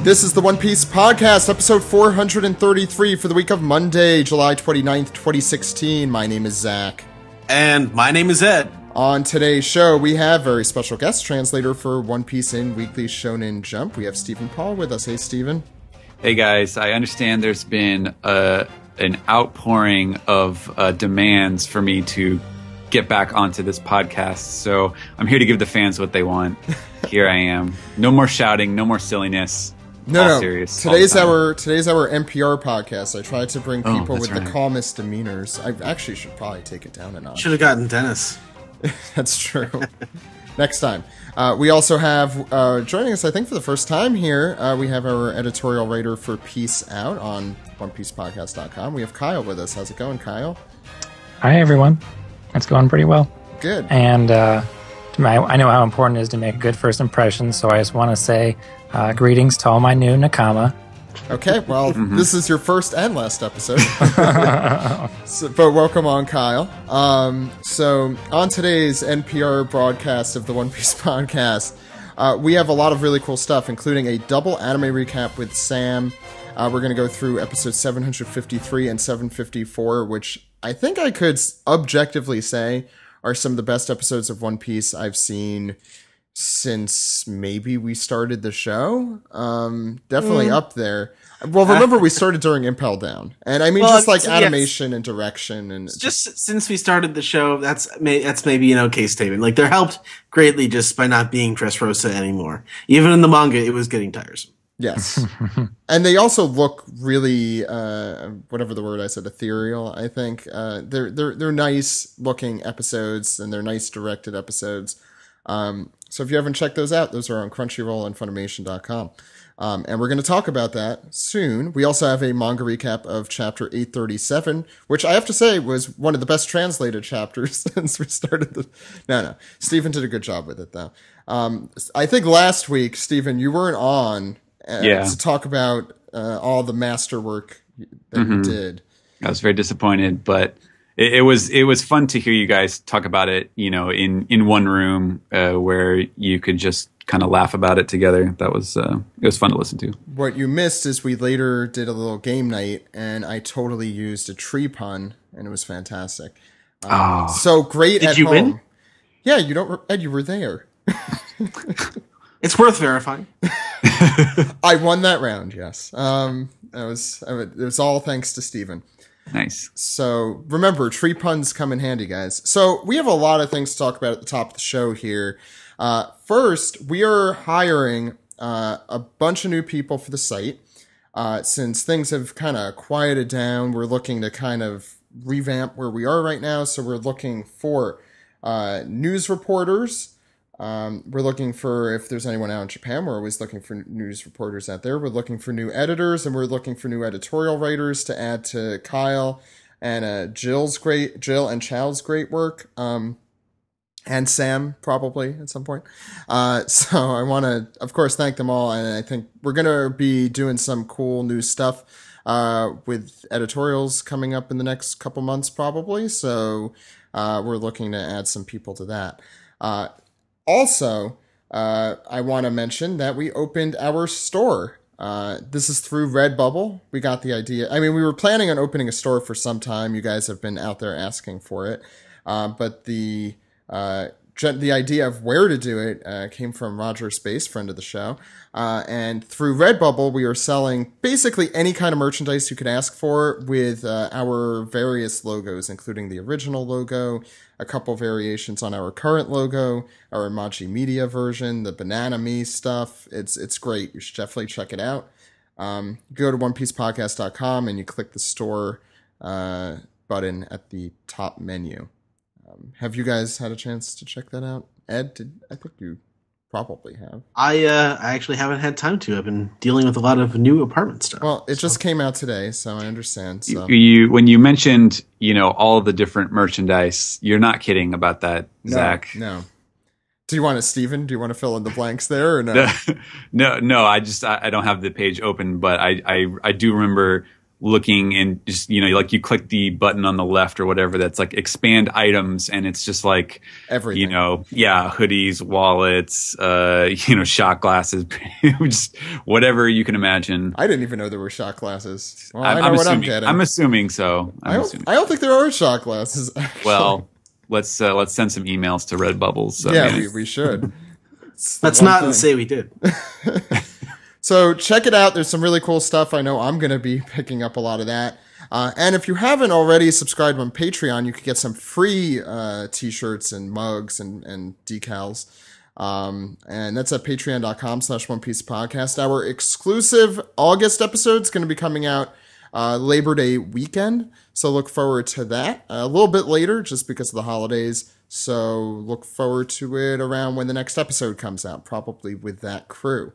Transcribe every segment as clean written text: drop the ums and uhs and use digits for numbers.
This is the One Piece Podcast, episode 433 for the week of Monday, July 29th, 2016. My name is Zach. And my name is Ed. On today's show, we have very special guest translator for One Piece in Weekly Shonen Jump. We have Stephen Paul with us. Hey, Stephen. Hey, guys. I understand there's been an outpouring of demands for me to get back onto this podcast, so I'm here to give the fans what they want. Here I am. No more shouting, no more silliness. No. Serious. Today's our NPR podcast. I tried to bring people with right. the calmest demeanors. I actually should probably take it down a notch. Should have gotten Dennis. That's true. Next time. We also have, joining us, I think, for the first time here, we have our editorial writer for Peace Out on OnePiecePodcast.com. We have Kyle with us. How's it going, Kyle? Hi, everyone. It's going pretty well. Good. And I know how important it is to make a good first impression, so I just want to say greetings to all my new Nakama. Okay, well, This is your first and last episode. But welcome on, Kyle. So, on today's NPR broadcast of the One Piece Podcast, we have a lot of really cool stuff, including a double anime recap with Sam. We're going to go through episodes 753 and 754, which I think I could objectively say are some of the best episodes of One Piece I've seen since maybe we started the show. Definitely up there. Well, remember we started during Impel Down, and I mean animation and direction and just since we started the show, that's maybe an okay statement. Like, they're helped greatly just by not being Dressrosa anymore. Even in the manga, it was getting tiresome. Yes. And they also look really, whatever the word I said, ethereal, I think. They're nice looking episodes, and they're nice directed episodes. So if you haven't checked those out, those are on Crunchyroll and Funimation.com. And we're going to talk about that soon. We also have a manga recap of Chapter 837, which I have to say was one of the best translated chapters since we started No. Stephen did a good job with it, though. I think last week, Stephen, you weren't on to talk about all the masterwork that you did. I was very disappointed, but it was fun to hear you guys talk about it, in one room where you could just kind of laugh about it together. That was it was fun to listen to. What you missed is we later did a little game night, and I totally used a tree pun, and it was fantastic. So great. Did at you home. win? Yeah, Ed, you were there. It's worth verifying. I won that round. Yes. It was all thanks to Stephen. Nice. So remember, tree puns come in handy, guys. So we have a lot of things to talk about at the top of the show here. First, we are hiring a bunch of new people for the site. Since things have kind of quieted down, we're looking to kind of revamp where we are right now. So we're looking for news reporters. We're looking for, if there's anyone out in Japan, we're always looking for news reporters out there. We're looking for new editors, and we're looking for new editorial writers to add to Kyle and Jill and Chow's great work. And Sam, probably, at some point. So I want to, of course, thank them all. And I think we're going to be doing some cool new stuff with editorials coming up in the next couple months, probably. So we're looking to add some people to that. Also, I want to mention that we opened our store. This is through Redbubble. We got the idea. I mean, we were planning on opening a store for some time. You guys have been out there asking for it. But the idea of where to do it came from Roger Space, friend of the show. And through Redbubble, we are selling basically any kind of merchandise you could ask for with our various logos, including the original logo, a couple variations on our current logo, our MAJI Media version, the Banana Me stuff. It's great. You should definitely check it out. Go to OnePiecePodcast.com and you click the store button at the top menu. Have you guys had a chance to check that out? Ed, I think you probably have. I actually haven't had time to. I've been dealing with a lot of new apartment stuff. Well, it just came out today, so I understand. So. When you mentioned, all the different merchandise, you're not kidding about that, Zach. No. Do you want to, Stephen? Do you want to fill in the blanks there or no? No. I don't have the page open, but I do remember looking and just, like you click the button on the left or whatever that's like expand items, and it's just like Everything. Hoodies, wallets, shot glasses, just whatever you can imagine. I didn't even know there were shot glasses. Well, I'm I know what I'm assuming, getting. I'm assuming so. I don't think there are shot glasses, actually. Well, let's send some emails to Redbubbles. Yeah, we should. Let's not say we did. So check it out. There's some really cool stuff. I know I'm going to be picking up a lot of that. And if you haven't already subscribed on Patreon, you could get some free t-shirts and mugs and decals. And that's at patreon.com/One Piece Podcast. Our exclusive August episode is going to be coming out Labor Day weekend. So look forward to that a little bit later just because of the holidays. So look forward to it around when the next episode comes out, probably with that crew.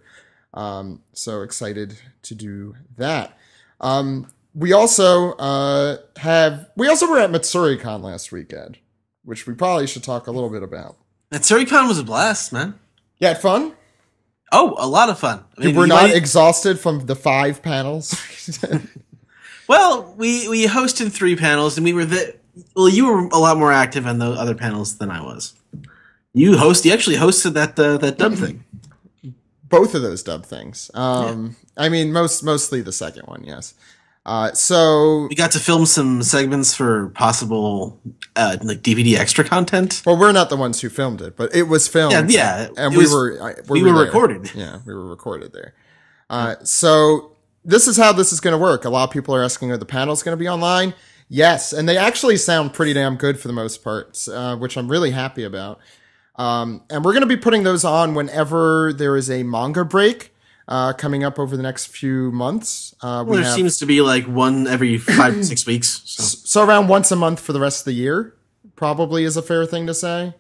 So excited to do that. We also were at MatsuriCon last weekend, which we probably should talk a little bit about. MatsuriCon was a blast, man. You had fun? Oh, a lot of fun. You were not exhausted from the 5 panels? Well, we hosted 3 panels, and we were you were a lot more active on the other panels than I was. You actually hosted that dub thing. Both of those dub things. I mean, mostly the second one, yes. So we got to film some segments for possible like DVD extra content. Well, we're not the ones who filmed it, but it was filmed. Yeah, and we were recorded. Yeah, we were recorded there. So this is how this is going to work. A lot of people are asking, are the panels going to be online? Yes, and they actually sound pretty damn good for the most part, which I'm really happy about. And we're going to be putting those on whenever there is a manga break coming up over the next few months. There seems to be like one every 5 to 6 weeks. So around once a month for the rest of the year probably is a fair thing to say.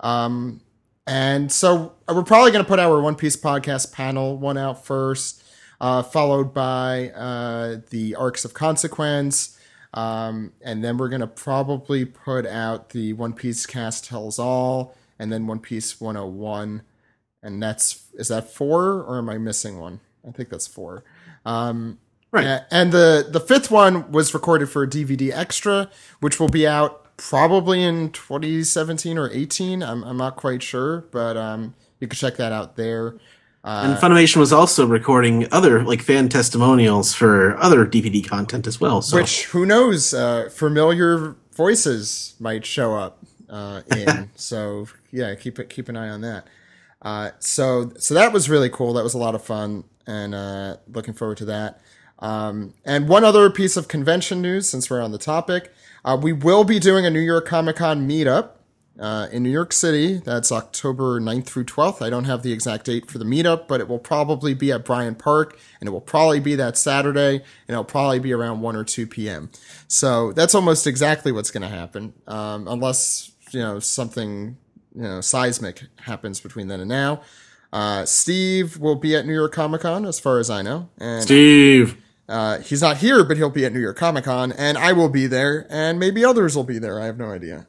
And so we're probably going to put our One Piece podcast panel one out first, followed by the Arcs of Consequence. And then we're going to probably put out the One Piece Cast Tells All, and then One Piece 101. And is that 4 or am I missing one? I think that's 4. Right. And the 5th one was recorded for a DVD extra, which will be out probably in 2017 or 18. I'm not quite sure, but you can check that out there. And Funimation was also recording other like fan testimonials for other DVD content as well. So. Which, who knows, familiar voices might show up in. So yeah, keep an eye on that. So that was really cool. That was a lot of fun, and looking forward to that. And one other piece of convention news, since we're on the topic, we will be doing a New York Comic Con meetup in New York City. That's October 9th through 12th. I don't have the exact date for the meetup, but it will probably be at Bryant Park, and it will probably be that Saturday, and it'll probably be around 1 or 2 p.m. So that's almost exactly what's going to happen, unless something seismic happens between then and now. Steve will be at New York Comic Con, as far as I know. And Steve. He's not here, but he'll be at New York Comic Con, and I will be there, and maybe others will be there. I have no idea.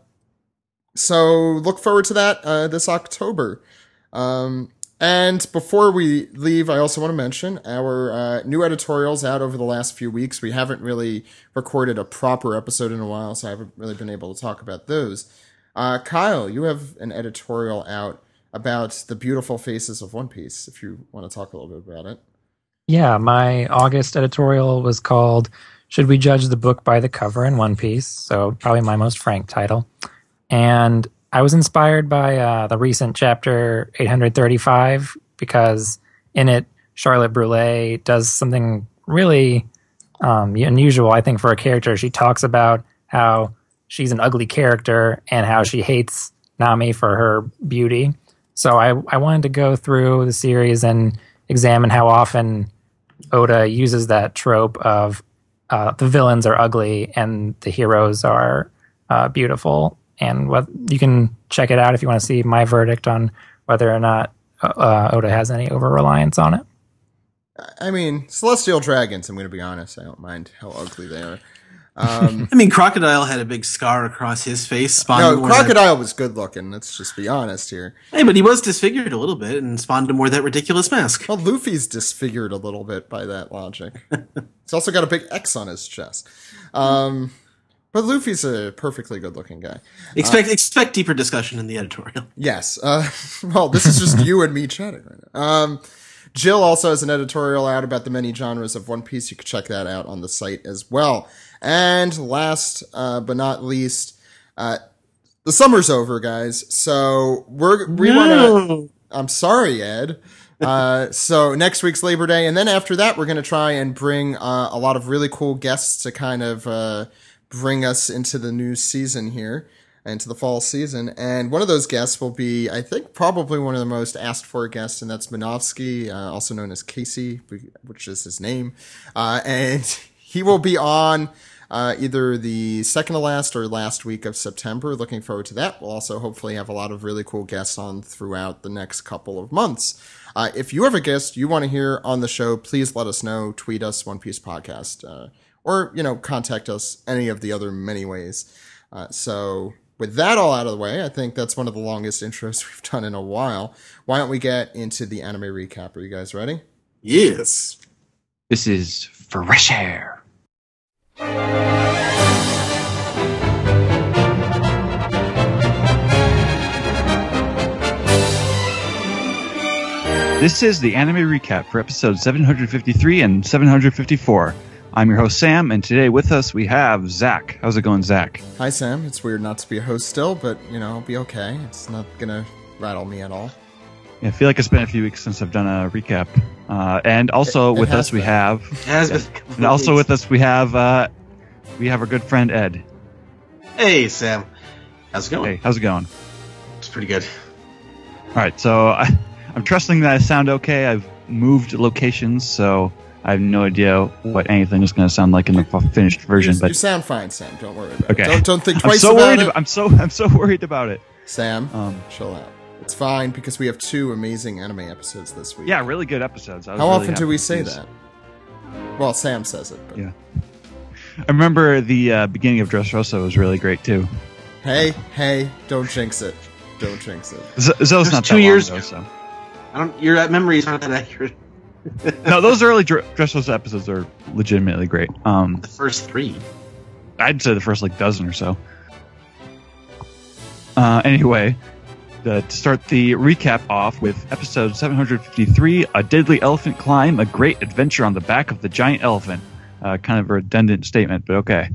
So look forward to that this October. And before we leave, I also want to mention our new editorials out over the last few weeks. We haven't really recorded a proper episode in a while, so I haven't really been able to talk about those. Kyle, you have an editorial out about the beautiful faces of One Piece, if you want to talk a little bit about it. Yeah, my August editorial was called Should We Judge the Book by the Cover in One Piece? So probably my most frank title. And I was inspired by the recent chapter 835 because in it, Charlotte Brule does something really unusual, I think, for a character. She talks about how she's an ugly character and how she hates Nami for her beauty. So I wanted to go through the series and examine how often Oda uses that trope of the villains are ugly and the heroes are beautiful. And what you can check it out if you want to see my verdict on whether or not Oda has any over-reliance on it. I mean, Celestial Dragons, I'm going to be honest, I don't mind how ugly they are. I mean, Crocodile had a big scar across his face. No, Crocodile was good looking. Let's just be honest here. Hey, but he was disfigured a little bit and spawned him wore that ridiculous mask. Well, Luffy's disfigured a little bit by that logic. He's also got a big X on his chest. But Luffy's a perfectly good looking guy. Expect deeper discussion in the editorial. Yes. Well, this is just you and me chatting right now. Jill also has an editorial out about the many genres of One Piece. You can check that out on the site as well. And last but not least, the summer's over, guys. So we want to. I'm sorry, Ed. So next week's Labor Day, and then after that, we're going to try and bring a lot of really cool guests to kind of bring us into the new season here, into the fall season. And one of those guests will be, I think, probably one of the most asked for guests, and that's Minovsky, also known as Casey, which is his name. And he will be on either the second to last or last week of September. Looking forward to that. We'll also hopefully have a lot of really cool guests on throughout the next couple of months. If you have a guest you want to hear on the show, please let us know. Tweet us, One Piece Podcast, or, contact us any of the other many ways. So with that all out of the way, I think that's one of the longest intros we've done in a while. Why don't we get into the anime recap? Are you guys ready? Yes. This is Fresh Air. This is the anime recap for episodes 753 and 754. I'm your host, Sam, and today with us we have Zach. How's it going, Zach? Hi, Sam. It's weird not to be a host still, but, I'll be okay. It's not going to rattle me at all. Yeah, I feel like it's been a few weeks since I've done a recap. And also with us we have... And also with us we have our good friend, Ed. Hey, Sam. How's it going? Hey, how's it going? It's pretty good. All right, so I'm trusting that I sound okay. I've moved locations, so I have no idea what anything is going to sound like in the finished version. You sound fine, Sam. Don't worry about it. Don't think twice about it. I'm so worried about it. Sam, chill out. It's fine because we have 2 amazing anime episodes this week. Yeah, really good episodes. How often do we say that? Well, Sam says it. But. Yeah. I remember the beginning of Dressrosa was really great too. Hey, don't jinx it. Don't jinx it. Zoe's not 2 that years long ago, so. Your memory is not that accurate. No, those early Dressrosa episodes are legitimately great. The first 3. I'd say the first dozen or so. Anyway, to start the recap off with episode 753, A Deadly Elephant Climb, a great adventure on the back of the giant elephant. Kind of a redundant statement, but okay.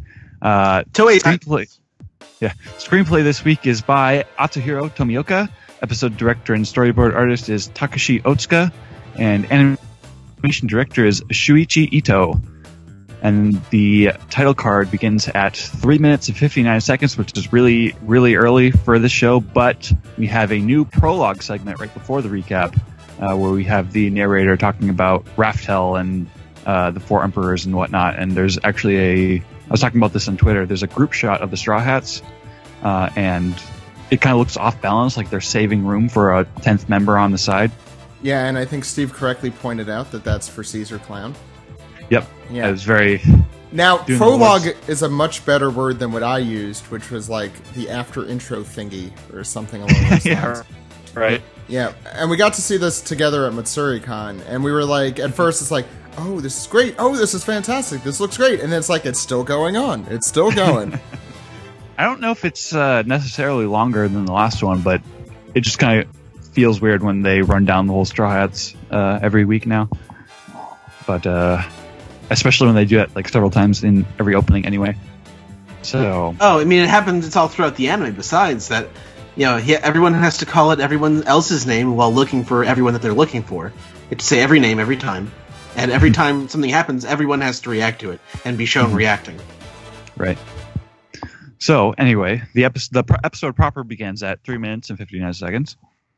Screenplay this week is by Atsuhiro Tomioka. Episode director and storyboard artist is Takashi Otsuka. And animation director is Shuichi Ito. And the title card begins at 3 minutes and 59 seconds, which is really, really early for the show. But we have a new prologue segment right before the recap, where we have the narrator talking about Raftel and the 4 emperors and whatnot. And there's actually I was talking about this on Twitter, there's a group shot of the Straw Hats, and it kind of looks off balance, like they're saving room for a 10th member on the side. Yeah, and I think Steve correctly pointed out that that's for Caesar Clown. Yep. Yeah. It was very... Now, prologue is a much better word than what I used, which was like the after intro thingy or something along those lines. Yeah, right. Yeah, and we got to see this together at MatsuriCon, and we were like, at first it's like, oh, this is great. Oh, this is fantastic. This looks great. And then it's like, it's still going on. It's still going. I don't know if it's necessarily longer than the last one, but it just kind of feels weird when they run down the whole Straw Hats every week now. But especially when they do it several times in every opening anyway. So. Oh, I mean, it happens. It's all throughout the anime. Besides that, everyone has to call it everyone else's name while looking for everyone that they're looking for. You have to say every name every time. And every time something happens, everyone has to react to it and be shown reacting. Right. So, anyway, the episode proper begins at 3 minutes and 59 seconds.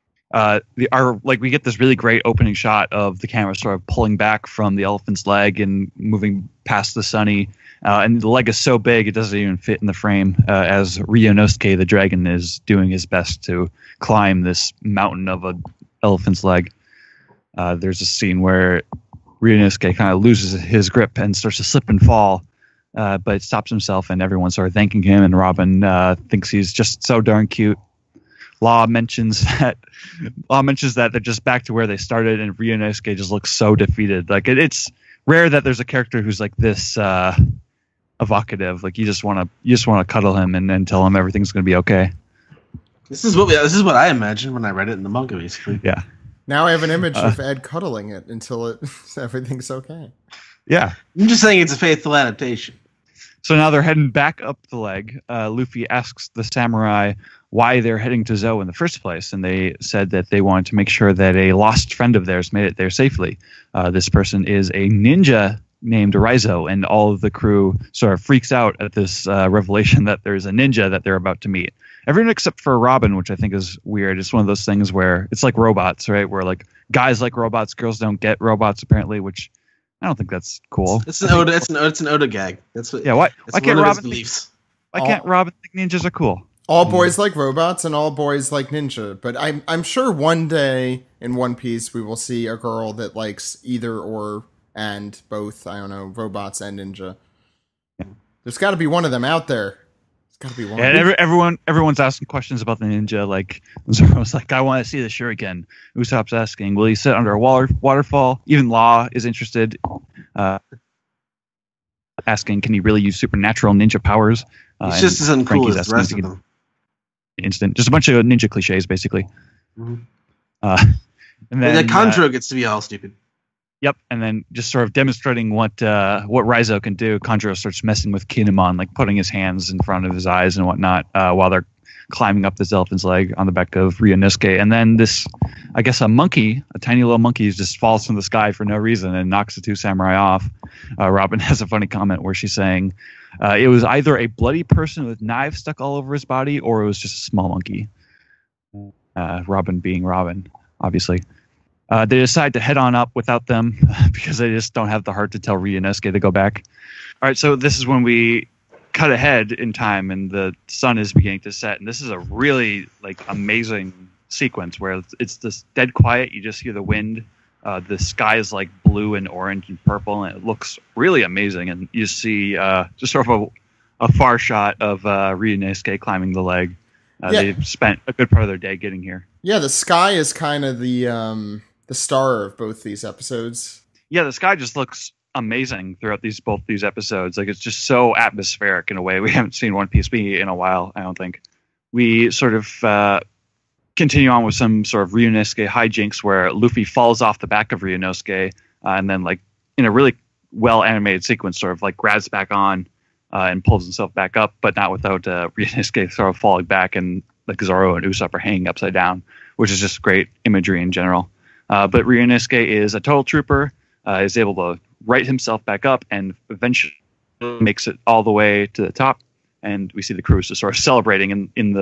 We get this really great opening shot of the camera sort of pulling back from the elephant's leg and moving past the Sunny. And the leg is so big it doesn't even fit in the frame, as Ryunosuke the dragon is doing his best to climb this mountain of an elephant's leg. There's a scene where Ryunosuke kind of loses his grip and starts to slip and fall but stops himself, and everyone's sort of thanking him. And Robin thinks he's just so darn cute. Law mentions that they're just back to where they started, and Ryunosuke just looks so defeated. Like it's rare that there's a character who's like this evocative. Like you just want to cuddle him and then tell him everything's going to be okay. This is what I imagined when I read it in the manga, basically. Yeah. Now I have an image of Ed cuddling it until everything's okay. Yeah. I'm just saying it's a faithful adaptation. So now they're heading back up the leg. Luffy asks the samurai why they're heading to Zou in the first place, and they said that they wanted to make sure that a lost friend of theirs made it there safely. This person is a ninja named Raizo, and all of the crew sort of freaks out at this revelation that there's a ninja that they're about to meet. Everyone except for Robin, which I think is weird. It's one of those things where it's like robots, right? Where like guys like robots, girls don't get robots apparently, which I don't think that's cool. It's an Oda. It's an Oda gag. That's what. Yeah. Why can't Robin? Why can't Robin think ninjas are cool? All boys like robots, and all boys like ninja. But I'm sure one day in One Piece we will see a girl that likes either or and both. I don't know, robots and ninja. Yeah. There's got to be one of them out there. Gotta be one. Yeah, everyone's asking questions about the ninja. Like Zoro's like, I want to see the shuriken. Usopp's asking, will he sit under a waterfall? Even Law is interested, asking, can he really use supernatural ninja powers? He's just as uncool as the rest of them. Instant, just a bunch of ninja cliches, basically. Mm-hmm. And then Kanjuro gets to be all stupid. Yep, and then just sort of demonstrating what Raizo can do, Kanjuro starts messing with Kinemon, like putting his hands in front of his eyes and whatnot, while they're climbing up this elephant's leg on the back of Ryunosuke. And then this, I guess a tiny little monkey just falls from the sky for no reason and knocks the two samurai off. Robin has a funny comment where she's saying it was either a bloody person with knives stuck all over his body or it was just a small monkey. Robin being Robin, obviously. They decide to head on up without them because they just don't have the heart to tell Ryunosuke to go back. All right, so this is when we cut ahead in time and the sun is beginning to set. And this is a really amazing sequence where it's this dead quiet. You just hear the wind. The sky is like blue and orange and purple, and it looks really amazing. And you see just sort of a far shot of Ryunosuke climbing the leg. They've spent a good part of their day getting here. Yeah, the sky is kind of the star of both these episodes. Yeah, the sky just looks amazing throughout both these episodes. Like, it's just so atmospheric in a way we haven't seen One Piece be in a while, I don't think. We sort of continue on with some sort of Ryunosuke hijinks where Luffy falls off the back of Ryunosuke and then, like, in a really well animated sequence, sort of like grabs back on and pulls himself back up, but not without Ryunosuke sort of falling back, and like Zoro and Usopp are hanging upside down, which is just great imagery in general. But Ryunosuke is a total trooper, is able to right himself back up, and eventually makes it all the way to the top. And we see the crew just sort of celebrating in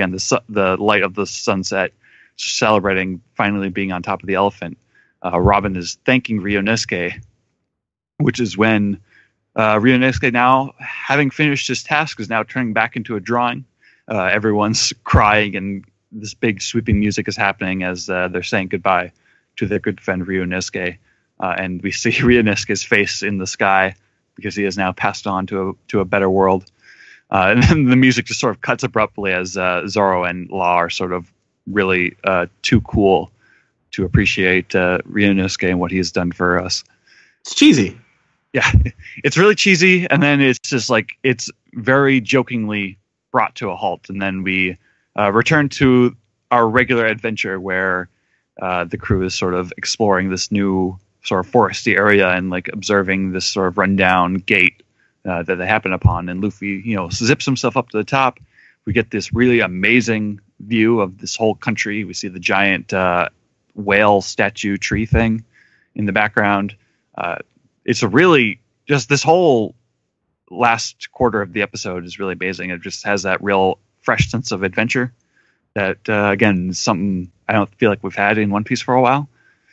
the light of the sunset, celebrating finally being on top of the elephant. Robin is thanking Ryunosuke, which is when Ryunosuke, now having finished his task, is now turning back into a drawing. Everyone's crying, and this big sweeping music is happening as they're saying goodbye to their good friend Ryunosuke. And we see Ryunosuke's face in the sky because he has now passed on to a better world. And then the music just sort of cuts abruptly as Zoro and Law are sort of really too cool to appreciate Ryunosuke and what he has done for us. It's cheesy. Yeah, it's really cheesy, and then it's just like it's very jokingly brought to a halt, and then we return to our regular adventure where the crew is sort of exploring this new sort of foresty area and like observing this sort of rundown gate that they happen upon. And Luffy, zips himself up to the top. We get this really amazing view of this whole country. We see the giant whale statue tree thing in the background. It's a really, just this whole last quarter of the episode is really amazing. It just has that real fresh sense of adventure that, again, is something I don't feel like we've had in One Piece for a while.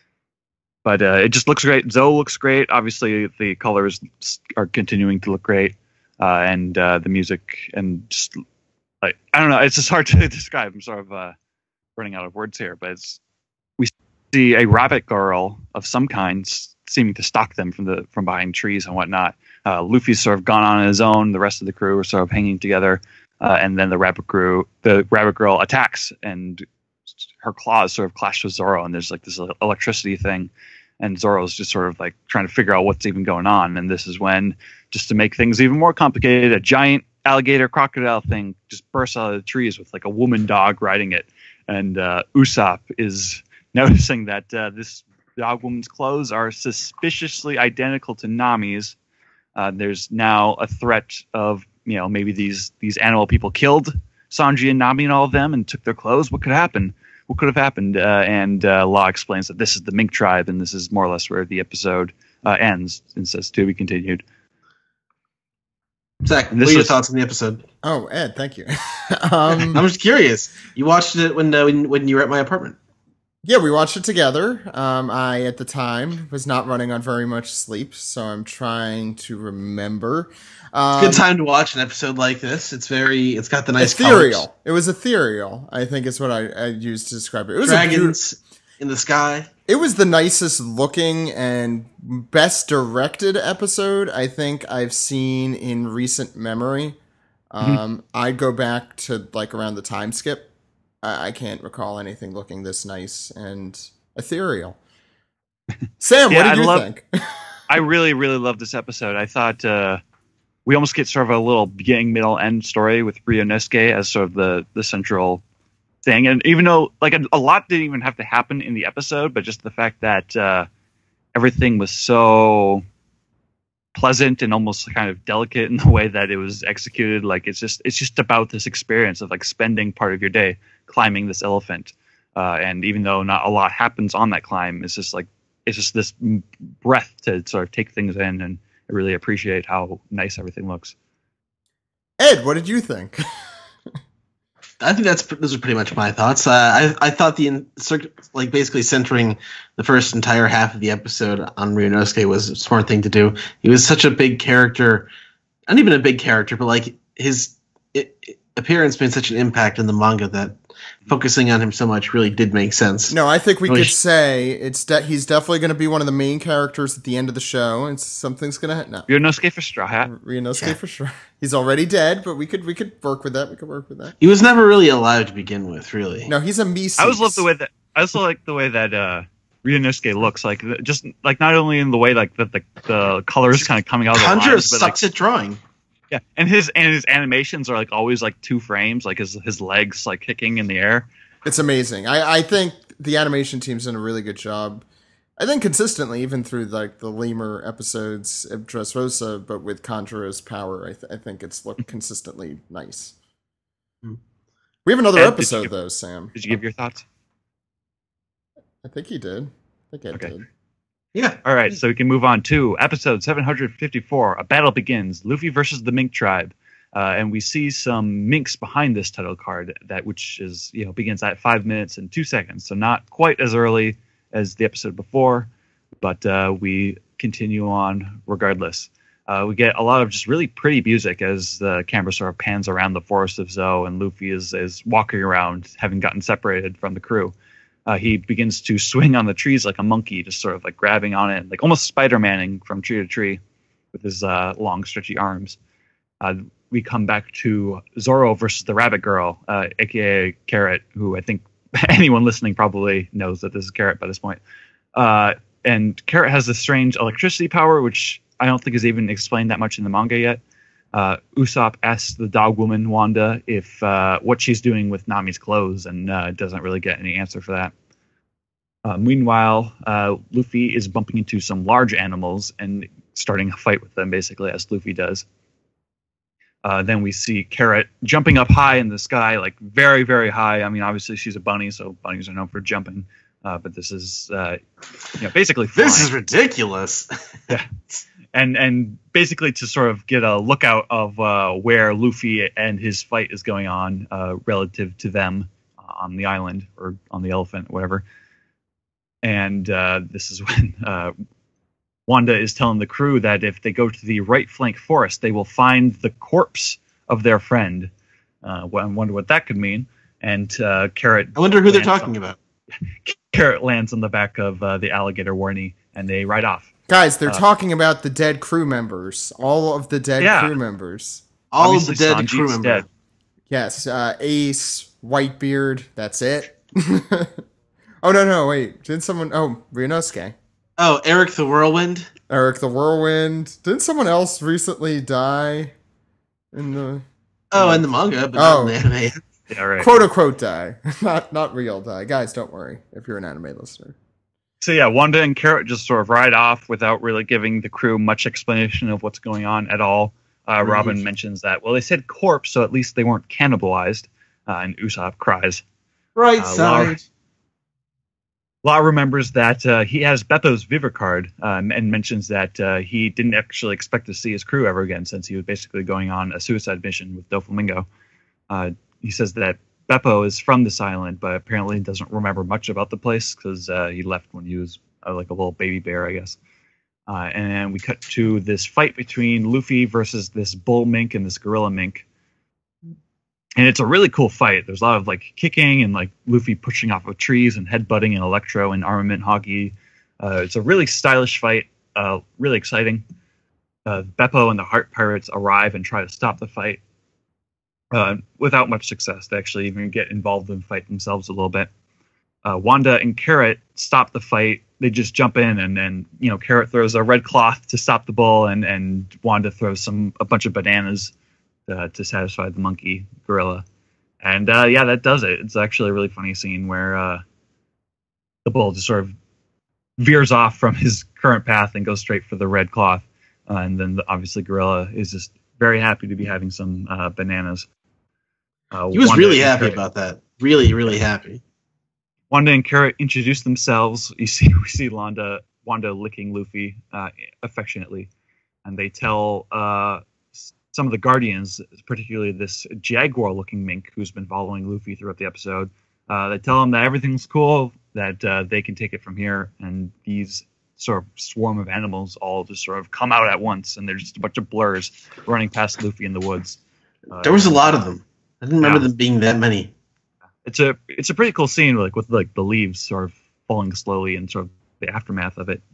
But it just looks great. Zou looks great. Obviously, the colors are continuing to look great. And the music, and just, like, I don't know, it's just hard to describe. I'm sort of running out of words here. But we see a rabbit girl of some kind seeming to stalk them from behind trees and whatnot. Luffy's sort of gone on his own. The rest of the crew are sort of hanging together, and then the rabbit girl attacks, and her claws sort of clash with Zoro, and there's like this electricity thing, and Zoro's just sort of like trying to figure out what's even going on. And this is when, just to make things even more complicated, a giant alligator crocodile thing just bursts out of the trees with like a woman dog riding it, and Usopp is noticing that this dog woman's clothes are suspiciously identical to Nami's. There's now a threat of, maybe these animal people killed Sanji and Nami and all of them and took their clothes. What could happen? What could have happened? And Law explains that this is the Mink tribe, and this is more or less where the episode ends, and says to be continued. Zach, what are your thoughts on the episode? Oh, Ed, thank you. I'm just curious. You watched it when you were at my apartment. Yeah, we watched it together. I, at the time, was not running on very much sleep, so I'm trying to remember. It's a good time to watch an episode like this. It's got the nice ethereal. colors. It was ethereal, I think is what I used to describe it. It was dragons in the sky. It was the nicest looking and best directed episode I think I've seen in recent memory. I'd go back to like around the time skip. I can't recall anything looking this nice and ethereal. Sam, what did you think? I really, really loved this episode. I thought we almost get sort of a little beginning, middle, end story with Ryunosuke as sort of the central thing. And even though like a lot didn't even have to happen in the episode, but just the fact that everything was so pleasant and almost kind of delicate in the way that it was executed. Like it's just about this experience of like spending part of your day climbing this elephant. And even though not a lot happens on that climb, it's just this breath to sort of take things in, and I really appreciate how nice everything looks. Ed, what did you think? I think those are pretty much my thoughts. I thought basically centering the first entire half of the episode on Ryunosuke was a smart thing to do. He was such a big character, not even a big character, but like his appearance made such an impact in the manga that focusing on him so much really did make sense. No, I think we could say he's definitely going to be one of the main characters at the end of the show, and something's going to happen. No. Ryunosuke for Straw Hat. Ryunosuke for sure. He's already dead, but we could work with that. He was never really alive to begin with, really. No, he's a Mises. I also like the way that Ryunosuke looks, like just like not only in the way like that the colors kind of coming out of the lines, but sucks at drawing. Yeah, and his animations are like always like 2 frames, like his legs like kicking in the air. It's amazing. I think the animation team's done a really good job. I think consistently, even through like the lemur episodes of Dressrosa, but with Conjuro's power, I think it's looked consistently nice. We have another episode though, Sam. Did you give your thoughts? I think he did. I think Ed did. Yeah. All right, so we can move on to episode 754. A battle begins. Luffy versus the Mink tribe, and we see some minks behind this title card which is begins at 5 minutes and 2 seconds. So not quite as early as the episode before, but we continue on regardless. We get a lot of just really pretty music as the camera sort of pans around the forest of Zou, and Luffy is walking around, having gotten separated from the crew. He begins to swing on the trees like a monkey, just sort of like grabbing on it, like almost Spider-Manning from tree to tree with his long, stretchy arms. We come back to Zoro versus the Rabbit Girl, aka Carrot, who I think anyone listening probably knows that this is Carrot by this point. And Carrot has this strange electricity power, which I don't think is even explained that much in the manga yet. Usopp asks the dog woman Wanda if what she's doing with Nami's clothes, and doesn't really get any answer for that. Meanwhile, Luffy is bumping into some large animals and starting a fight with them, basically, as Luffy does. Then we see Carrot jumping up high in the sky, like very, very high. I mean, obviously she's a bunny, so bunnies are known for jumping. But this is, basically flying. This is ridiculous. Yeah. And basically to sort of get a lookout of where Luffy and his fight is going on relative to them on the island or on the elephant, whatever. And this is when Wanda is telling the crew that if they go to the right flank forest, they will find the corpse of their friend. I wonder what that could mean. And Carrot... I wonder who they're talking about. Carrot lands on the back of the alligator warnie, and they ride off. Guys, they're talking about the dead crew members. All of the dead crew members. All of the Obviously, dead crew Sanji's members. dead. Yes, Ace, Whitebeard, that's it. Oh, no, wait. Didn't someone... Oh, Ryunosuke. Oh, Eric the Whirlwind. Eric the Whirlwind. Didn't someone else recently die in the... Oh, in the manga, but not in the anime. Yeah, right. Quote-unquote die. Not real die. Guys, don't worry if you're an anime listener. So yeah, Wanda and Carrot just sort of ride off without really giving the crew much explanation of what's going on at all. Robin mentions that, well, they said corpse, so at least they weren't cannibalized. And Usopp cries. Right side. Law remembers that he has Beppo's Viva card and mentions that he didn't actually expect to see his crew ever again since he was basically going on a suicide mission with Doflamingo. He says that Beppo is from this island, but apparently doesn't remember much about the place because he left when he was like a little baby bear, I guess. And we cut to this fight between Luffy versus this bull mink and this gorilla mink. And it's a really cool fight. There's a lot of like kicking and like Luffy pushing off of trees and headbutting and Electro and armament hockey. It's a really stylish fight, really exciting. Beppo and the Heart Pirates arrive and try to stop the fight without much success. They actually even get involved in the fight themselves a little bit. Wanda and Carrot stop the fight. They just jump in and then, Carrot throws a red cloth to stop the bull and Wanda throws a bunch of bananas to satisfy the monkey gorilla. And that does it. It's actually a really funny scene where the bull just sort of veers off from his current path and goes straight for the red cloth. And then obviously gorilla is just very happy to be having some bananas. He was really happy about that. Really, really happy. Wanda and Carrot introduce themselves. We see Wanda licking Luffy affectionately. And they tell some of the Guardians, particularly this jaguar-looking mink who's been following Luffy throughout the episode, they tell him that everything's cool, that they can take it from here, and these sort of swarm of animals all just sort of come out at once, and there's just a bunch of blurs running past Luffy in the woods. There was a lot of them. I didn't remember them being that many. It's a pretty cool scene, like with like the leaves sort of falling slowly and sort of the aftermath of it.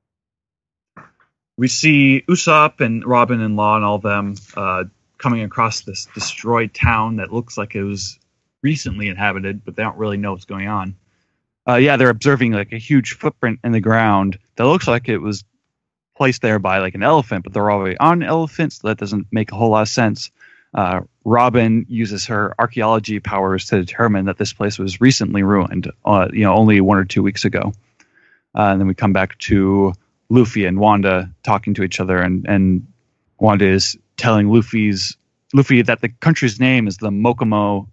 We see Usopp and Robin and Law and all of them coming across this destroyed town that looks like it was recently inhabited, but they don't really know what's going on. They're observing like a huge footprint in the ground that looks like it was placed there by like an elephant, but they're already on elephants, so that doesn't make a whole lot of sense. Robin uses her archaeology powers to determine that this place was recently ruined, only 1 or 2 weeks ago. And then we come back to Luffy and Wanda talking to each other, and Wanda is telling Luffy that the country's name is the Momoko.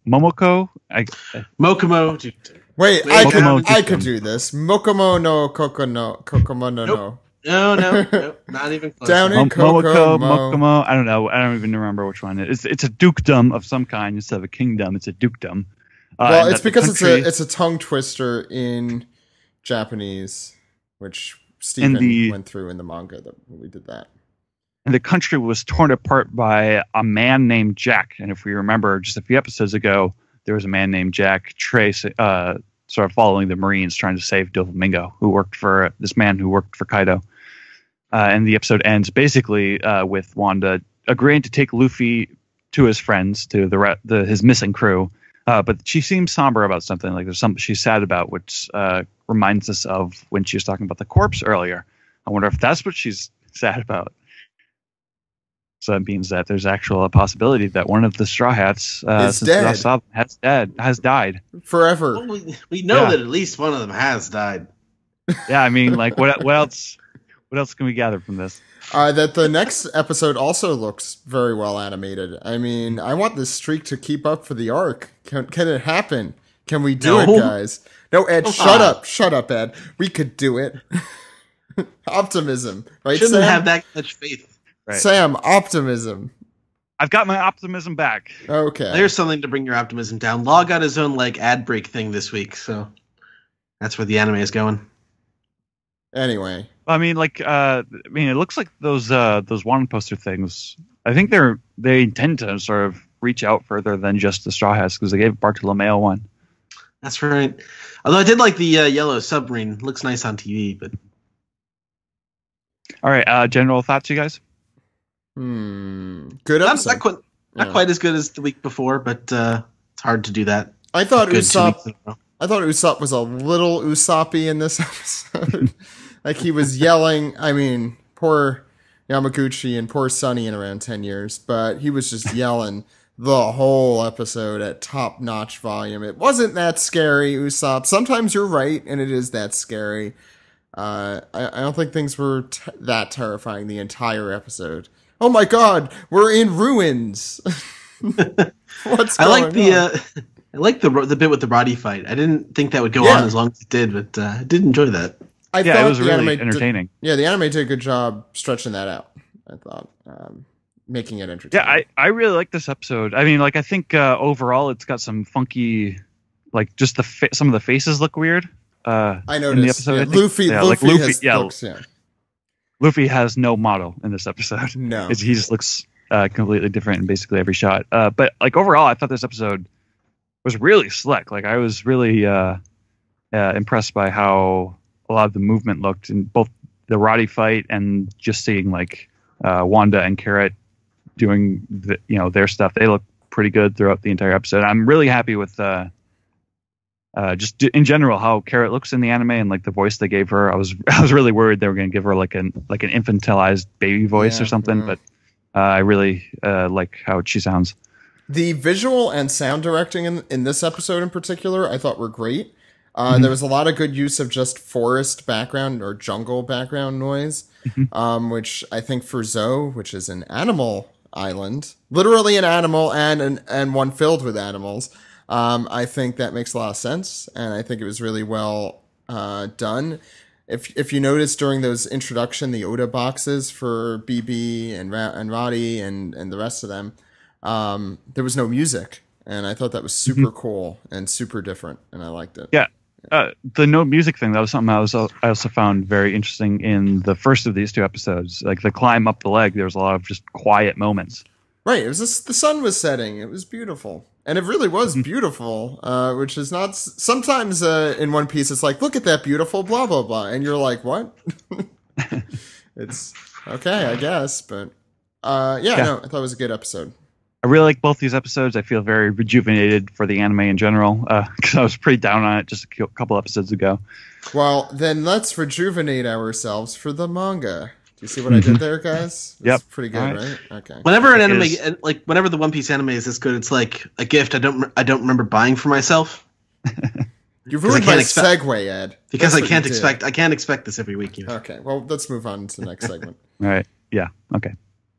Mokomo. Wait, I could do this. Mokomo no Kokomo no. Nope. No, not even close. Down in Mokomo. I don't know. I don't even remember which one it is. It's a dukedom of some kind instead of a kingdom. It's a dukedom. Well, it's because it's a tongue twister in Japanese, which Stephen went through in the manga that we did that. And the country was torn apart by a man named Jack. And if we remember, just a few episodes ago, there was a man named Jack Trace, sort of following the Marines, trying to save Doflamingo, who worked for Kaido. And the episode ends basically with Wanda agreeing to take Luffy to his friends, to his missing crew. But she seems somber about something. Like there's something she's sad about, which reminds us of when she was talking about the corpse earlier. I wonder if that's what she's sad about. So that means that there's actual possibility that one of the Straw Hats is dead. Has died forever. Well, we know that at least one of them has died. Yeah, I mean, like what else? What else can we gather from this? That the next episode also looks very well animated. I mean, I want this streak to keep up for the arc. Can it happen? Can we do it, guys? No, Ed, shut up, Ed. We could do it. Optimism, right? Shouldn't Sam? have that much faith. Right. Sam, optimism. I've got my optimism back. Okay. There's something to bring your optimism down. Law got his own ad break thing this week, so that's where the anime is going. Anyway. I mean, it looks like those one poster things. I think they intend to sort of reach out further than just the Straw Hats because they gave Bartolomeo one. That's right. Although I did like the yellow submarine. Looks nice on TV, but All right. General thoughts, you guys? Good episode. Not quite as good as the week before, but it's hard to do that. I thought Good 2 weeks in a row. Usopp was a little Usoppy in this episode. Like he was yelling. I mean, poor Yamaguchi and poor Sunny in around 10 years, but he was just yelling the whole episode at top-notch volume. It wasn't that scary, Usopp. Sometimes you're right, and it is that scary. I don't think things were that terrifying the entire episode. Oh my God, we're in ruins. What's going on? I like the bit with the Roddy fight. I didn't think that would go on as long as it did, but I did enjoy that. I thought it was really entertaining. The anime did a good job stretching that out. I thought, making it entertaining. Yeah, I really like this episode. I mean, like, I think overall it's got some funky, like, just some of the faces look weird. I noticed. In the episode, Luffy has no model in this episode. No, he just looks completely different in basically every shot. But like overall, I thought this episode was really slick. Like I was really impressed by how a lot of the movement looked in both the Roddy fight and just seeing like Wanda and Carrot doing their stuff. They look pretty good throughout the entire episode. I'm really happy with just in general how Carrot looks in the anime and like the voice they gave her. I was really worried they were going to give her like an infantilized baby voice or something, but I really like how she sounds. The visual and sound directing in this episode in particular, I thought were great. There was a lot of good use of just forest background or jungle background noise, which I think for Zou, which is an animal island, literally an animal and one filled with animals, I think that makes a lot of sense, and I think it was really well done. If you notice during those the Oda boxes for BB and Roddy and the rest of them, there was no music, and I thought that was super cool and super different, and I liked it. Yeah. The no music thing, that was something I also found very interesting in the first of these two episodes. Like the climb up the leg, there was a lot of just quiet moments. Right. It was just, the sun was setting. It was beautiful. And it really was beautiful, which is not... Sometimes in One Piece, it's like, look at that beautiful blah, blah, blah. And you're like, what? It's okay, I guess. But no, I thought it was a good episode. I really like both these episodes. I feel very rejuvenated for the anime in general, because I was pretty down on it just a couple episodes ago. Well, then let's rejuvenate ourselves for the manga. Do you see what I did there, guys? That's pretty good, right? Okay. Whenever an anime, whenever the One Piece anime is this good, it's like a gift I don't remember buying for myself. You've ruined my segue, Ed. Because I can't expect this every week. Okay, well, let's move on to the next segment. All right. Yeah. Okay.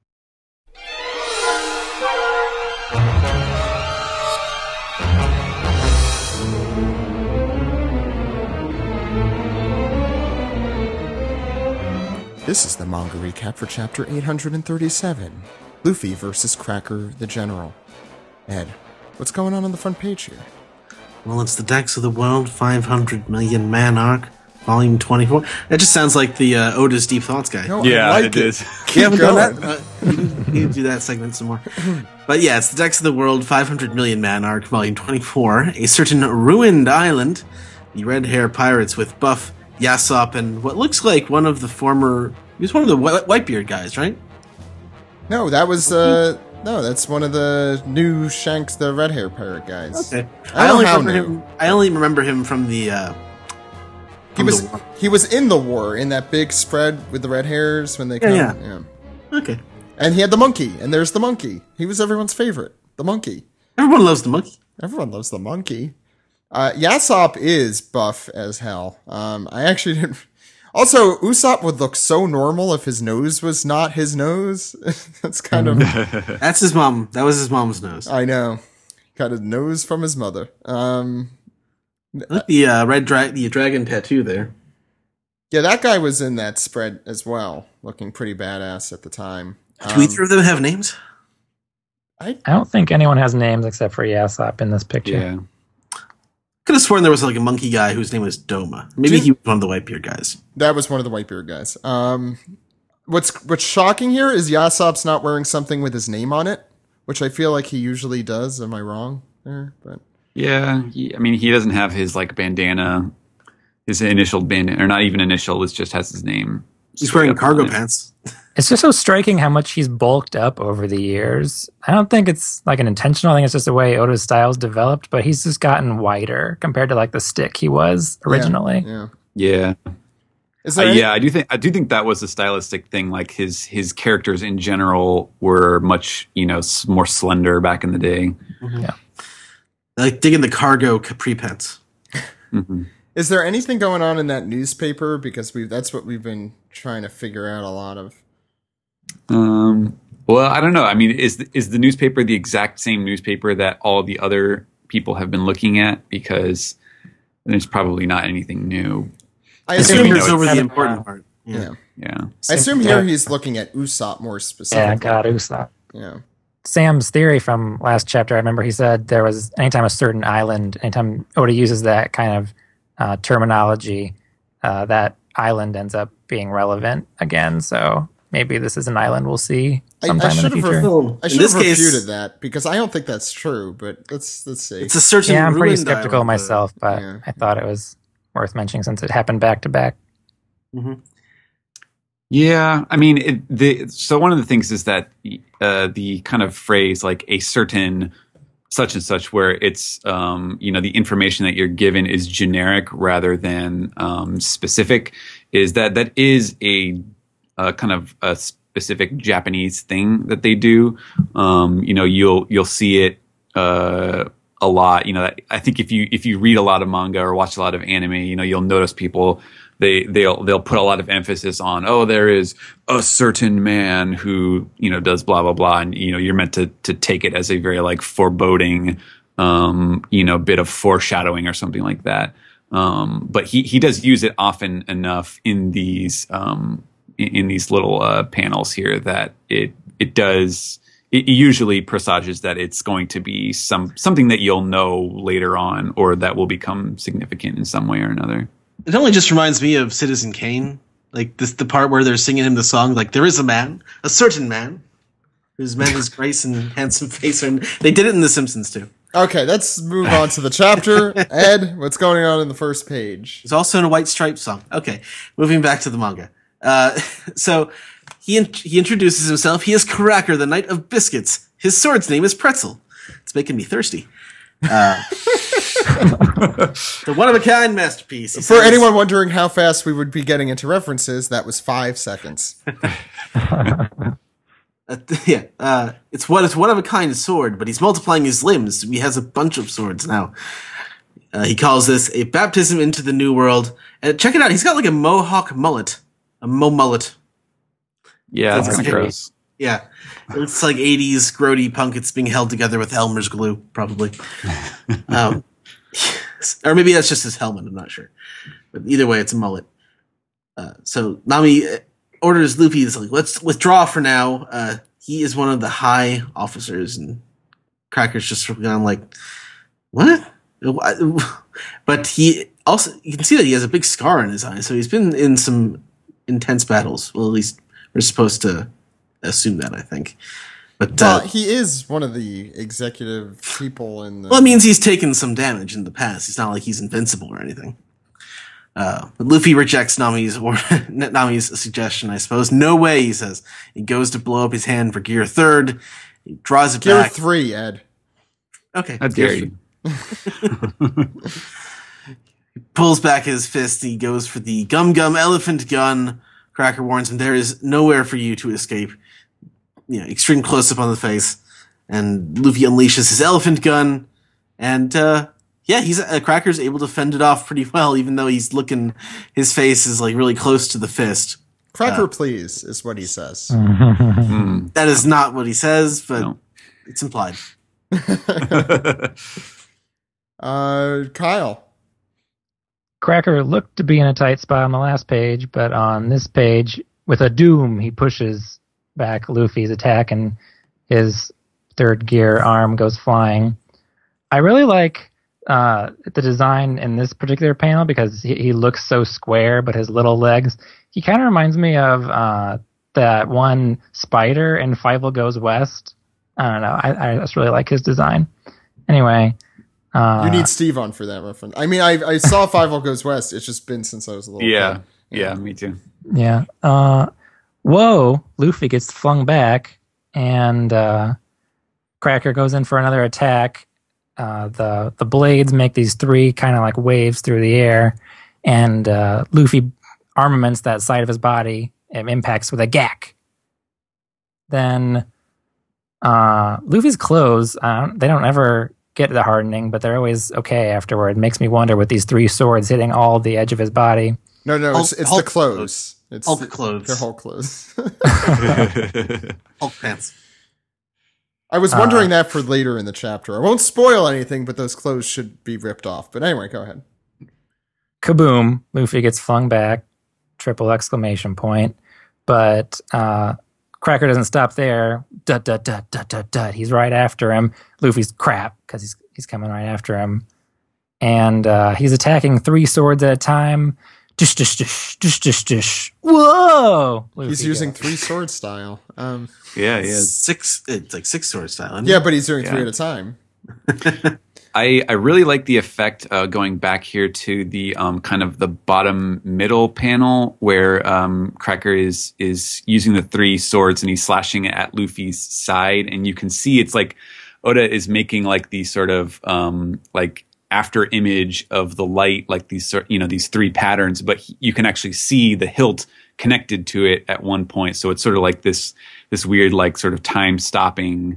This is the manga recap for chapter 837, Luffy versus Cracker the General. Ed, what's going on the front page here? Well, it's the Decks of the World 500 Million Man Arc, Volume 24. That just sounds like the Oda's Deep Thoughts guy. No, yeah, it is. You haven't done that? We need to do that segment some more. But yeah, it's the Decks of the World 500 Million Man Arc, Volume 24. A certain ruined island. The red hair pirates with Buff, Yasopp, and what looks like one of the former... He was one of the Whitebeard guys, right? No, that was... No, that's one of the new Shanks, the red hair pirate guys. Okay. I only remember him from the... He was in the war, in that big spread with the red hairs when they come. Yeah. Okay. And he had the monkey, and there's the monkey. He was everyone's favorite. The monkey. Everyone loves the monkey. Everyone loves the monkey. Yasopp is buff as hell. I actually didn't... Also, Usopp would look so normal if his nose was not his nose. That's kind of... That's his mom. That was his mom's nose. I know. Got his nose from his mother. I like the dragon tattoo there. Yeah, that guy was in that spread as well, looking pretty badass at the time. Do either of them have names? I don't think anyone has names except for Yasopp in this picture. Yeah. Could have sworn there was like a monkey guy whose name was Doma. Maybe he was one of the Whitebeard guys. That was one of the Whitebeard guys. What's shocking here is Yasopp's not wearing something with his name on it, which I feel like he usually does. Am I wrong there? But yeah, he doesn't have his like bandana, his initial bandana, or not even initial. It just has his name. He's wearing up cargo on it. pants. It's just so striking how much he's bulked up over the years. I don't think it's like an intentional. I think it's just the way Oda's style's developed, but he's just gotten wider compared to like the stick he was originally. Yeah. Yeah. Is there any- Yeah, I do think that was a stylistic thing. Like his characters in general were much, more slender back in the day. Yeah. Like digging the cargo capri pants. Mm-hmm. Is there anything going on in that newspaper? Because that's what we've been trying to figure out a lot of. Well, I don't know. I mean, is the newspaper the exact same newspaper that all the other people have been looking at? Because there's probably not anything new. I I assume assume he's over the it's- important part. Yeah. Yeah. I assume here he's looking at Usopp more specifically. Yeah, God, Usopp. Yeah. Sam's theory from last chapter, I remember he said there was anytime a certain island, anytime Oda uses that kind of terminology, that island ends up being relevant again. So maybe this is an island we'll see sometime in the should have future. I In should this have case- refuted that because I don't think that's true. But let's see. It's a certain. Yeah, I'm pretty ruined skeptical island, myself, but yeah. I thought it was worth mentioning since it happened back to back. Yeah, I mean, so one of the things is that the kind of phrase like a certain such and such, where it's the information that you're given is generic rather than specific, is that is a kind of a specific Japanese thing that they do. You'll see it a lot. I think if you read a lot of manga or watch a lot of anime, you'll notice people. They'll put a lot of emphasis on, there is a certain man who, does blah, blah, blah. And, you're meant to take it as a very like foreboding, bit of foreshadowing or something like that. But he does use it often enough in these little panels here that it usually presages that it's going to be something that you'll know later on or that will become significant in some way or another. It only just reminds me of Citizen Kane, like the part where they're singing him the song, like there is a certain man, whose man is grace and handsome face, and they did it in The Simpsons too. Okay, let's move on to the chapter. Ed, what's going on in the first page? He's also in a White Stripes song. Okay, moving back to the manga. So he introduces himself. He is Cracker, the Knight of Biscuits. His sword's name is Pretzel. It's making me thirsty. The one-of-a-kind masterpiece. For anyone wondering how fast we would be getting into references, that was 5 seconds. It's one-of-a-kind sword, but he's multiplying his limbs. He has a bunch of swords now. He calls this a baptism into the new world. And check it out, he's got like a mohawk mullet. A mullet. Yeah, that's That's kind of great. gross. Yeah. It's like 80s grody punk. It's being held together with Elmer's glue, probably. Or maybe that's just his helmet, I'm not sure. But either way, it's a mullet. So Nami orders Luffy, is like, let's withdraw for now. He is one of the high officers, and Cracker's just gone like, what? But he also, you can see that he has a big scar on his eye, so he's been in some intense battles. Well, at least we're supposed to assume that, I think. But Well, he is one of the executive people in the... well, it means he's taken some damage in the past. It's not like he's invincible or anything. But Luffy rejects Nami's suggestion, I suppose. No way, he says. He goes to blow up his hand for Gear 3rd. He draws it Gear back. 3, Ed. Okay. How dare you? He pulls back his fist. He goes for the Gum Gum Elephant Gun. Cracker warns him, there is nowhere for you to escape. Extreme close-up on the face. And Luffy unleashes his elephant gun. And, Cracker's able to fend it off pretty well, even though his face is like really close to the fist. Cracker, please, is what he says. That is not what he says, but No. it's implied. Kyle. Cracker looked to be in a tight spot on the last page, but on this page, with a doom, he pushes back Luffy's attack and his third gear arm goes flying. I really like the design in this particular panel because he looks so square, but his little legs, he kind of reminds me of that one spider in Fievel Goes West. I don't know. I just really like his design. Anyway. You need Steve on for that reference. I mean, I saw Five Goes West. It's just been since I was a little kid. Yeah, me too. Yeah. Whoa! Luffy gets flung back, and Cracker goes in for another attack. The blades make these 3 kind of like waves through the air, and Luffy armaments that side of his body and impacts with a gack. Then Luffy's clothes, they don't ever get the hardening, but they're always okay afterward. It makes me wonder with these 3 swords hitting all the edge of his body. No, it's the clothes. It's Hulk clothes. They're Hulk clothes. Hulk pants. I was wondering that for later in the chapter. I won't spoil anything, but those clothes should be ripped off. But anyway, go ahead. Kaboom! Luffy gets flung back. Triple exclamation point. But Cracker doesn't stop there. Dut, dut, dut, dut, dut, dut. He's right after him. Luffy's crap because he's coming right after him. And he's attacking 3 swords at a time. Dish, dish, dish, dish, dish, dish. Whoa! Luffy He's using 3 sword style. Yeah, he is. It's like 6 sword style. Isn't Yeah, it? but he's doing 3 at a time. I really like the effect going back here to the kind of the bottom middle panel where Cracker is using the 3 swords and he's slashing it at Luffy's side, and you can see it's like Oda is making like these sort of like after image of the light, like these these 3 patterns, but you can actually see the hilt connected to it at one point. So it's sort of like this weird like sort of time stopping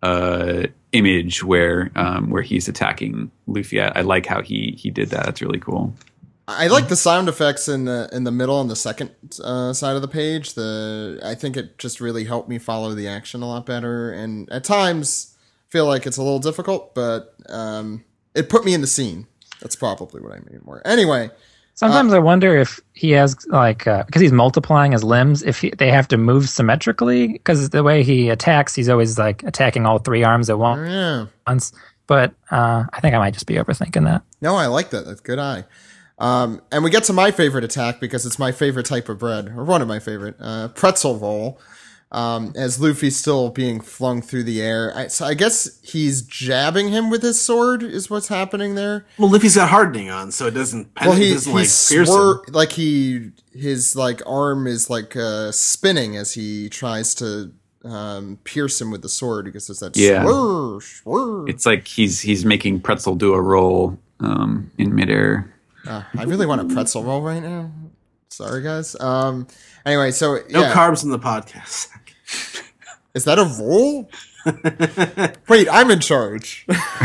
image where he's attacking Luffy. I like how he did that. That's really cool. I like the sound effects in the middle on the second side of the page. I think it just really helped me follow the action a lot better, and at times feel like it's a little difficult, but it put me in the scene. That's probably what I mean more. Anyway. Sometimes I wonder if he has, like, because he's multiplying his limbs, if they have to move symmetrically, because the way he attacks, he's always, like, attacking all 3 arms at once. Yeah. But I think I might just be overthinking that. No, I like that. That's a good eye. And we get to my favorite attack, because it's my favorite type of bread, or one of my favorite, pretzel roll. As Luffy's still being flung through the air. So I guess he's jabbing him with his sword is what's happening there. Well, Luffy's got hardening on, so it doesn't. Well, pierce him. His like arm is like spinning as he tries to pierce him with the sword, because there's that swirr. It's like he's making pretzel do a roll in midair. I really want a pretzel roll right now. Sorry, guys. Anyway, so no carbs in the podcast. Is that a roll? Wait, I'm in charge.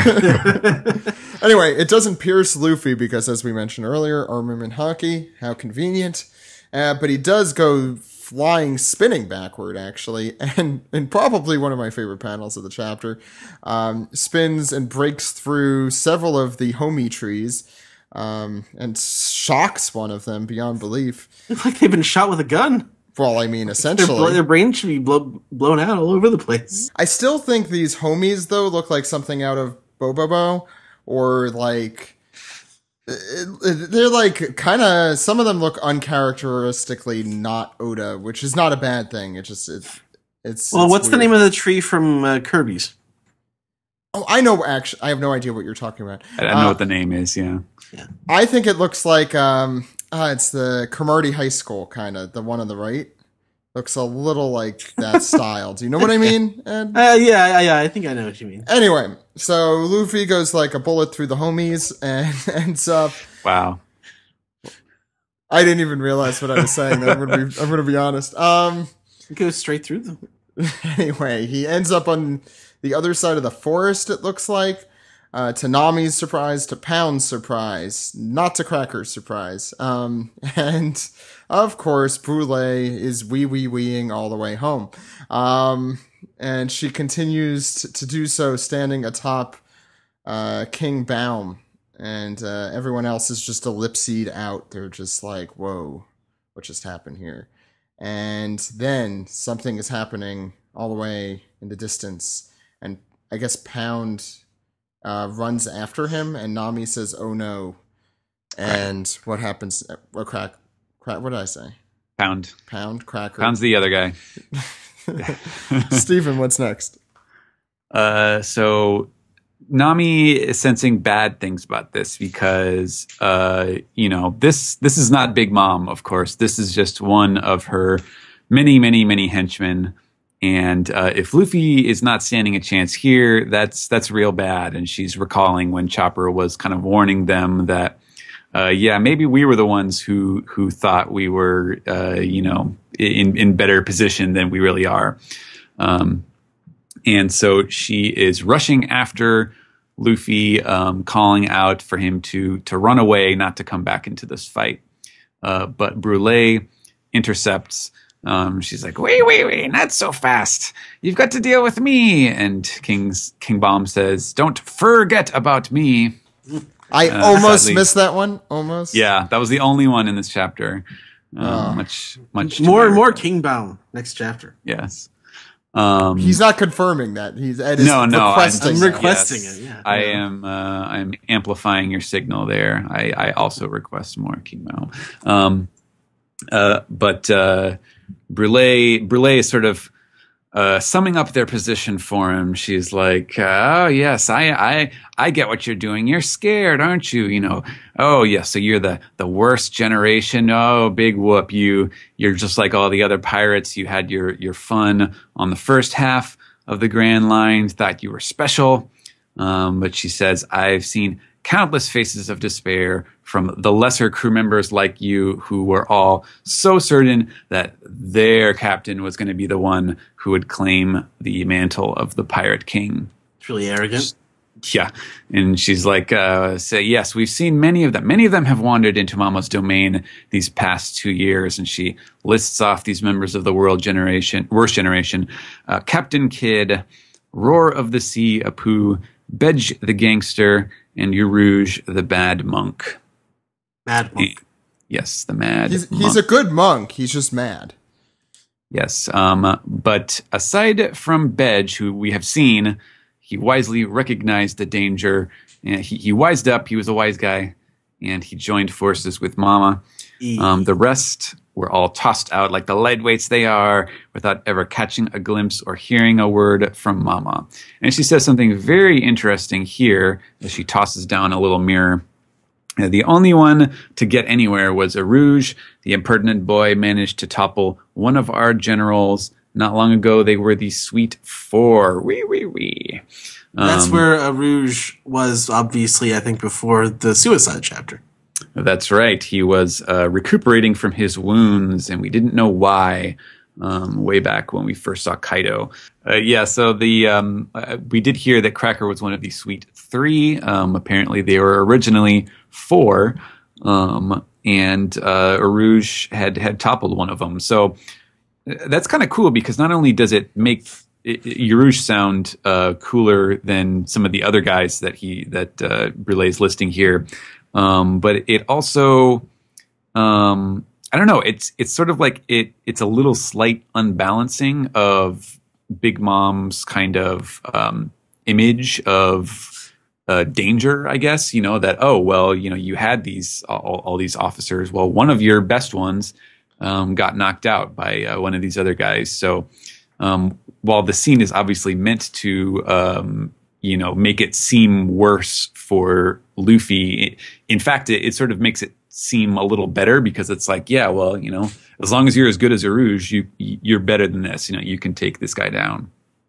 Anyway, it doesn't pierce Luffy because, as we mentioned earlier, armament hockey. How convenient. But he does go flying, spinning backward, actually, and probably one of my favorite panels of the chapter. Spins and breaks through several of the homie trees. And shocks one of them beyond belief. It's like they've been shot with a gun. Well, I mean, essentially. Their brain should be blown out all over the place. I still think these homies, though, look like something out of Bobobo. Or, like, they're, like, kind of, some of them look uncharacteristically not Oda, which is not a bad thing. It's Well, what's weird. the name of the tree from Kirby's? Oh, I know, actually. I have no idea what you're talking about. I don't know what the name is, yeah. I think it looks like, it's the Cromartie High School, kind of, the one on the right. Looks a little like that style. Do you know what I mean, Ed? Yeah, I think I know what you mean. Anyway, so Luffy goes like a bullet through the homies and ends up... Wow. I didn't even realize what I was saying. I'm gonna be honest. It goes straight through them. Anyway, he ends up on the other side of the forest, it looks like. To Nami's surprise, to Pound's surprise, not to Cracker's surprise. And of course, Brule is weeing all the way home. And she continues to do so standing atop King Baum. And everyone else is just ellipsed out. They're just like, whoa, what just happened here? And then something is happening all the way in the distance. And I guess Pound runs after him, and Nami says, "Oh no!" And what happens? Crack. What did I say? Pound. Cracker. Pound's the other guy. Steven, what's next? So Nami is sensing bad things about this because, this is not Big Mom, of course. This is just one of her many, many, many henchmen. And if Luffy is not standing a chance here, that's real bad. And she's recalling when Chopper was kind of warning them that, maybe we were the ones who thought we were, in better position than we really are. And so she is rushing after Luffy, calling out for him to run away, not to come back into this fight. But Brule intercepts. She's like, wait, not so fast. You've got to deal with me. And King Bomb says, don't forget about me. I almost sadly missed that one. Almost. Yeah, that was the only one in this chapter. Much more and more King Bound next chapter. Yes. He's not confirming that. Ed is No, requesting. I'm requesting it. Yeah, I'm amplifying your signal there. I also request more King Mao. But Brule is sort of summing up their position for him. She's like, "Oh yes, I get what you're doing. You're scared, aren't you? Oh yes, so you're the worst generation. Oh, big whoop. You're just like all the other pirates. You had your fun on the first half of the Grand Line. Thought you were special." But she says, "I've seen countless faces of despair from the lesser crew members like you who were all so certain that their captain was going to be the one who would claim the mantle of the Pirate King." It's really arrogant. Yeah. And she's like, yes, we've seen many of them. Many of them have wandered into Mama's domain these past 2 years. And she lists off these members of the worst generation, Captain Kidd, Roar of the Sea, Apu, Bedge the Gangster, and Urouge the Bad Monk. Mad Monk. Yes, the Mad Monk. He's a good monk. He's just mad. Yes. But aside from Bedge, who we have seen, he wisely recognized the danger. And he wised up. He was a wise guy. And he joined forces with Mama. The rest were all tossed out like the lightweights they are, without ever catching a glimpse or hearing a word from Mama. And she says something very interesting here as she tosses down a little mirror. The only one to get anywhere was Urouge. The impertinent boy managed to topple one of our generals. Not long ago, they were the Sweet Four. Wee. That's where Urouge was, obviously, I think, before the suicide chapter. That's right. He was recuperating from his wounds, and we didn't know why way back when we first saw Kaido. So we did hear that Cracker was one of the Sweet Three. Apparently, they were originally 4, and Urouge had toppled one of them. So that's kind of cool because not only does it make Urouge sound cooler than some of the other guys that Brule's listing here. But it also, I don't know. It's sort of like it's a little slight unbalancing of Big Mom's kind of image of danger, I guess. That you had these all these officers. Well, one of your best ones got knocked out by one of these other guys. So while the scene is obviously meant to make it seem worse for Luffy, in fact, it sort of makes it seem a little better because it's like, as long as you're as good as Urouge, you're better than this. You can take this guy down.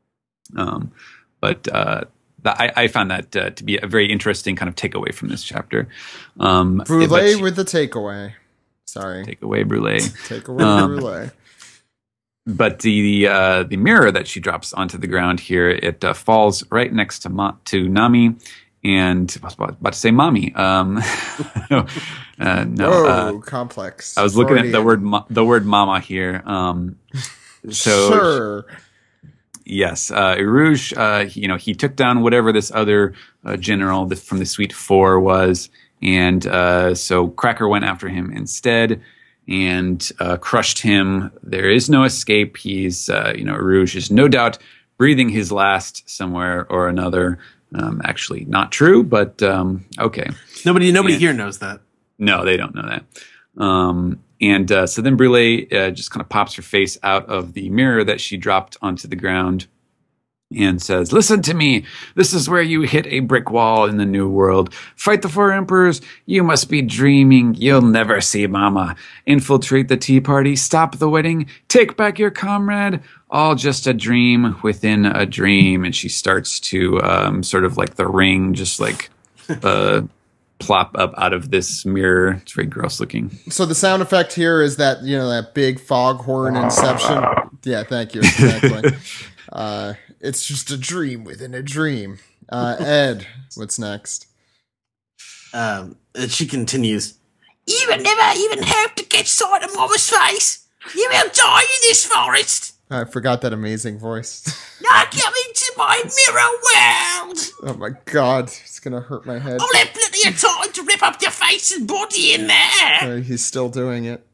I found that to be a very interesting kind of takeaway from this chapter. Brule with the takeaway. Sorry. Take away Brule. Take away Brule. But the mirror that she drops onto the ground here, it falls right next to Nami, and I was about to say Mommy. No. Complex. I was looking at the word Mama here. Sure. Yes, Urouge. He took down whatever this other general from the Sweet Four was, and so Cracker went after him instead. And crushed him. There is no escape. He's, Urouge is no doubt breathing his last somewhere or another. Actually, not true, but okay. Nobody here knows that. No, they don't know that. So then Brule just kind of pops her face out of the mirror that she dropped onto the ground. and says, "Listen to me. This is where you hit a brick wall in the new world. Fight the four emperors. You must be dreaming. You'll never see Mama. Infiltrate the tea party. Stop the wedding. Take back your comrade. All just a dream within a dream." And she starts to sort of like the ring, just like plop up out of this mirror. It's very gross looking. So the sound effect here is that, you know, that big foghorn inception. Yeah, thank you. Exactly. It's just a dream within a dream. Ed, what's next? And she continues, "You will never even have to get sight of Mama's face. You will die in this forest. I forgot that amazing voice. Not come into my mirror world. Oh my god, it's gonna hurt my head. I'll have plenty of time to rip up your face and body in there." He's still doing it.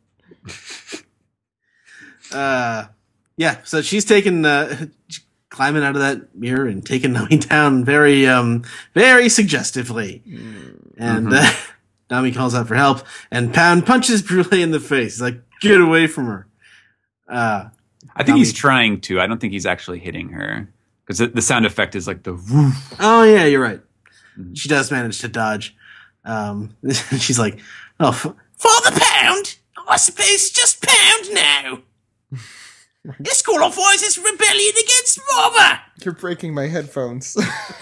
Yeah, so she's taken, climbing out of that mirror and taking Nami down very, very suggestively. And Nami calls out for help, and Pound punches Brule in the face. He's like, "Get away from her." I think he's trying to. I don't think he's actually hitting her. Because the sound effect is like the woof. Oh, yeah, you're right. She does manage to dodge. She's like, "Oh, for the Pound? I suppose it's just Pound now. This qualifies as rebellion against Mama." You're breaking my headphones.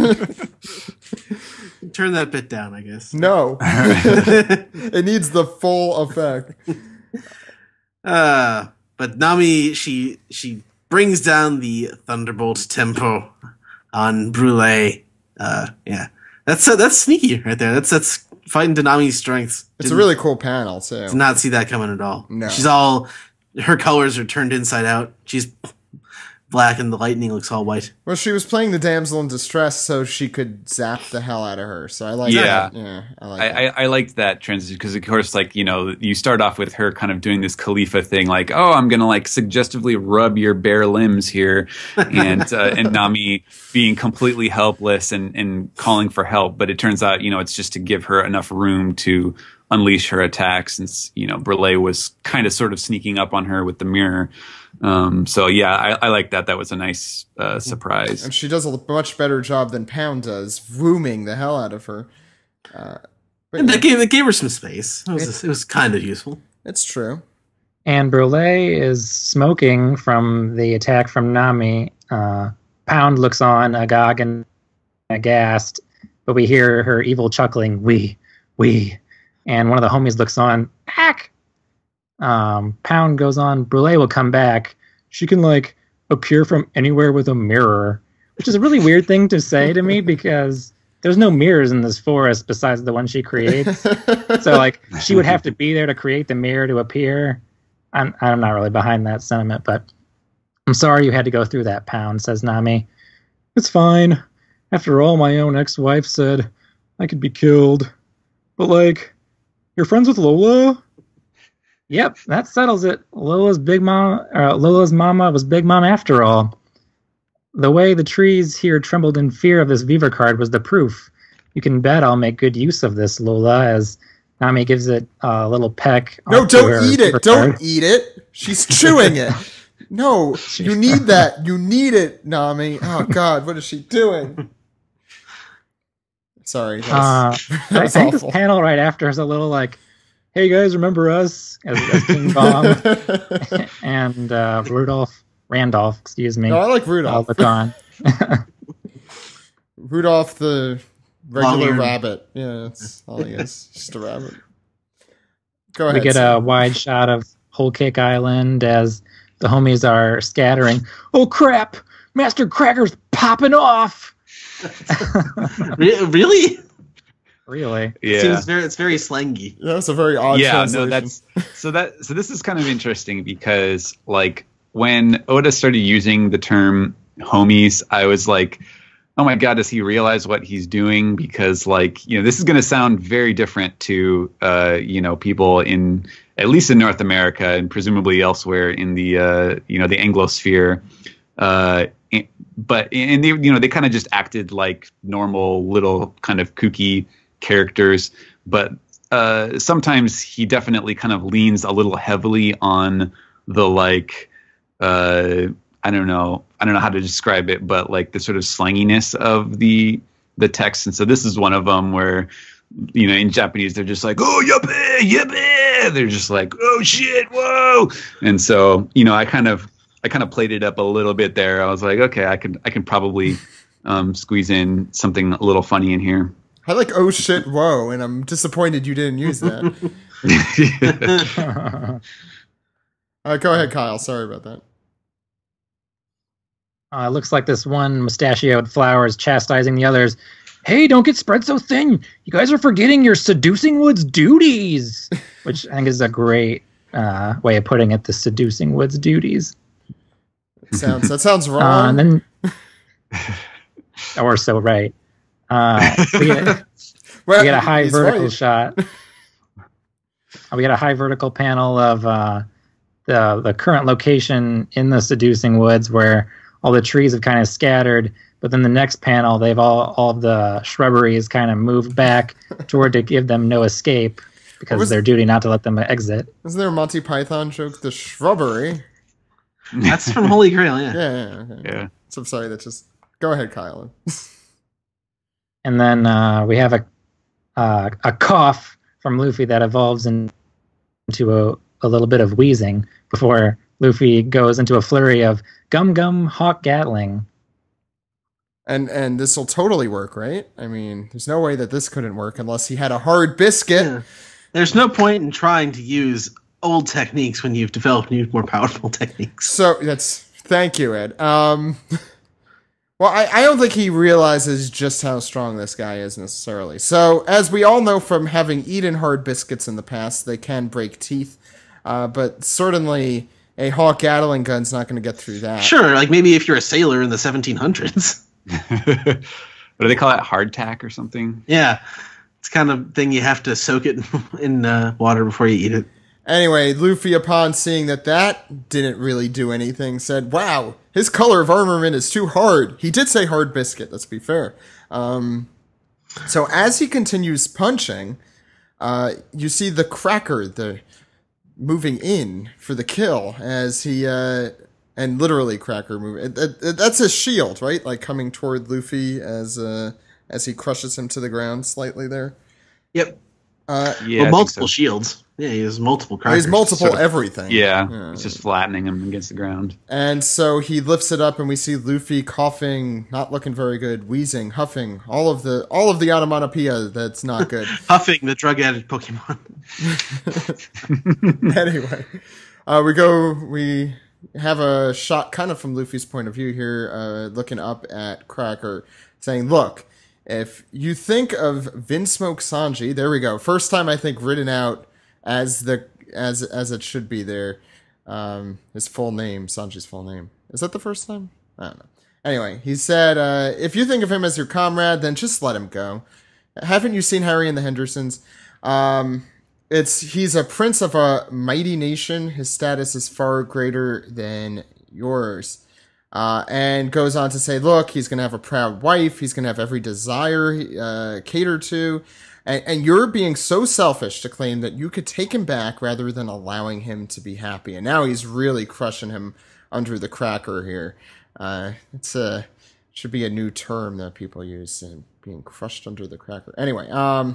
Turn that bit down, I guess. No. It needs the full effect. But Nami, she brings down the Thunderbolt tempo on Brule. Yeah, that's sneaky right there. That's fighting to Nami's strengths. It's a really cool panel too. Did not see that coming at all. No. Her colors are turned inside out. She's black and the lightning looks all white. Well, she was playing the damsel in distress so she could zap the hell out of her. So I like that. Yeah, I I liked that transition because, of course, like, you know, you start off with her kind of doing this Khalifa thing, like, "Oh, I'm going to like suggestively rub your bare limbs here," and Nami being completely helpless and calling for help. But it turns out, you know, it's just to give her enough room to unleash her attack, since, you know, Brule was kind of sort of sneaking up on her with the mirror. So yeah, I like that. That was a nice surprise. And she does a much better job than Pound does, vooming the hell out of her. And that gave her some space. It was kind of useful. It's true. And Brule is smoking from the attack from Nami. Pound looks on, agog and aghast, but we hear her evil chuckling, we. And one of the homies looks on, "Hack!" Pound goes on, "Brule will come back. She can, like, appear from anywhere with a mirror," which is a really weird thing to say to me because there's no mirrors in this forest besides the one she creates. So, like, she would have to be there to create the mirror to appear. I'm not really behind that sentiment, but I'm sorry you had to go through that, Pound, says Nami. "It's fine. After all, my own ex-wife said I could be killed. But, like, you're friends with Lola?" Yep, that settles it. Lola's mama was Big Mom after all. The way the trees here trembled in fear of this Beaver card was the proof. You can bet I'll make good use of this, Lola, as Nami gives it a little peck. No, don't eat it. Don't eat it. She's chewing it. No, you need that. You need it, Nami. Oh, God, what is she doing? Sorry. I think this panel right after is a little like, "Hey guys, remember us?" as King Bomb and Randolph, excuse me. No, I like Rudolph. Look on. Rudolph the regular rabbit. Yeah, that's all he is. Just a rabbit. Go ahead. We get a wide shot of Whole Cake Island as the homies are scattering. "Oh crap! Master Cracker's popping off!" Really? Really? Yeah. It's very slangy. That's a very odd translation. No, so this is kind of interesting because, like, when Oda started using the term homies, I was like, oh my God, does he realize what he's doing? Because, like, you know, this is going to sound very different to, you know, people in, at least in North America and presumably elsewhere in the, you know, the Anglosphere. But and they, you know, they kind of just acted like normal little kind of kooky characters. But sometimes he definitely kind of leans a little heavily on the, like, I don't know how to describe it, but like the sort of slanginess of the text. And so this is one of them where, in Japanese, they're just like, oh, yuppie, yippee. They're just like, oh shit, whoa. And so, I kind of played it up a little bit there. I was like, okay, I can probably squeeze in something a little funny in here. I like oh shit, whoa, and I'm disappointed you didn't use that. Go ahead, Kyle. Sorry about that. It looks like this one mustachioed flower is chastising the others. Hey, don't get spread so thin. You guys are forgetting your seducing woods duties. Which I think is a great way of putting it, the seducing woods duties. That sounds wrong. And then, or so right. We get a high vertical shot. We get a high vertical panel of the current location in the seducing woods where all the trees have kind of scattered. But then the next panel, they've all of the shrubbery is kind of moved back toward to give them no escape because it's their duty not to let them exit. Isn't there a Monty Python joke? The shrubbery. That's from Holy Grail, yeah. Yeah. Okay. Yeah. So I'm sorry. Go ahead, Kyle. And then we have a cough from Luffy that evolves into a little bit of wheezing before Luffy goes into a flurry of gum gum hawk gatling. And this will totally work, right? I mean, there's no way that this couldn't work unless he had a hard biscuit. Yeah. There's no point in trying to use old techniques when you've developed new, more powerful techniques. So thank you, Ed. Well, I don't think he realizes just how strong this guy is necessarily. So, as we all know from having eaten hard biscuits in the past, they can break teeth. But certainly, a hawk gatling gun's not going to get through that. Sure, like maybe if you're a sailor in the 1700s. What do they call it? Hardtack or something? Yeah, it's kind of thing you have to soak it in water before you eat it. Anyway, Luffy, upon seeing that didn't really do anything, said, wow, his color of armament is too hard. He did say hard biscuit, let's be fair. So as he continues punching, you see the cracker moving in for the kill as he... and literally cracker moving. That's his shield, right? Like coming toward Luffy as he crushes him to the ground slightly there. Yep. Yeah, well, multiple shields. Yeah, he has multiple crackers. He has multiple everything. Yeah, it's just flattening him against the ground. And so he lifts it up, and we see Luffy coughing, not looking very good, wheezing, huffing, all of the onomatopoeia that's not good. Huffing, the drug-added Pokemon. Anyway, we have a shot kind of from Luffy's point of view here, looking up at Cracker, saying, look, if you think of Vinsmoke Sanji, there we go. First time I think written out as it should be there. His full name, Sanji's full name. Is that the first time? I don't know. Anyway, he said, if you think of him as your comrade, then just let him go. Haven't you seen Harry and the Hendersons? He's a prince of a mighty nation. His status is far greater than yours. And goes on to say, look, he's going to have a proud wife. He's going to have every desire catered to. And you're being so selfish to claim that you could take him back rather than allowing him to be happy. And now he's really crushing him under the cracker here. Should be a new term that people use, being crushed under the cracker. Anyway,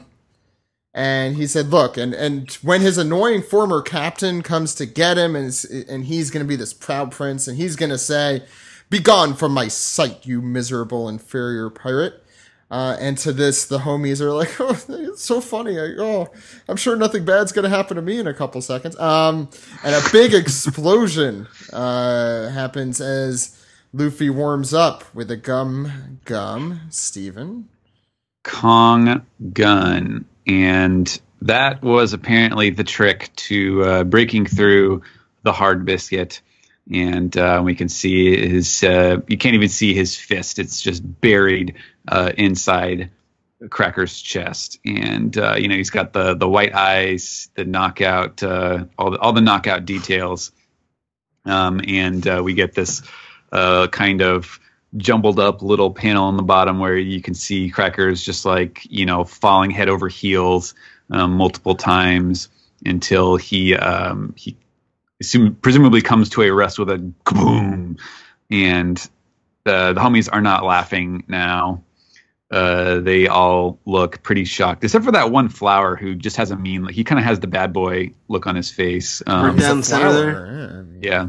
and he said, look, and when his annoying former captain comes to get him, and he's going to be this proud prince, and he's going to say, begone from my sight, you miserable inferior pirate. And to this, the homies are like, oh, it's so funny. I'm sure nothing bad's going to happen to me in a couple seconds. And a big explosion happens as Luffy warms up with a gum, Steven. Kong gun. And that was apparently the trick to breaking through the hard biscuit. And we can see you can't even see his fist. It's just buried inside Cracker's chest. And, he's got the white eyes, the knockout, all the knockout details. And we get this kind of jumbled up little panel on the bottom where you can see Cracker's just like, falling head over heels multiple times until he presumably comes to a rest with a kaboom. and the homies are not laughing now. They all look pretty shocked, except for that one Flower who just has a mean. He kind of has the bad boy look on his face. We're down center there. Yeah.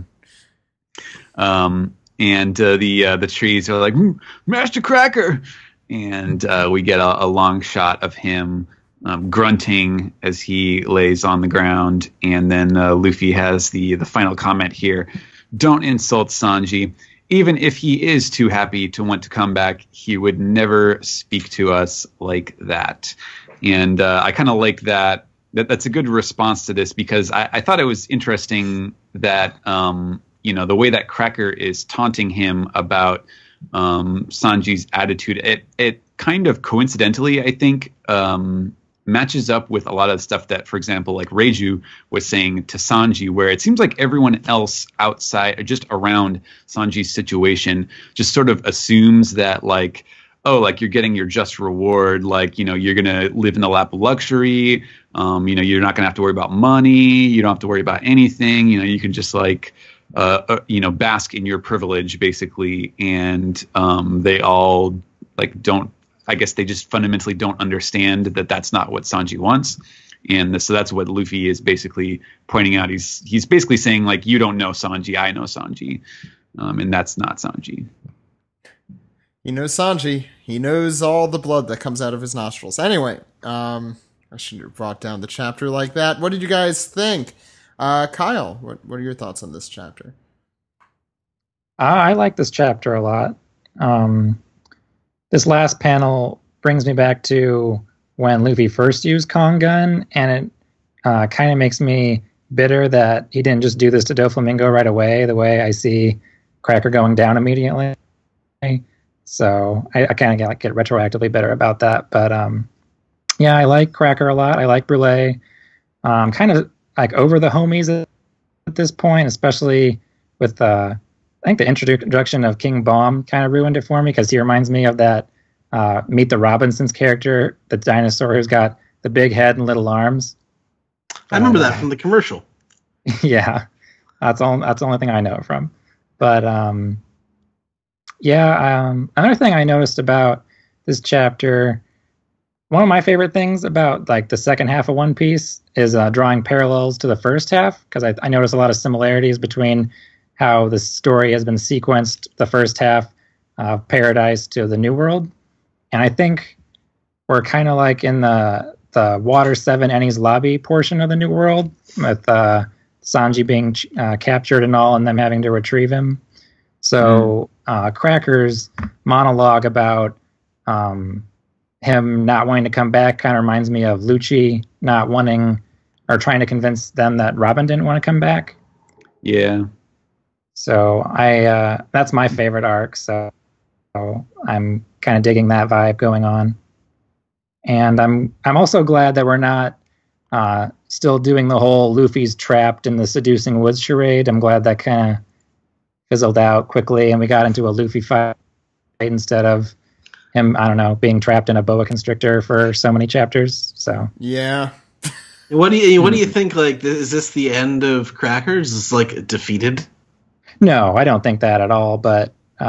And the trees are like, Master Cracker, and we get a long shot of him grunting as he lays on the ground, and then Luffy has the final comment here: "Don't insult Sanji. Even if he is too happy to want to come back, he would never speak to us like that." And I kind of like that. That's a good response to this, because I thought it was interesting that the way that Cracker is taunting him about Sanji's attitude, it kind of coincidentally, I think, matches up with a lot of stuff that, for example, like Reiju was saying to Sanji, where it seems like everyone else outside or just around Sanji's situation just sort of assumes that, like, oh, like, you're getting your just reward, like, you're gonna live in the lap of luxury, you're not gonna have to worry about money, you don't have to worry about anything, you can just like bask in your privilege, basically. And they all like don't, I guess they just fundamentally don't understand that that's not what Sanji wants. And so that's what Luffy is basically pointing out. He's basically saying, like, you don't know Sanji, I know Sanji. And that's not Sanji. He knows Sanji. He knows all the blood that comes out of his nostrils. Anyway, I shouldn't have brought down the chapter like that. What did you guys think? Kyle, what are your thoughts on this chapter? I like this chapter a lot. This last panel brings me back to when Luffy first used Kongan, and it kind of makes me bitter that he didn't just do this to Doflamingo right away, the way I see Cracker going down immediately. So I kind of get retroactively bitter about that. But yeah, I like Cracker a lot. I like Brule. Kind of like over the homies at this point, especially with I think the introduction of King Bomb kind of ruined it for me, because he reminds me of that Meet the Robinsons character, the dinosaur who's got the big head and little arms. I remember that from the commercial. Yeah, that's the only thing I know it from. But another thing I noticed about this chapter, one of my favorite things about like the second half of One Piece is drawing parallels to the first half, because I noticed a lot of similarities between how the story has been sequenced, the first half of Paradise to the New World. And I think we're kind of like in the Water 7 Enies Lobby portion of the New World, with Sanji being captured and all, and them having to retrieve him. So Cracker's monologue about him not wanting to come back kind of reminds me of Lucci not wanting, or trying to convince them that Robin didn't want to come back. Yeah. So that's my favorite arc. So I'm kind of digging that vibe going on, and I'm also glad that we're not still doing the whole Luffy's trapped in the seducing woods charade. I'm glad that kind of fizzled out quickly, and we got into a Luffy fight instead of him, I don't know, being trapped in a boa constrictor for so many chapters. So yeah. What do you think? Like, is this the end of Crackers? Is this like defeated? No, I don't think that at all, but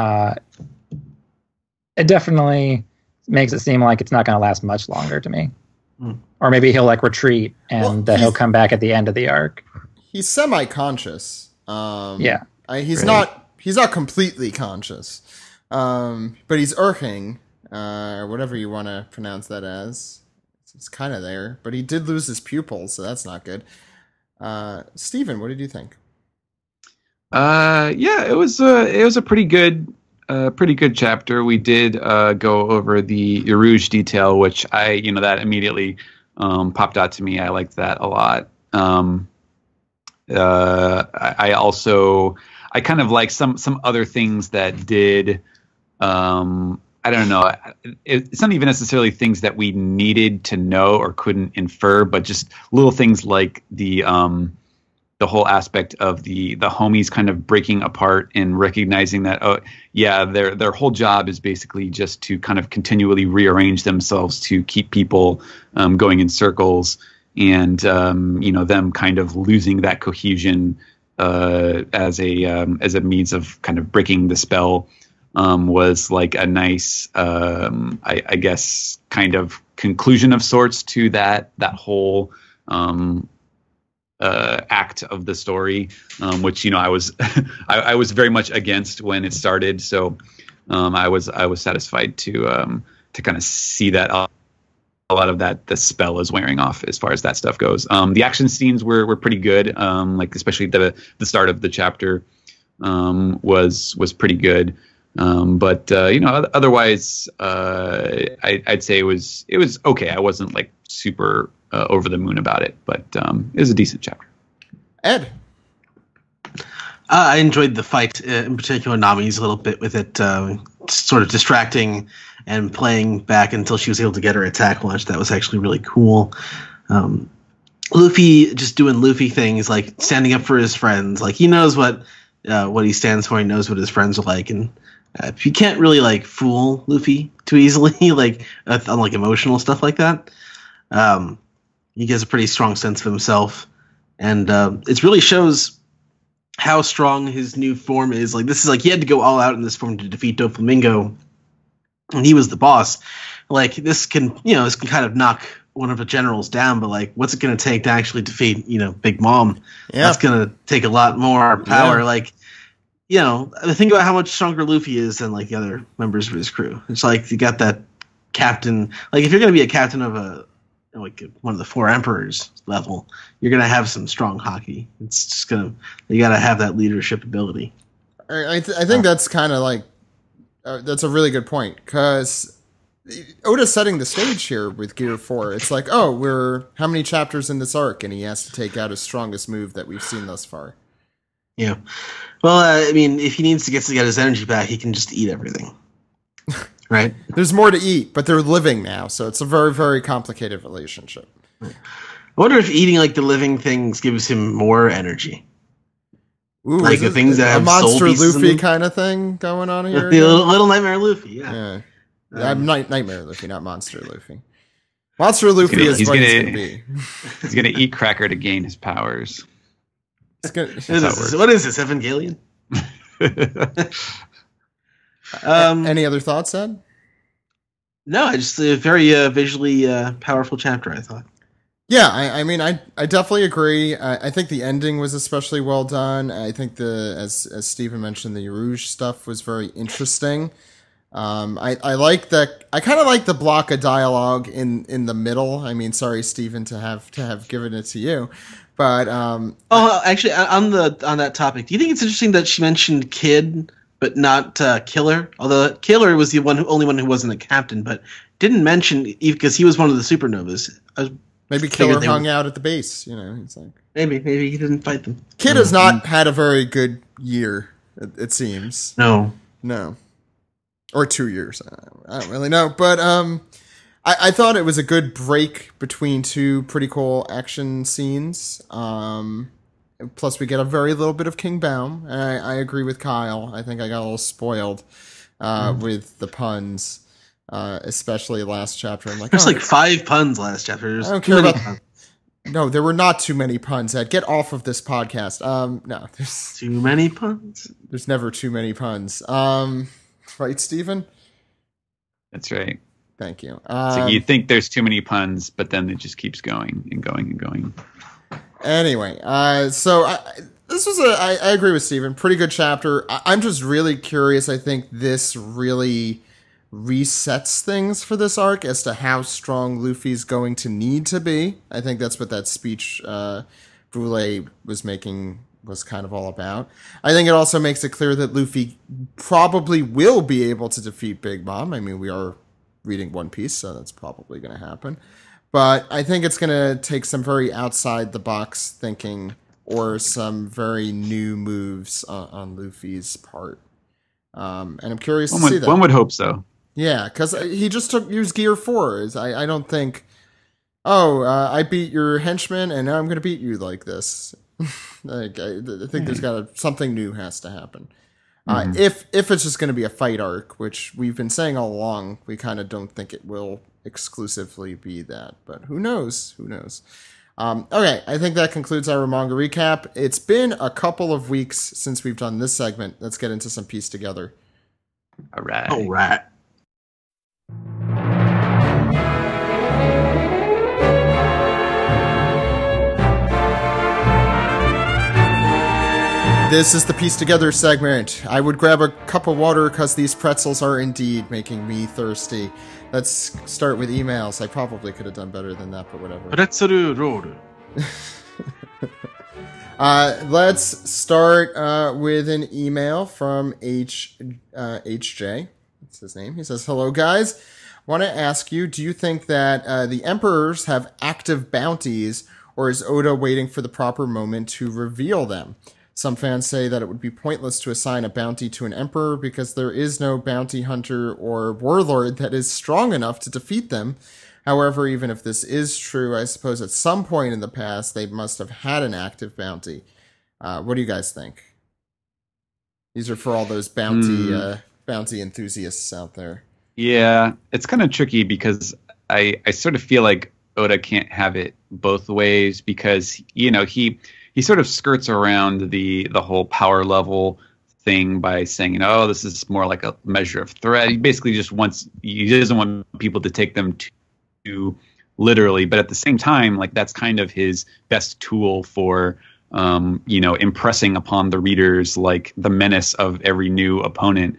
it definitely makes it seem like it's not going to last much longer to me. Or maybe he'll like retreat, and he'll come back at the end of the arc. He's semi-conscious. Yeah. He's not completely conscious. But he's irking, or whatever you want to pronounce that as. It's kind of there, but he did lose his pupils, so that's not good. Steven, what did you think? Yeah, it was a pretty good chapter. We did go over the Rouge detail, which that immediately popped out to me. I liked that a lot. I kind of like some other things that did. I don't know. It's not even necessarily things that we needed to know or couldn't infer, but just little things like the whole aspect of the homies kind of breaking apart and recognizing that, oh yeah, their whole job is basically just to kind of continually rearrange themselves to keep people going in circles, and them kind of losing that cohesion as a means of kind of breaking the spell was like a nice, I guess, kind of conclusion of sorts to that whole act of the story, which I was I was very much against when it started. So I was satisfied to kind of see that a lot of that the spell is wearing off as far as that stuff goes. The action scenes were pretty good, like especially the start of the chapter was pretty good. But otherwise, I'd say it was okay. I wasn't like super over the moon about it, but it was a decent chapter. Ed, I enjoyed the fight, in particular Nami's a little bit with it, sort of distracting and playing back until she was able to get her attack launched. That was actually really cool. Luffy just doing Luffy things, like standing up for his friends. Like he knows what he stands for. He knows what his friends are like, and you can't really like fool Luffy too easily, like on like emotional stuff like that. He gets a pretty strong sense of himself, and it really shows how strong his new form is. Like this is like he had to go all out in this form to defeat Doflamingo, and he was the boss. Like this can kind of knock one of the generals down, but like what's it going to take to actually defeat Big Mom? Yeah. That's going to take a lot more power. Yeah. Like think about how much stronger Luffy is than like the other members of his crew. It's like you got that captain. Like if you're going to be a captain of like one of the four emperors level, you're going to have some strong hockey. It's just you got to have that leadership ability. I think that's kind of like that's a really good point, because Oda's setting the stage here with Gear 4. It's like, we're how many chapters in this arc, and he has to take out his strongest move that we've seen thus far. Yeah. Well, I mean, if he needs to get his energy back, he can just eat everything. Right? There's more to eat, but they're living now, so it's a very, very complicated relationship. I wonder if eating like the living things gives him more energy. Ooh, like the things that have Monster soul Luffy kind of thing going on here. The little Nightmare Luffy, yeah. I'm Nightmare Luffy, not Monster Luffy. Monster Luffy is what he's going to be. He's going to eat Cracker to gain his powers. What is this, Evangelion? Any other thoughts, Ed? No, just a very visually powerful chapter, I thought. Yeah, I mean, I definitely agree. I think the ending was especially well done. I think as Stephen mentioned, the Rouge stuff was very interesting. I like that. I kind of like the block of dialogue in the middle. I mean, sorry, Stephen, to have given it to you, but actually, on that topic, do you think it's interesting that she mentioned Kid but not Killer? Although Killer was the only one who wasn't a captain, but didn't mention because he was one of the supernovas. Maybe Killer hung out at the base. It's like maybe he didn't fight them. Kid has not had a very good year. It seems. No. Or 2 years. I don't really know. But I thought it was a good break between two pretty cool action scenes. Plus, we get a very little bit of King Baum. And I agree with Kyle. I think I got a little spoiled with the puns, especially last chapter. I'm like, there's like 5 puns last chapter. I don't care about puns. No, there were not too many puns, Ed. Get off of this podcast. No, there's too many puns. There's never too many puns. Right, Stephen? That's right. Thank you. So you think there's too many puns, but then it just keeps going and going and going. Anyway, this was I agree with Stephen. Pretty good chapter. I'm just really curious. I think this really resets things for this arc as to how strong Luffy's going to need to be. I think that's what that speech Brule was making was kind of all about. I think it also makes it clear that Luffy probably will be able to defeat Big Mom. I mean, we are reading One Piece, so that's probably going to happen. But I think it's going to take some very outside the box thinking or some very new moves on Luffy's part. And I'm curious to see that. One would hope so. Yeah, because he just used Gear 4. I don't think, I beat your henchman and now I'm going to beat you like this. Like, I think there's something new has to happen. If it's just going to be a fight arc, which we've been saying all along, we kind of don't think it will exclusively be that. But who knows? Okay, I think that concludes our manga recap. It's been a couple of weeks since we've done this segment. Let's get into some piece together. All right. All right. This is the Piece Together segment. I would grab a cup of water because these pretzels are indeed making me thirsty. Let's start with emails. I probably could have done better than that, but whatever. Pretzel roll. Let's start with an email from HJ. That's his name. He says, "Hello, guys. Want to ask you, do you think that the emperors have active bounties, or is Oda waiting for the proper moment to reveal them? Some fans say that it would be pointless to assign a bounty to an emperor because there is no bounty hunter or warlord that is strong enough to defeat them. However, even if this is true, I suppose at some point in the past they must have had an active bounty. What do you guys think?" These are for all those bounty enthusiasts out there. Yeah, it's kind of tricky because I sort of feel like Oda can't have it both ways because, you know, he sort of skirts around the whole power level thing by saying, you know, oh, this is more like a measure of threat. He basically just he doesn't want people to take them too literally, but at the same time, like that's kind of his best tool for, you know, impressing upon the readers like the menace of every new opponent.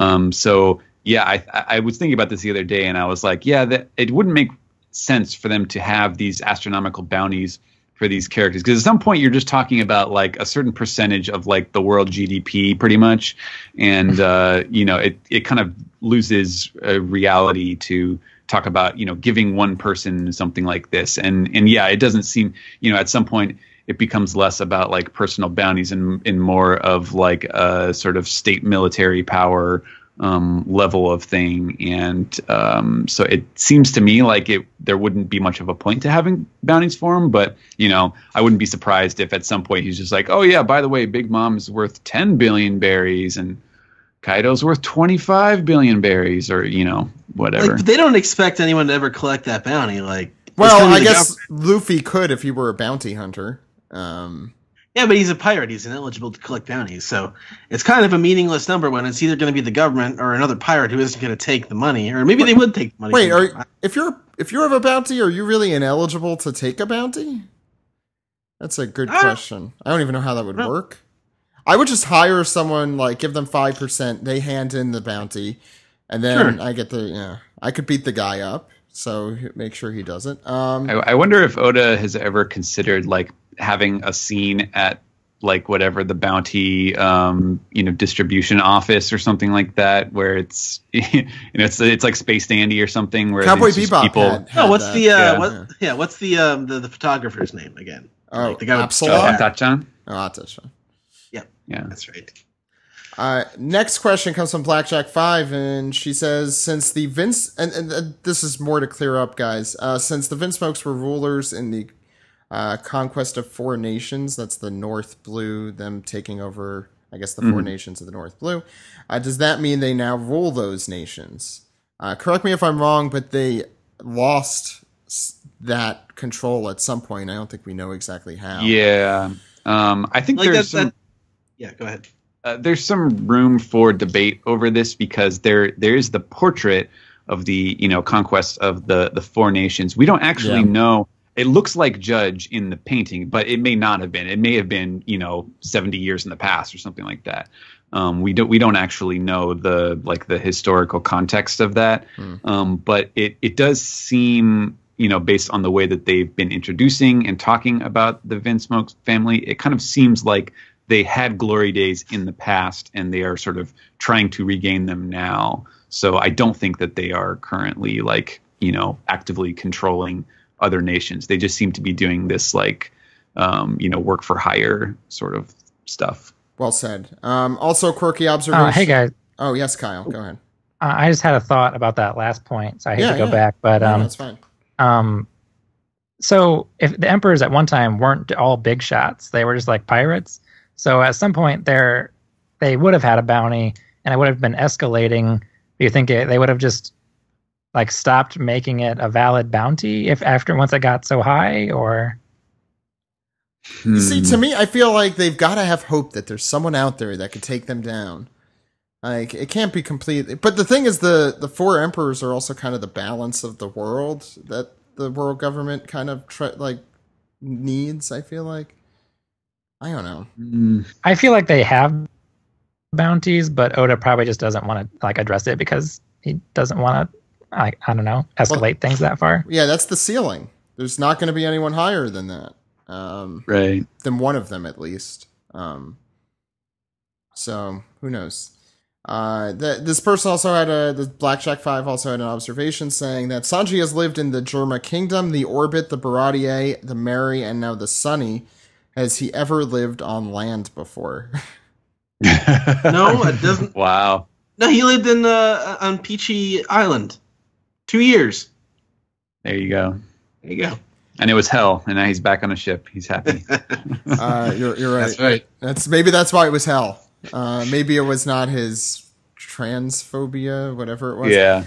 So yeah, I was thinking about this the other day, and I was like, yeah, that it wouldn't make sense for them to have these astronomical bounties for these characters, because at some point you're just talking about like a certain percentage of like the world GDP pretty much, and you know, it kind of loses reality to talk about, you know, giving one person something like this, and yeah, it doesn't seem, you know, at some point it becomes less about like personal bounties and more of like a sort of state military power level of thing, and so it seems to me like there wouldn't be much of a point to having bounties for him, but you know, I wouldn't be surprised if at some point he's just like, oh yeah, by the way, Big Mom is worth 10 billion berries and Kaido's worth 25 billion berries, or you know, whatever. Like, they don't expect anyone to ever collect that bounty. Like, well, I guess Luffy could if he were a bounty hunter. Yeah, but he's a pirate. He's ineligible to collect bounties. So it's kind of a meaningless number when it's either going to be the government or another pirate who isn't going to take the money. Or maybe they would take the money. Wait, if you have a bounty, are you really ineligible to take a bounty? That's a good question. I don't even know how that would work. I would just hire someone, like give them 5%, they hand in the bounty, and then I get I could beat the guy up. So make sure he does it. I wonder if Oda has ever considered like having a scene at like whatever the bounty, you know, distribution office or something like that, where it's, you know, it's like Space Dandy or something, where Cowboy Bebop people. What's that. What's the photographer's name again? Oh, like the guy with Atachan. Oh, Atachan. Yeah, that's right. Next question comes from Blackjack5, and she says, since the Vince, and this is more to clear up, guys, since the Vinsmokes were rulers in the conquest of 4 nations, that's the North Blue, them taking over, I guess, the 4 nations of the North Blue, does that mean they now rule those nations? Correct me if I'm wrong, but they lost that control at some point. I don't think we know exactly how. Yeah. I think like there's some... Yeah, go ahead. There's some room for debate over this because there is the portrait of the, you know, conquest of the 4 nations. We don't actually know. It looks like Judge in the painting, but it may not have been. It may have been, you know, 70 years in the past or something like that. We don't actually know the historical context of that. But it does seem, you know, based on the way that they've been introducing and talking about the Vinsmoke family, it kind of seems like they had glory days in the past and they are sort of trying to regain them now. So I don't think that they are currently like, you know, actively controlling other nations. They just seem to be doing this like, you know, work for hire sort of stuff. Well said. Also quirky observation. Hey guys. Oh yes, Kyle, go ahead. I just had a thought about that last point, so I hate to go back, but no, that's fine. So if the emperors at one time weren't all big shots, they were just like pirates. So at some point they would have had a bounty, and it would have been escalating. Do you think they would have just like stopped making it a valid bounty once it got so high, or? See, to me, I feel like they've got to have hope that there's someone out there that could take them down. Like, it can't be complete. But the thing is, the four emperors are also kind of the balance of the world that the world government kind of needs, I feel like. I don't know. I feel like they have bounties, but Oda probably just doesn't want to address it because he doesn't want to, I don't know, escalate things that far. Yeah, that's the ceiling. There's not going to be anyone higher than that. Right. Than one of them, at least. So, who knows? This person also had the Blackjack 5 also had an observation saying that Sanji has lived in the Germa Kingdom, the Orbit, the Baratier, the Mary, and now the Sunny. Has he ever lived on land before? No, it doesn't. Wow. No, he lived in on Peachy Island. 2 years. There you go. There you go. And it was hell, and now he's back on a ship. He's happy. You're right. That's right. Maybe that's why it was hell. Maybe it was not his transphobia, whatever it was. Yeah.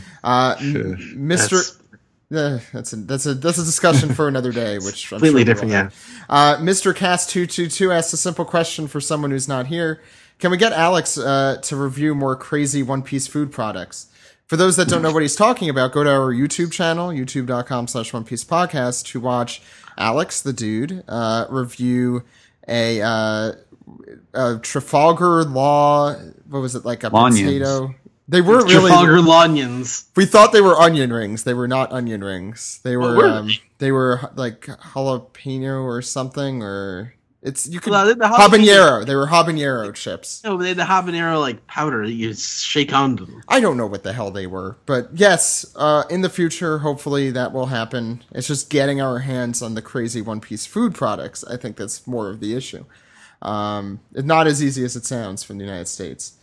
Mr. That's a discussion for another day, which I'm completely sure different. we'll have. Mr. Cast 222 asks a simple question for someone who's not here. Can we get Alex to review more crazy One Piece food products? For those that don't know what he's talking about, go to our YouTube channel, youtube.com/One Piece Podcast, to watch Alex, the dude, review a Trafalgar Law. What was it, like a Lonions. Potato? They weren't really Trafalgar Lonions. We thought they were onion rings. They were not onion rings. They were they were like jalapeno or something, or you could habanero. They were habanero chips. No, but they had the habanero powder that you shake on them. I don't know what the hell they were, but yes, in the future, hopefully that will happen. It's just getting our hands on the crazy One Piece food products. I think that's more of the issue. It's not as easy as it sounds from the United States.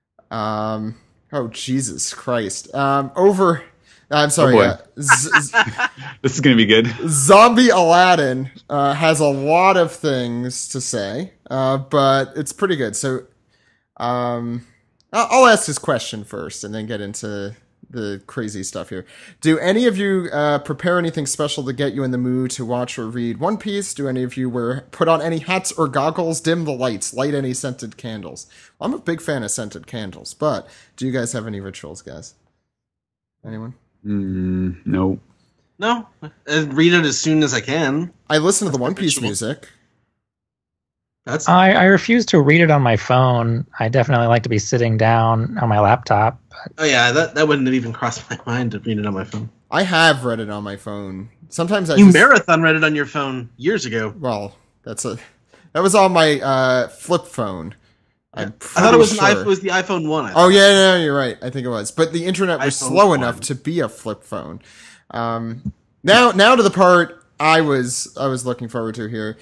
Oh, Jesus Christ. I'm sorry. Oh this is going to be good. Zombie Aladdin has a lot of things to say, but it's pretty good. So I'll ask this question first and then get into the crazy stuff here. Do any of you prepare anything special to get you in the mood to watch or read One Piece? Do any of you put on any hats or goggles, dim the lights, light any scented candles? I'm a big fan of scented candles, but do you guys have any rituals, guys? Anyone? No. No, I read it as soon as I can. I listen to the One Piece music. I refuse to read it on my phone. I definitely like to be sitting down on my laptop. Oh yeah, that wouldn't have even crossed my mind to read it on my phone. I have read it on my phone. Sometimes marathon read it on your phone years ago. Well, that was on my flip phone. I thought it was it was the iPhone 1. Oh yeah, you're right. I think it was. But the internet was slow enough to be a flip phone. Now to the part I was looking forward to here.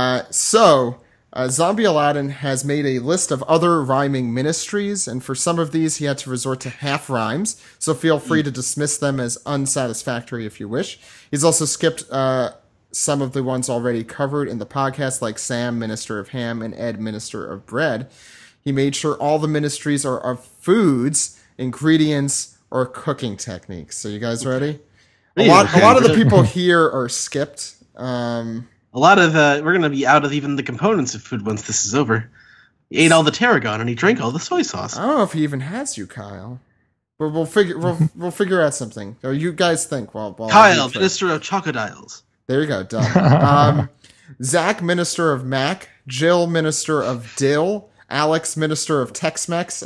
Zombie Aladdin has made a list of other rhyming ministries, and for some of these he had to resort to half rhymes, so feel free to dismiss them as unsatisfactory if you wish. He's also skipped some of the ones already covered in the podcast, like Sam, Minister of Ham, and Ed, Minister of Bread. He made sure all the ministries are of foods, ingredients, or cooking techniques. So you guys ready? A lot of the people here are skipped. A lot of we're going to be out of even the components of food once this is over. He ate all the tarragon and he drank all the soy sauce. I don't know if he even has you, Kyle. But we'll figure out something. Or you guys think while Kyle, Minister of Chocodiles. There you go, done. Zach, Minister of Mac. Jill, Minister of Dill. Alex, Minister of Tex-Mex.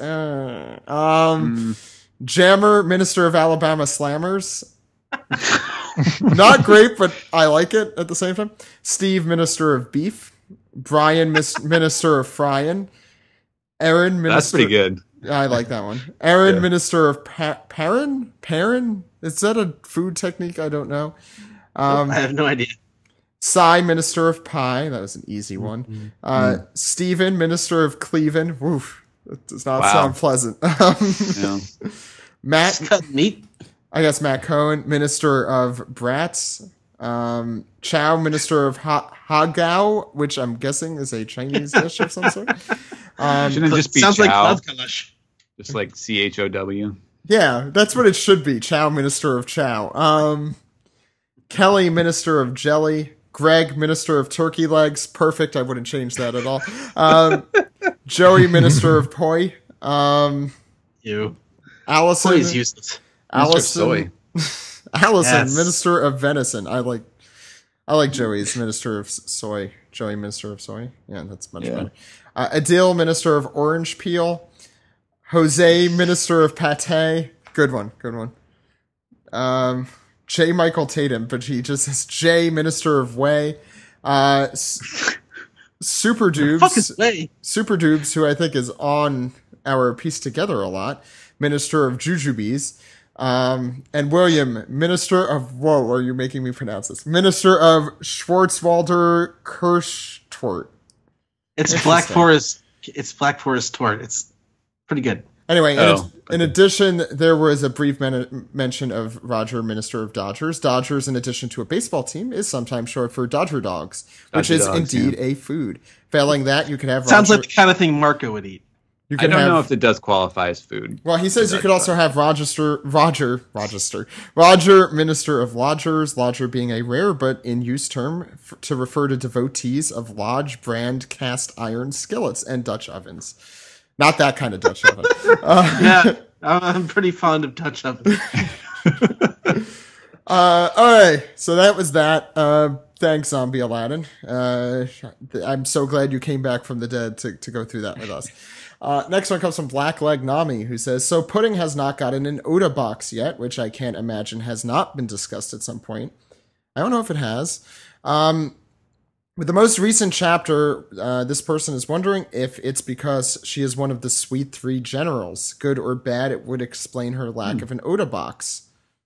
Jammer, Minister of Alabama Slammers. Not great, but I like it at the same time. Steve, Minister of Beef. Brian, Minister of Fryin. Aaron, Minister... That's pretty good. I like that one. Aaron, Minister of Perrin? Perrin? Is that a food technique? I don't know. I have no idea. Cy, Minister of Pie. That was an easy one. Stephen, Minister of Cleveland. Woof. That does not sound pleasant. Matt... Cut meat. I guess Matt Cohen, Minister of Brats. Chow, Minister of Hagao, which I'm guessing is a Chinese dish of some sort. Shouldn't it just be sounds Chow? Like Kalash. Just like CHOW. Yeah, that's what it should be. Chow, Minister of Chow. Kelly, Minister of Jelly. Greg, Minister of Turkey Legs. Perfect. I wouldn't change that at all. Joey, Minister of Poi. You. Allison. Poi is useless. Allison. Allison, Yes. Minister of Venison. I like Joey's Minister of Soy. Joey, Minister of Soy. Yeah, that's much better. Adil, Minister of Orange Peel. Jose, Minister of Pate. Good one. J. Michael Tatum, but he just says J, Minister of Whey. Super Fuck is Dubes. way. Super Dubes, who I think is on our Piece Together a lot. Minister of Jujubes. And William, Minister of... Whoa, are you making me pronounce this? Minister of Schwarzwalder Kirchtort. It's Black Forest. It's Black Forest Tort. It's pretty good. Anyway, in addition, there was a brief mention of Roger, Minister of Dodgers. Dodgers, in addition to a baseball team, is sometimes short for Dodger Dogs, which is indeed a food. Failing that, you can have Sounds Roger, like the kind of thing Marco would eat. you I can don't have, know if it does qualify as food. Well, he says you could also have Roger, Minister of Lodgers, lodger being a rare but in use term to refer to devotees of Lodge brand cast iron skillets and Dutch ovens. Not that kind of Dutch oven. Yeah, I'm pretty fond of Dutch ovens. All right, so that was that. Thanks, Zombie Aladdin. I'm so glad you came back from the dead to go through that with us. Next one comes from Blackleg Nami, who says, so Pudding has not gotten an Oda box yet, which I can't imagine has not been discussed at some point. I don't know if it has. With the most recent chapter, this person is wondering if it's because she is one of the Sweet Three generals. Good or bad, it would explain her lack of an Oda box.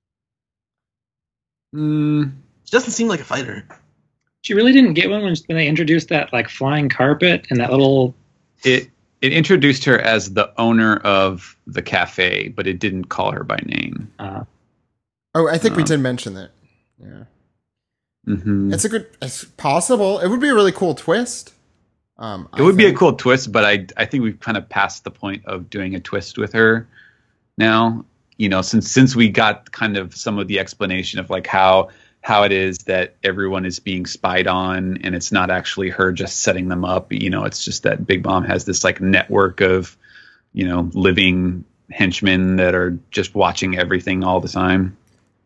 She doesn't seem like a fighter. She really didn't get one when they introduced that like flying carpet and that little. It introduced her as the owner of the cafe, but it didn't call her by name. Oh, I think we did mention that. Yeah. Mm-hmm. It's possible. It would be a really cool twist. It would be a cool twist, but I think we've kind of passed the point of doing a twist with her now. You know, since we got kind of some of the explanation of like how it is that everyone is being spied on, and it's not actually her just setting them up. You know, it's just that Big Mom has this like network of, you know, living henchmen that are just watching everything all the time.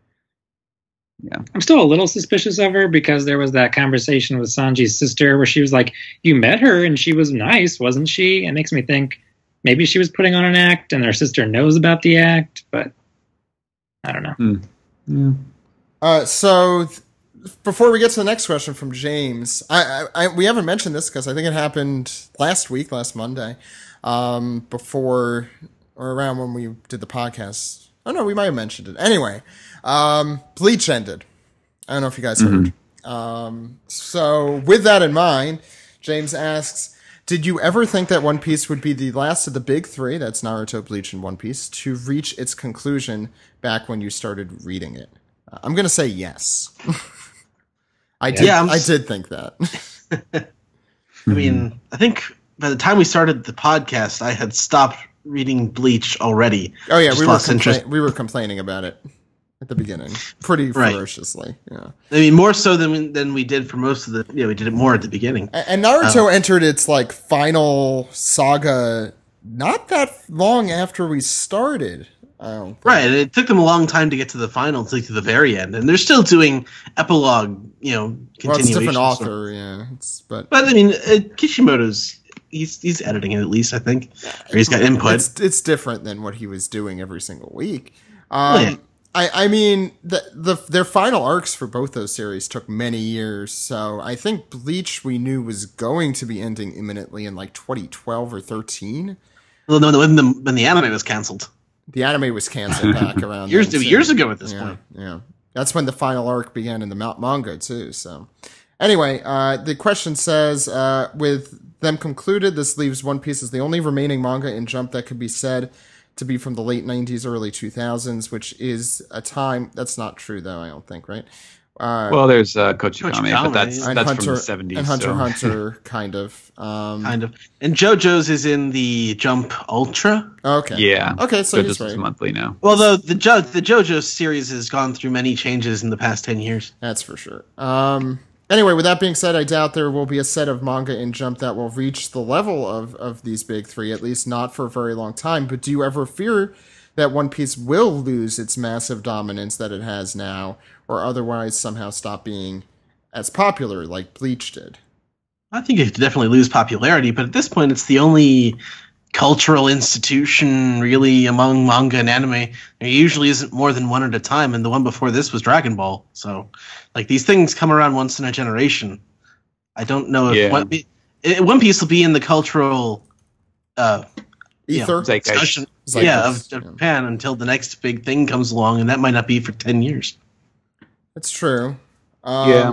Yeah. I'm still a little suspicious of her because there was that conversation with Sanji's sister where she was like, you met her and she was nice, wasn't she? It makes me think maybe she was putting on an act and her sister knows about the act, but I don't know. Yeah. So before we get to the next question from James, we haven't mentioned this because I think it happened last Monday, before or around when we did the podcast. Oh no, we might have mentioned it. Anyway, Bleach ended. I don't know if you guys heard. So with that in mind, James asks, did you ever think that One Piece would be the last of the big three, that's Naruto, Bleach, and One Piece, to reach its conclusion back when you started reading it? I'm going to say yes. I did think that. I mean, I think by the time we started the podcast, I had stopped reading Bleach already. Oh yeah, Just we were complaining about it at the beginning, pretty ferociously. Yeah, I mean, more so than we did for most of the. Yeah, we did it more at the beginning. And Naruto entered its like final saga not that long after we started. Right, and it took them a long time to get to the final, to the very end, and they're still doing epilogue. You know, continuation. Well, it's a different author, yeah. But I mean, Kishimoto's. He's editing it at least, I think, or he's got input. It's different than what he was doing every single week. I mean, their final arcs for both those series took many years. So I think Bleach we knew was going to be ending imminently in like 2012 or 13. Well, no, when the anime was canceled. The anime was canceled back around years ago at this point. Yeah, that's when the final arc began in the manga too. So anyway, the question says, with them concluded, this leaves One Piece as the only remaining manga in Jump that could be said to be from the late 90s, early 2000s, which is a time that's not true though. I don't think, right? Well, there's Kochikame, but that's Hunter, from the 70s. And Hunter, kind of. Kind of. And JoJo's is in the Jump Ultra. Okay. Yeah. Okay, so JoJo's he's right. is monthly now. Well, the JoJo series has gone through many changes in the past 10 years. That's for sure. Anyway, with that being said, I doubt there will be a set of manga in Jump that will reach the level of these big three, at least not for a very long time. But do you ever fear that One Piece will lose its massive dominance that it has now, or otherwise somehow stop being as popular like Bleach did? I think it could definitely lose popularity, but at this point, it's the only cultural institution really among manga and anime. There usually isn't more than one at a time, and the one before this was Dragon Ball. So, like, these things come around once in a generation. I don't know if One Piece will be in the cultural Ether? discussion of Japan until the next big thing comes along, and that might not be for 10 years. That's true. Yeah.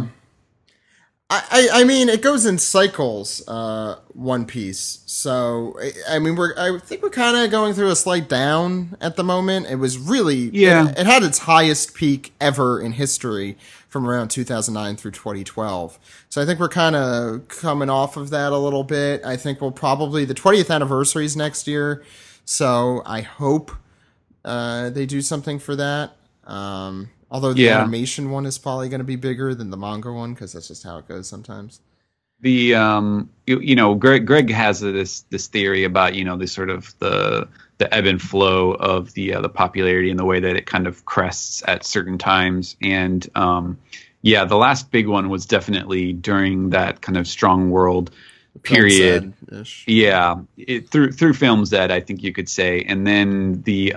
I mean, it goes in cycles, One Piece. So, I mean, I think we're kind of going through a slight down at the moment. It was really, it had its highest peak ever in history from around 2009 through 2012. So I think we're kind of coming off of that a little bit. I think we'll probably, the 20th anniversary is next year. So I hope they do something for that. Although the animation one is probably going to be bigger than the manga one, because that's just how it goes sometimes. The Greg has this theory about the sort of the ebb and flow of the popularity and the way that it kind of crests at certain times. And the last big one was definitely during that kind of Strong World period. Through Film Z, I think you could say. And then the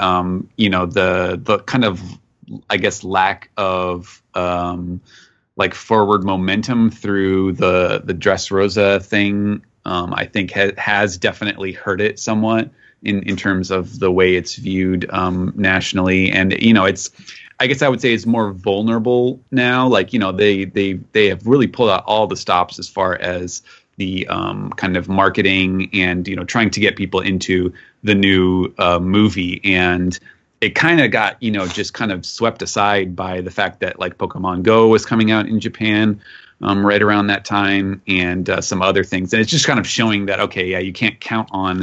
kind of, I guess, lack of like forward momentum through the Dressrosa thing, I think has definitely hurt it somewhat in terms of the way it's viewed nationally. And I guess I would say it's more vulnerable now. Like, they have really pulled out all the stops as far as the kind of marketing and trying to get people into the new movie. And it kind of got, just kind of swept aside by the fact that like Pokemon Go was coming out in Japan right around that time, and some other things. And it's just kind of showing that, okay, yeah, you can't count on,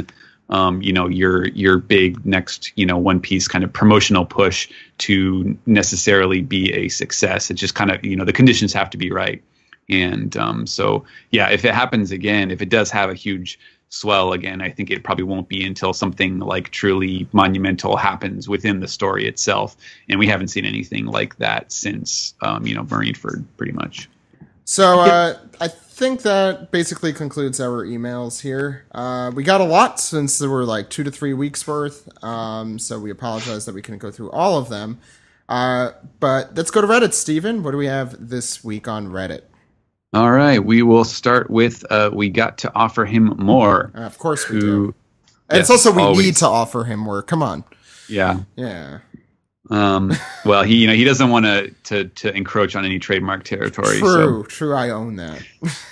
your big next, One Piece kind of promotional push to necessarily be a success. It's just kind of, the conditions have to be right. And so, yeah, if it happens again, if it does have a huge swell again, I think it probably won't be until something like truly monumental happens within the story itself, and we haven't seen anything like that since Marineford, pretty much. So I think that basically concludes our emails here. We got a lot since there were like 2 to 3 weeks worth, so we apologize that we couldn't go through all of them. But let's go to Reddit. Steven, what do we have this week on Reddit? All right, we will start with we got to offer him more. Of course we do. And it's also we need to offer him more. Come on. Yeah. Yeah. Well, he doesn't want to encroach on any trademark territory. True. I own that.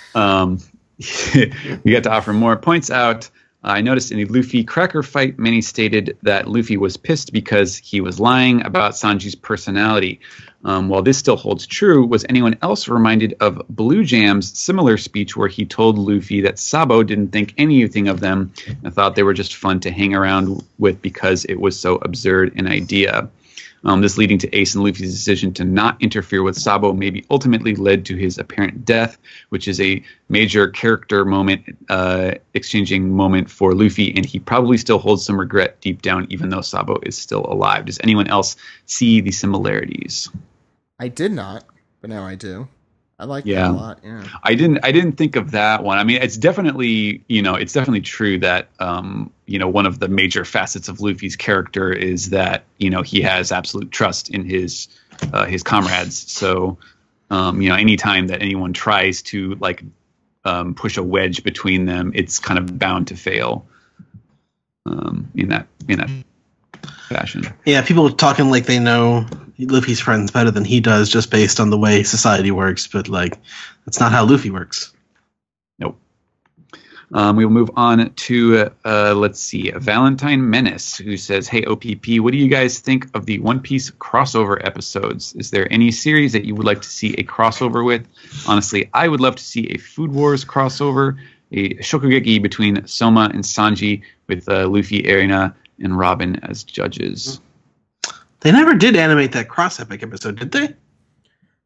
We got to offer more. Points out, I noticed in the Luffy Cracker fight, many stated that Luffy was pissed because he was lying about Sanji's personality. While this still holds true, was anyone else reminded of Blue Jam's similar speech where he told Luffy that Sabo didn't think anything of them and thought they were just fun to hang around with because it was so absurd an idea? This leading to Ace and Luffy's decision to not interfere with Sabo maybe ultimately led to his apparent death, which is a major character moment, exchanging moment for Luffy, and he probably still holds some regret deep down, even though Sabo is still alive. Does anyone else see the similarities? I did not, but now I do. I like that a lot. Yeah, I didn't think of that one. I mean, it's definitely true that one of the major facets of Luffy's character is that he has absolute trust in his comrades. So anytime that anyone tries to like push a wedge between them, it's kind of bound to fail. In that fashion. Yeah, people talking like they know Luffy's friends better than he does just based on the way society works, but like that's not how Luffy works. Nope. We will move on to let's see, Valentine Menace, who says, "Hey OPP, what do you guys think of the One Piece crossover episodes? Is there any series that you would like to see a crossover with? Honestly, I would love to see a Food Wars crossover, a shokugeki between Soma and Sanji with Luffy, Erina, and Robin as judges." They never did animate that cross epic episode, did they?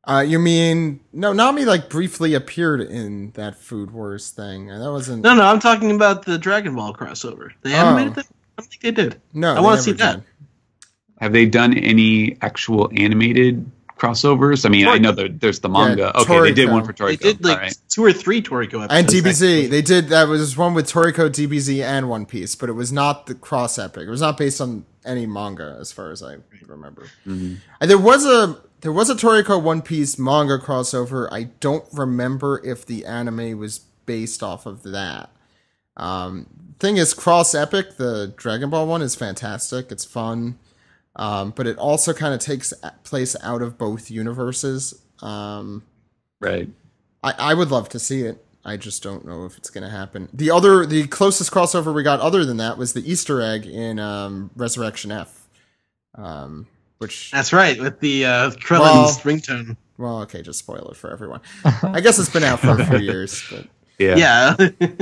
You mean no? Nami like briefly appeared in that Food Wars thing. That wasn't. No, I'm talking about the Dragon Ball crossover. They animated that? I don't think they did. No, I want to see that. Have they done any actual animated crossovers? I mean, I know there's the manga. Yeah, okay, they did one for Toriko. They did like 2 or 3 Toriko episodes. And DBZ, they did. That was one with Toriko, DBZ, and One Piece, but it was not the cross epic. It was not based on any manga, as far as I remember. Mm-hmm. And there was a Toriko One Piece manga crossover. I don't remember if the anime was based off of that. Thing is, cross epic, the Dragon Ball one is fantastic. It's fun. But it also kind of takes place out of both universes. Right. I would love to see it. I just don't know if it's going to happen. The closest crossover we got other than that was the Easter egg in Resurrection F. Which that's right, with the Krillin's ringtone. Well, okay, just spoil it for everyone. I guess it's been out for a few years, but yeah.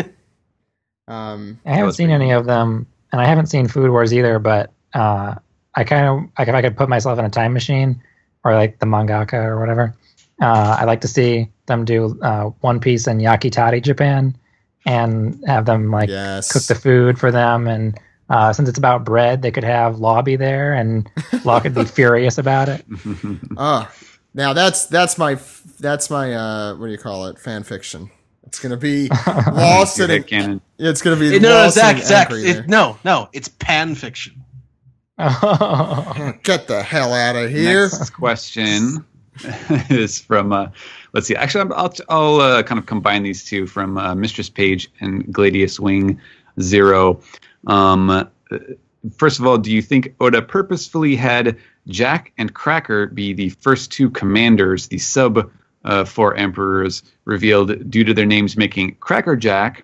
I haven't seen any of them, and I haven't seen Food Wars either. But I kind of like if I could put myself in a time machine, or like the mangaka or whatever. I'd like to see them do One Piece in Yakitori, Japan, and have them like cook the food for them. And since it's about bread, they could have Law be there, and Law could be furious about it. Now that's my what do you call it? Fan fiction. It's gonna be Law sitting. It's gonna be Zach. It's pan fiction. Get the hell out of here. Next question is from let's see. Actually, I'll kind of combine these two from Mistress Page and Gladius Wing 0. First of all, do you think Oda purposefully had Jack and Cracker be the first 2 commanders, the sub 4 emperors revealed due to their names making Cracker Jack?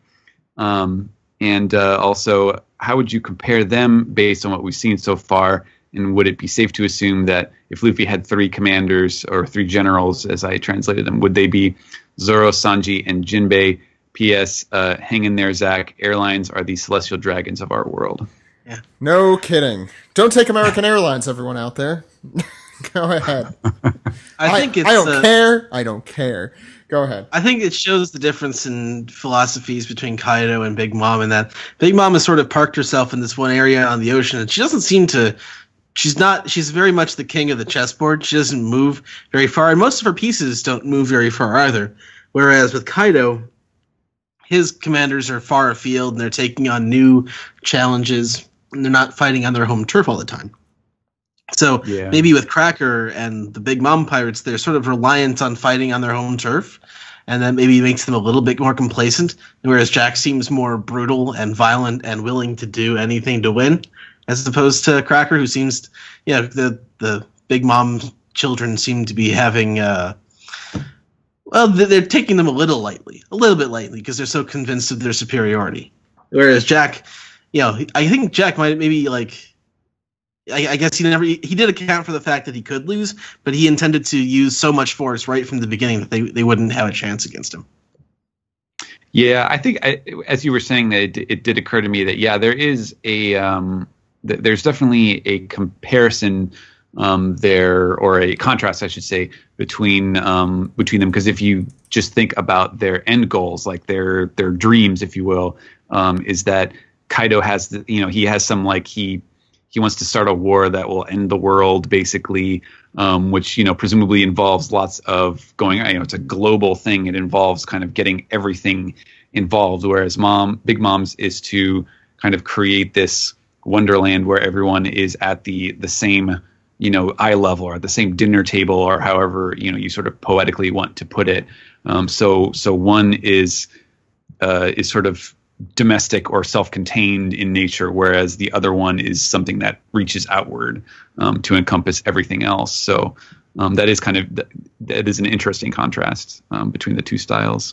And also, how would you compare them based on what we've seen so far? And would it be safe to assume that if Luffy had 3 commanders or 3 generals, as I translated them, would they be Zoro, Sanji, and Jinbei? P.S. Hang in there, Zach. Airlines are the celestial dragons of our world. Yeah. No kidding. Don't take American Airlines, everyone out there. Go ahead. I don't care. Go ahead. I think it shows the difference in philosophies between Kaido and Big Mom, in that Big Mom has sort of parked herself in this one area on the ocean, and she doesn't seem to. She's very much the king of the chessboard. She doesn't move very far, and most of her pieces don't move very far either. Whereas with Kaido, his commanders are far afield, and they're taking on new challenges, and they're not fighting on their home turf all the time. So maybe with Cracker and the Big Mom pirates, they're sort of reliant on fighting on their home turf, and that maybe makes them a little bit more complacent, whereas Jack seems more brutal and violent and willing to do anything to win, as opposed to Cracker, who seems, the Big Mom children seem to be having, they're taking them a little bit lightly, because they're so convinced of their superiority. Whereas Jack, I think Jack might maybe I guess he did account for the fact that he could lose, but he intended to use so much force right from the beginning that they wouldn't have a chance against him. Yeah, I think as you were saying that it did occur to me that there is there's definitely a comparison there, or a contrast, I should say, between them, because if you just think about their end goals, like their dreams, if you will, is that Kaido has he has some he wants to start a war that will end the world, basically, which, presumably involves lots of going, it's a global thing. It involves kind of getting everything involved. Whereas Big Mom's is to kind of create this wonderland where everyone is at the same, eye level, or the same dinner table, or however, you sort of poetically want to put it. So one is sort of domestic or self-contained in nature, whereas the other one is something that reaches outward to encompass everything else. So that is an interesting contrast between the two styles.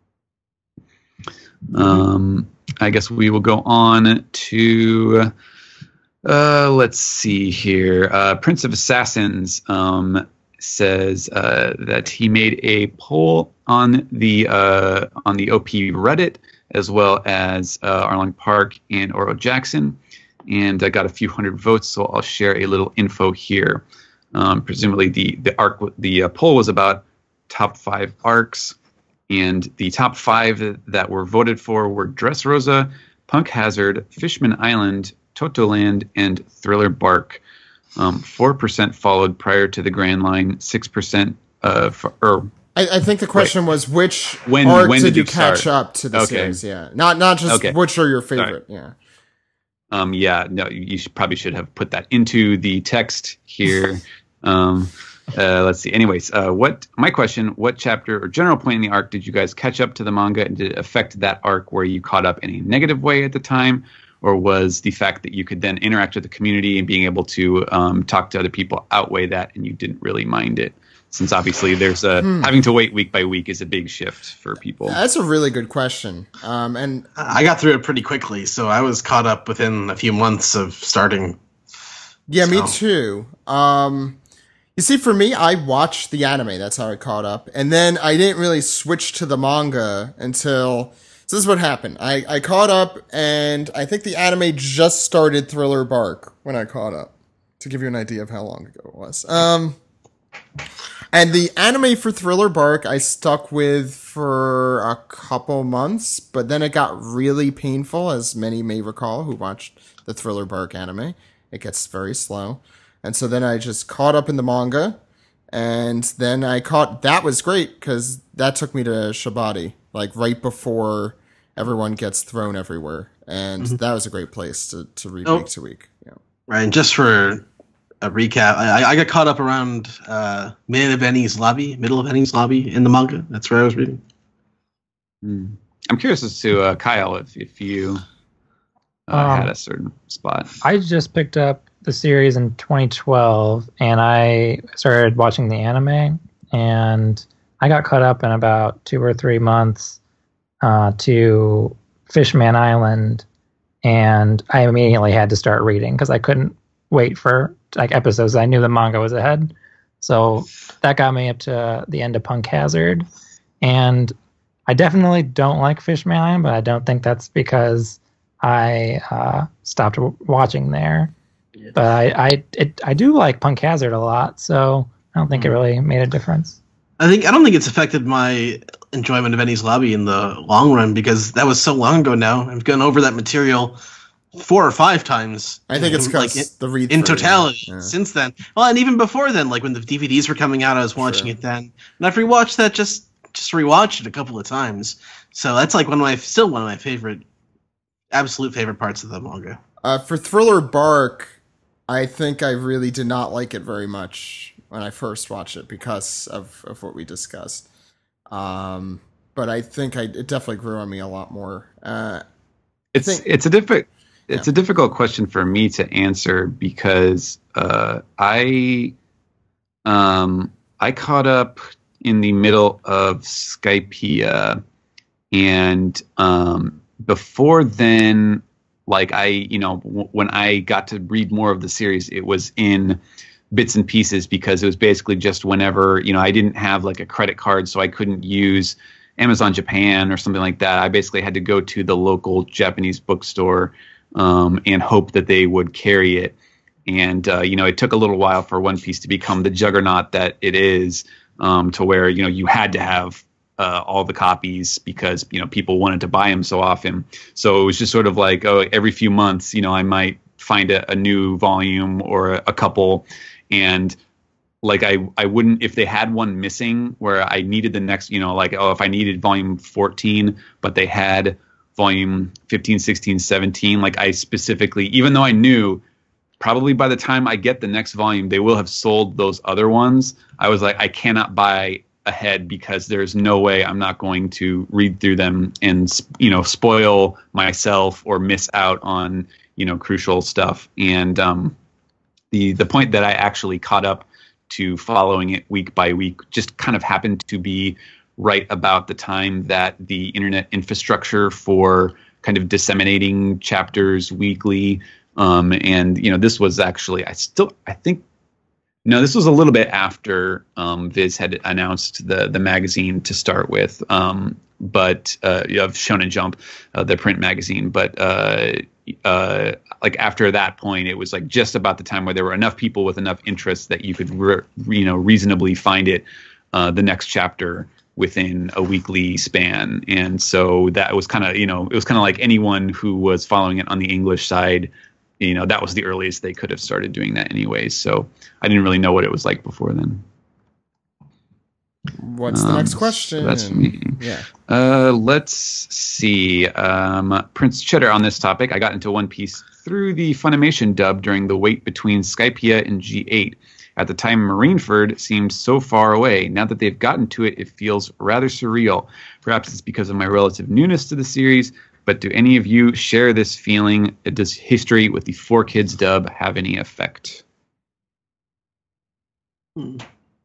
I guess we will go on to let's see here. Prince of Assassins says that he made a poll on the OP Reddit, as well as Arlong Park and Oro Jackson, and I got a few hundred votes, so I'll share a little info here. Presumably the poll was about top 5 arcs, and the top 5 that were voted for were Dressrosa, Punk Hazard, Fishman Island, Totoland, and Thriller Bark. 4% followed prior to the Grand Line. 6%. I think the question was which when did you catch start? up to the series? Yeah, not just which are your favorite. Sorry. Yeah. No, you probably should have put that into the text here. Let's see. Anyways, my question, what chapter or general point in the arc did you guys catch up to the manga, and did it affect that arc where you caught up in a negative way at the time? Or was the fact that you could then interact with the community and being able to talk to other people outweigh that, and you didn't really mind it? Since obviously there's having to wait week by week is a big shift for people. That's a really good question. And I got through it pretty quickly, so I was caught up within a few months of starting. Yeah, me too. You see, for me, I watched the anime. That's how I caught up. And then I didn't really switch to the manga until... So this is what happened. I caught up, and I think the anime just started Thriller Bark when I caught up, to give you an idea of how long ago it was. And the anime for Thriller Bark I stuck with for a couple months, but then it got really painful, as many may recall who watched the Thriller Bark anime. It gets very slow. And so then I just caught up in the manga, and then that was great, because that took me to Shabati, like right before everyone gets thrown everywhere. And that was a great place to read week to week. Yeah. Right, and just for a recap, I got caught up around middle of Eni's lobby in the manga. That's where I was reading. I'm curious as to Kyle, if you had a certain spot. I just picked up the series in 2012, and I started watching the anime, and I got caught up in about 2 or 3 months to Fishman Island, and I immediately had to start reading because I couldn't wait for like episodes. I knew the manga was ahead, so that got me up to the end of Punk Hazard. And I definitely don't like Fishman Island, but I don't think that's because I stopped watching there. Yeah. But I do like Punk Hazard a lot, so I don't think it really made a difference. I don't think it's affected my enjoyment of Eni's Lobby in the long run, because that was so long ago now. I've gone over that material 4 or 5 times. I think it's because the read in totality since then. Well, and even before then, like when the DVDs were coming out, I was watching it then, and I've rewatched that just rewatched it a couple of times. So that's like one of my absolute favorite parts of the manga. For Thriller Bark, I think I really did not like it very much when I first watched it because of what we discussed. But I think it definitely grew on me a lot more. It's a difficult question for me to answer because I caught up in the middle of Skypiea, and before then, like when I got to read more of the series, it was in bits and pieces because it was basically just whenever, I didn't have like a credit card, so I couldn't use Amazon Japan or something like that. I basically had to go to the local Japanese bookstore and hope that they would carry it. And, it took a little while for One Piece to become the juggernaut that it is, to where, you had to have all the copies because, people wanted to buy them so often. So it was just sort of like, every few months, I might find a new volume or a couple. And like I wouldn't, if they had one missing where I needed the next, if I needed volume 14, but they had volume 15, 16, 17, like I specifically, even though I knew probably by the time I get the next volume, they will have sold those other ones. I was like, I cannot buy ahead because there's no way I'm not going to read through them and, spoil myself or miss out on, crucial stuff. And the point that I actually caught up to following it week by week just kind of happened to be right about the time that the internet infrastructure for kind of disseminating chapters weekly. And, this was actually, this was a little bit after Viz had announced the magazine to start with, but you have Shonen Jump, the print magazine. But, like after that point, it was like just about the time where there were enough people with enough interest that you could reasonably find it the next chapter within a weekly span. And so that was kind of, it was kind of like anyone who was following it on the English side, that was the earliest they could have started doing that anyways. So I didn't really know what it was like before then. What's the next question? So that's me. Yeah. Let's see. Prince Cheddar on this topic. I got into One Piece through the Funimation dub during the wait between Skypiea and G8. At the time, Marineford seemed so far away. Now that they've gotten to it, it feels rather surreal. Perhaps it's because of my relative newness to the series, but do any of you share this feeling? Does history with the 4Kids dub have any effect? You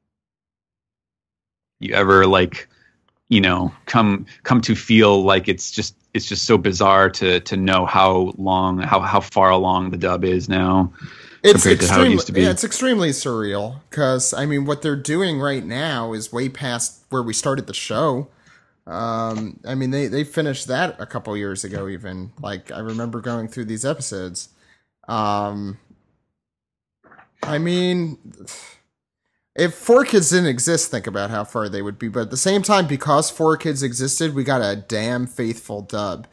ever come to feel like it's just so bizarre to know how far along the dub is now? It's compared to how it used to be. Yeah, it's extremely surreal because what they're doing right now is way past where we started the show. They finished that a couple years ago. Even I remember going through these episodes. If 4Kids didn't exist, think about how far they would be. But at the same time, because 4Kids existed, we got a damn faithful dub.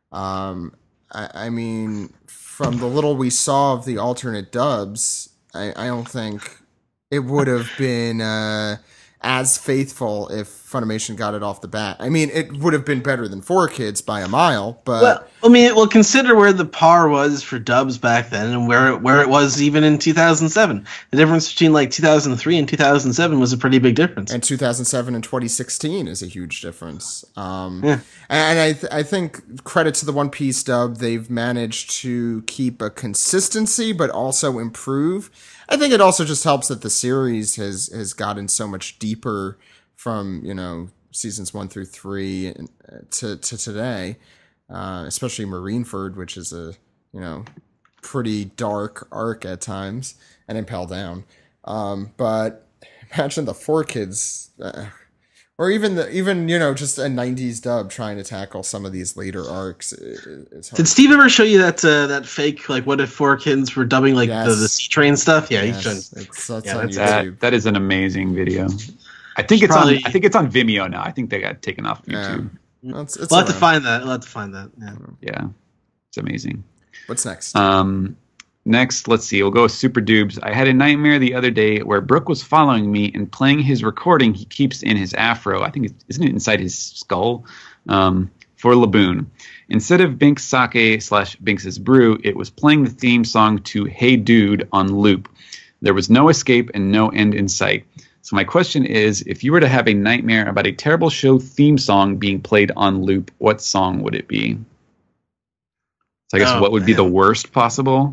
From the little we saw of the alternate dubs, I don't think it would have been as faithful if Funimation got it off the bat. It would have been better than 4Kids by a mile, but... consider where the par was for dubs back then and where it was even in 2007. The difference between 2003 and 2007 was a pretty big difference. And 2007 and 2016 is a huge difference. Yeah. And I think credit to the One Piece dub, they've managed to keep a consistency but also improve. I think it also just helps that the series has gotten so much deeper from, seasons 1 through 3 to today, especially Marineford, which is a, pretty dark arc at times, and Impel Down. But imagine the 4Kids, or even just a 90s dub trying to tackle some of these later arcs. Did Steve ever show you that fake, what if 4Kids were dubbing the C Train stuff? Yeah, yes. He's on YouTube. That is an amazing video. I think it's on Vimeo now. I think they got taken off YouTube. Yeah. We'll have to find that. Yeah, it's amazing. What's next? Next, let's see. We'll go with Super Dubes. I had a nightmare the other day where Brooke was following me and playing his recording he keeps in his afro. I think isn't it inside his skull? For Laboon. Instead of Binks Sake / Binks's Brew, it was playing the theme song to Hey Dude on loop. There was no escape and no end in sight. So my question is, if you were to have a nightmare about a terrible show theme song being played on loop, what song would it be? So I guess what would be the worst possible?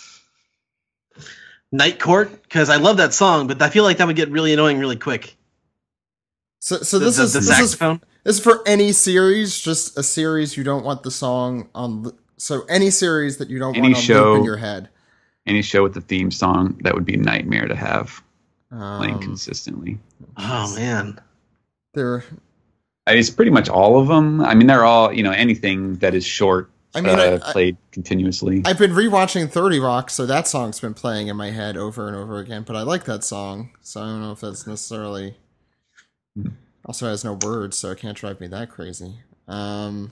Night Court, because I love that song, but I feel like that would get really annoying really quick. So this is for any series, just a series you don't want the song on. So any series that you don't want on loop in your head. Any show with the theme song, that would be a nightmare to have playing consistently. Oh man, it's pretty much all of them. They're all anything that is short. Played continuously. I've been rewatching 30 Rock, so that song's been playing in my head over and over again. But I like that song, so I don't know if that's necessarily. Also has no words, so it can't drive me that crazy. The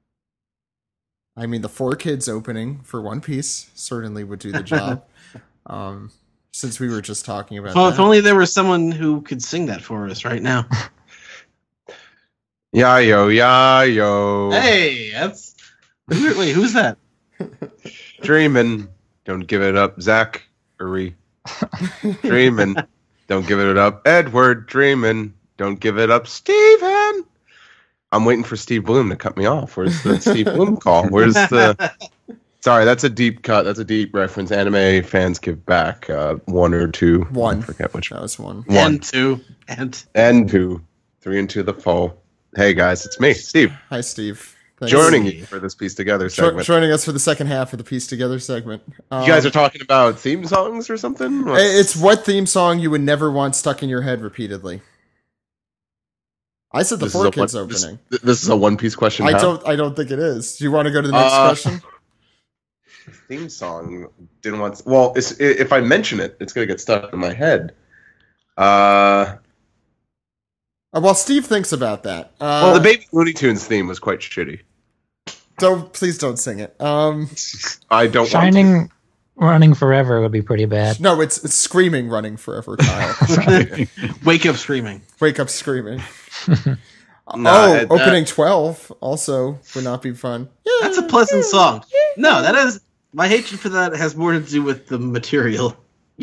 4Kids opening for One Piece certainly would do the job. Since we were just talking about that. If only there was someone who could sing that for us right now. Yo. Hey, that's... Wait, who's that? Dreamin', don't give it up, Zach. Dreamin', don't give it up, Edward. Dreamin', don't give it up, Steven. I'm waiting for Steve Bloom to cut me off. Where's the Steve Bloom call? Where's the... Sorry, that's a deep cut. That's a deep reference. Anime fans give back one or two. One. I forget which. That was one. And two. And two. 3 into the foe. Hey, guys, it's me, Steve. Hi, Steve. Thanks. Joining you for this Piece Together segment. Joining us for the second half of the Piece Together segment. You guys are talking about theme songs or something? It's what theme song you would never want stuck in your head repeatedly. I said the 4Kids opening. This is a One Piece question. I don't think it is. Do you want to go to the next question? theme song didn't want. Well, if I mention it, it's gonna get stuck in my head. While Steve thinks about that, Well, the Baby Looney Tunes theme was quite shitty. Please don't sing it. I don't. Shining Running Forever would be pretty bad. No, it's Screaming Running Forever, Kyle. Wake up screaming. Wake up screaming. No, opening 12 also would not be fun. That's a pleasant song. No, that is my hatred for that has more to do with the material.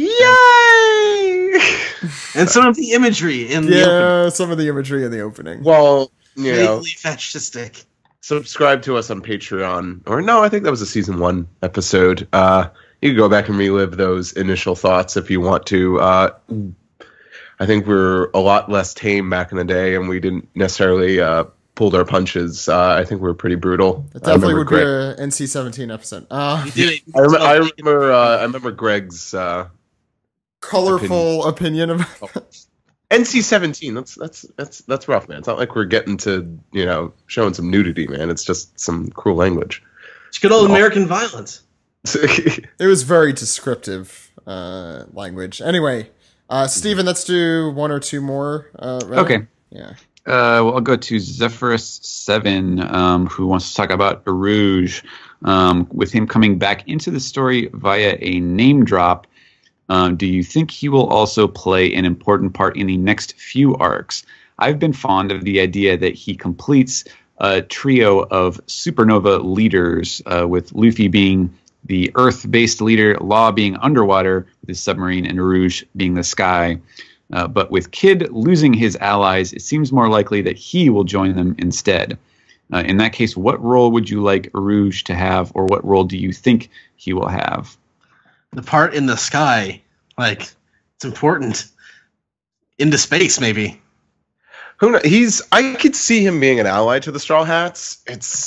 Yay! And some of the imagery in the opening. Some of the imagery in the opening. Well, you know, Vaguely fascistic. subscribe to us on Patreon, or no, I think that was a season 1 episode. You can go back and relive those initial thoughts if you want to. I think we're a lot less tame back in the day, and we didn't necessarily pulled our punches. I think we were pretty brutal. It definitely would be an NC-17 episode. I remember Greg's colorful opinion about NC-17. That's rough, man. It's not like we're getting to showing some nudity, man. It's just some cruel language. It's good old American violence. It was very descriptive language. Anyway, Steven, let's do one or two more. Okay. Yeah. Well, I'll go to Zephyrus7, who wants to talk about Rouge, with him coming back into the story via a name drop. Do you think he will also play an important part in the next few arcs? I've been fond of the idea that he completes a trio of supernova leaders, with Luffy being the Earth-based leader, Law being underwater with his submarine, and Rouge being the sky. But with Kid losing his allies, it seems more likely that he will join them instead. In that case, what role would you like Rouge to have, or what role do you think he will have? The part in the sky, it's important. Into space, maybe. Who knows? I could see him being an ally to the Straw Hats.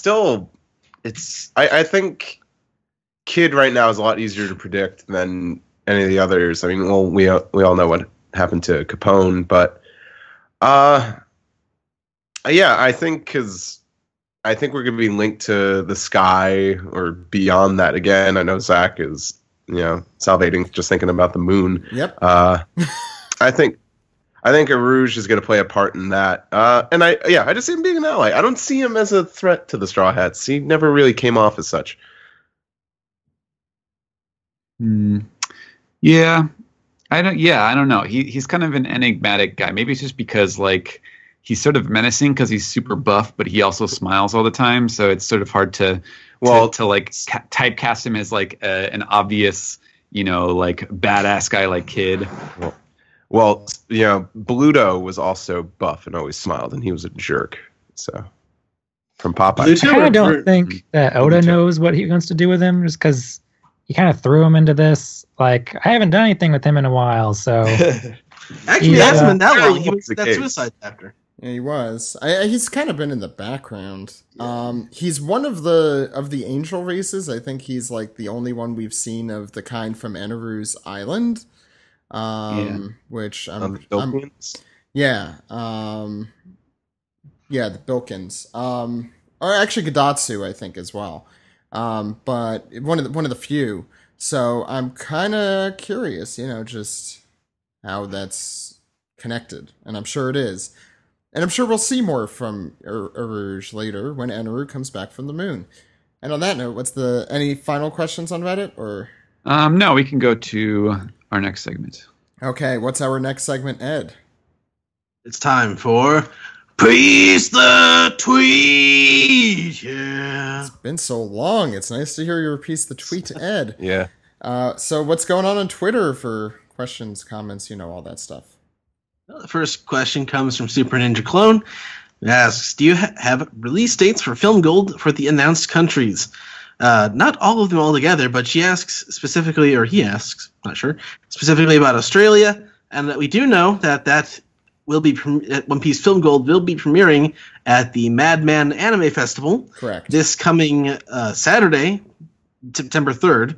I think Kid right now is a lot easier to predict than any of the others. I mean, well, we all know what happened to Capone, but yeah, I think we're going to be linked to the sky or beyond that again. I know Zach is salivating just thinking about the moon. Yep. I think Rouge is going to play a part in that. And I just see him being an ally. I don't see him as a threat to the Straw Hats. He never really came off as such. Yeah. I don't know. He's kind of an enigmatic guy. Maybe it's just because he's sort of menacing because he's super buff, but he also smiles all the time. So it's sort of hard to typecast him as an obvious, badass guy like Kid. Well, Bluto was also buff and always smiled, and he was a jerk. So from Popeye, I don't think that Oda knows what he wants to do with him, just because he kind of threw him into this. I haven't done anything with him in a while, so actually, it hasn't been that long. He was in that Suicide chapter. Yeah, he was. He's kind of been in the background. He's one of the angel races. I think he's the only one we've seen of the kind from Anaru's Island. Which the Bilkins? Yeah. The Bilkins. Or actually Gadatsu, I think, as well. But one of the few. So I'm kind of curious, just how that's connected, and I'm sure it is. And I'm sure we'll see more from Rouge later when Anaru comes back from the moon. And on that note, any final questions on Reddit, or? No, we can go to our next segment. Okay, what's our next segment, Ed? It's time for Piece the Tweet. Yeah. It's been so long. It's nice to hear you repeat the tweet to Ed. Yeah. So what's going on Twitter for questions, comments, all that stuff? The first question comes from Super Ninja Clone. It asks, do you have release dates for Film Gold for the announced countries? Not all of them all together, but he asks, not sure, specifically about Australia, and that we do know that will be One Piece Film Gold will be premiering at the Madman Anime Festival. Correct. This coming Saturday, September 3rd,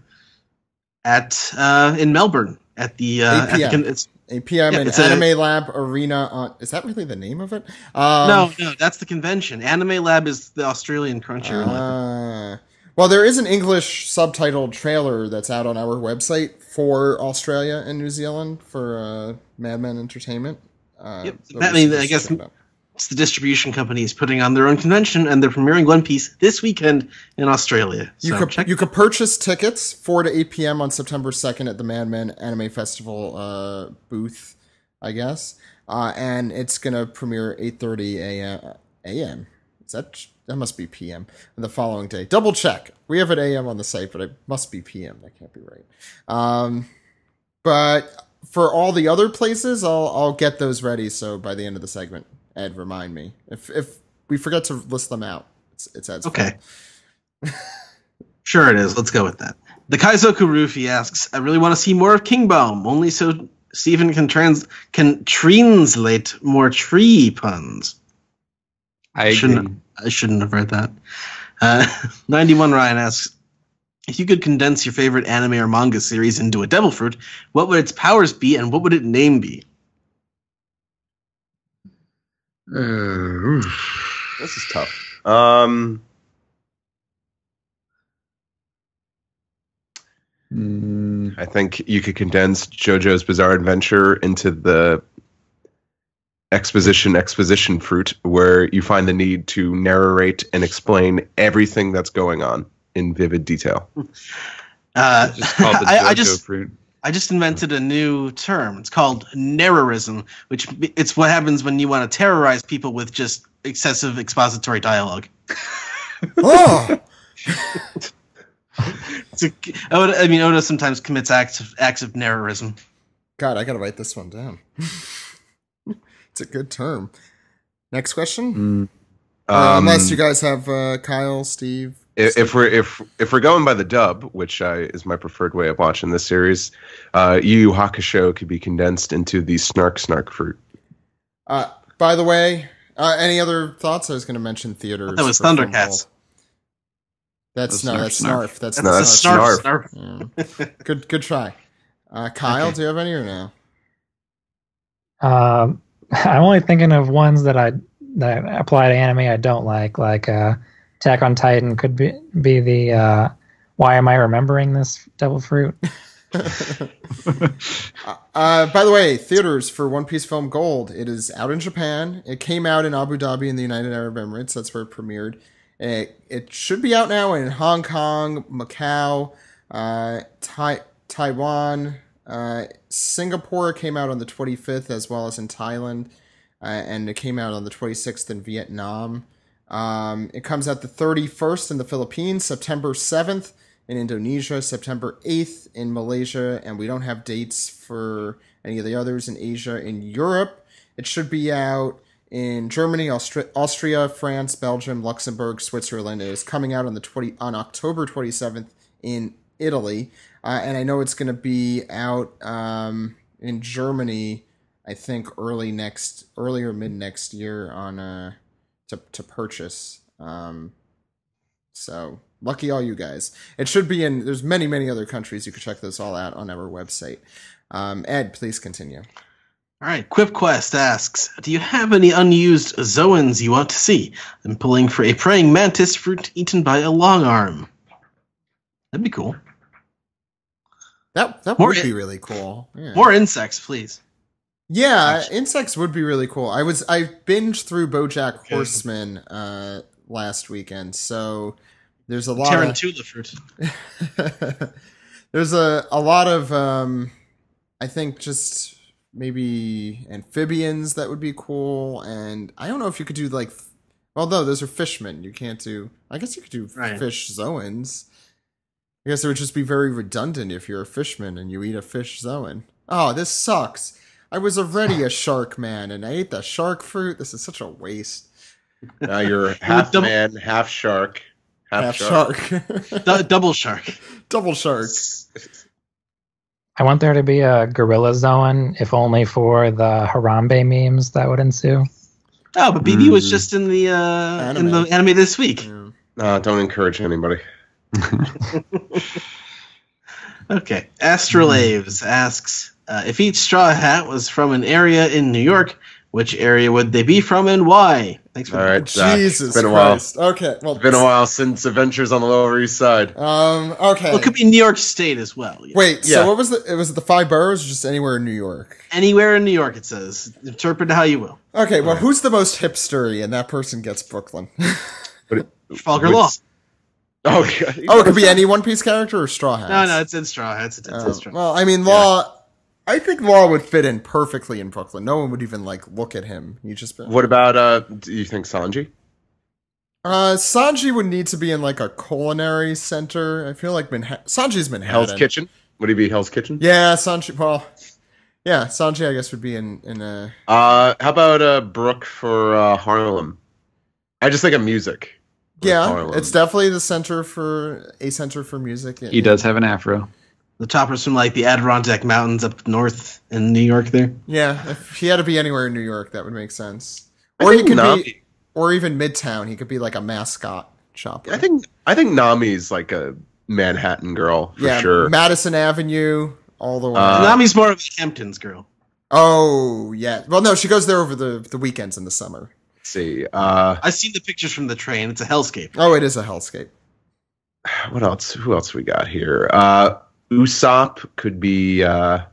in Melbourne at the 8 p.m. 8 p.m. in Anime Lab Arena. Is that really the name of it? No, that's the convention. Anime Lab is the Australian Crunchyroll. Well, there is an English subtitled trailer that's out on our website for Australia and New Zealand for Mad Men Entertainment. Yep. I mean, I guess it's the distribution companies putting on their own convention, and they're premiering One Piece this weekend in Australia. So you could purchase tickets 4 to 8 p.m. on September 2nd at the Mad Men Anime Festival booth, I guess. And it's going to premiere 8:30 a.m. That must be p.m. the following day. Double check. We have an a.m. on the site, but it must be p.m. That can't be right. But for all the other places, I'll get those ready. So by the end of the segment, Ed, remind me if we forget to list them out. It's Ed's okay. Sure it is. Let's go with that. The Kaizoku Rufi asks, I really want to see more of Kingbaum, only so Stephen can translate more tree puns. I shouldn't have read that. 91 Ryan asks, if you could condense your favorite anime or manga series into a devil fruit, what would its powers be and what would its name be? This is tough. I think you could condense JoJo's Bizarre Adventure into the exposition fruit, where you find the need to narrate and explain everything that's going on in vivid detail. Just called the JoJo fruit. I just invented a new term. It's called narrorism, which it's what happens when you want to terrorize people with just excessive expository dialogue. Oh! Oda sometimes commits acts of narrorism. God, I gotta write this one down. It's a good term. Next question. Unless you guys have Kyle, Steve. If we're going by the dub, which is my preferred way of watching this series, Yu Yu Hakusho could be condensed into the snark fruit. By the way, any other thoughts? I was going to mention theaters. That was Thundercats. That's Snarf. That's Snarf. Yeah. Good try. Kyle, do you have any or no? I'm only thinking of ones that apply to anime I don't like Attack on Titan could be the why am I remembering this devil fruit? By the way, theaters for One Piece Film Gold. It is out in Japan. It came out in Abu Dhabi in the United Arab Emirates. That's where it premiered. It should be out now in Hong Kong, Macau, Taiwan, Singapore. Came out on the 25th, as well as in Thailand, and it came out on the 26th in Vietnam. It comes out the 31st in the Philippines, September 7th in Indonesia, September 8th in Malaysia, and we don't have dates for any of the others in Asia. In Europe, it should be out in Germany, Austria, France, Belgium, Luxembourg, Switzerland. It is coming out on October 27th in Italy, and I know it's going to be out in Germany, I think early or mid next year on to purchase. So lucky all you guys. It should be in. There's many other countries. You can check those all out on our website. Ed, please continue. All right, QuipQuest asks, do you have any unused Zoans you want to see? I'm pulling for a praying mantis fruit eaten by a long arm. That'd be cool. That would be really cool. Yeah. More insects, please. Yeah, insects would be really cool. I binged through BoJack Horseman last weekend, so there's a lot Tarantula fruit. There's a lot of I think just maybe amphibians that would be cool, and I don't know if you could do although those are fishmen, you can't do. I guess you could do fish zoans. I guess it would just be very redundant if you're a fishman and you eat a fish zoan. Oh, this sucks. I was already a shark man, and I ate the shark fruit. This is such a waste. Now you're half man, half shark, half shark. Double shark. Double shark. I want there to be a gorilla zoan, if only for the Harambe memes that would ensue. Oh, but BB was just in the anime this week. Yeah. Don't encourage anybody. Okay. Astrolaves asks, if each straw hat was from an area in New York, which area would they be from and why? Thanks for All that. right, Zach. Jesus It's been a while. Christ. Okay, well, It's been a while since Adventures on the Lower East Side. Okay. Well, it could be New York State as well. Yeah. Wait, Yeah. so what was it was the 5 boroughs or just anywhere in New York? Anywhere in New York, it says. Interpret it how you will. Okay, well, who's the most hipstery, and that person gets Brooklyn. Trafalgar Law. Oh, God. Oh, it could be any One Piece character or Straw Hats? No, it's in Straw Hats. It's in Straw Hats. Well, I mean, Law... I think Law would fit in perfectly in Brooklyn. No one would even, like, look at him. You just... What about, do you think Sanji? Sanji would need to be in, like, a culinary center. I feel like Sanji's Manhattan. Hell's Kitchen? Would he be Hell's Kitchen? Yeah, Sanji... Well... Yeah, Sanji, I guess, would be in a... How about Brooke for Harlem? I just think of music. Yeah, Harlem. it's definitely the center for music. He does have an afro. The choppers from like the Adirondack Mountains up north in New York there. Yeah, if he had to be anywhere in New York, that would make sense. I Or he think could Nami- be, or even Midtown. He could be like a mascot shopper. I think Nami's like a Manhattan girl for sure. Madison Avenue, all the way. Nami's more of a Hamptons girl. Oh yeah. Well, no, she goes there over the weekends in the summer. Let's see. I've seen the pictures from the train. It's a hellscape. Oh, it is a hellscape. What else? Who else we got here? Usopp could be.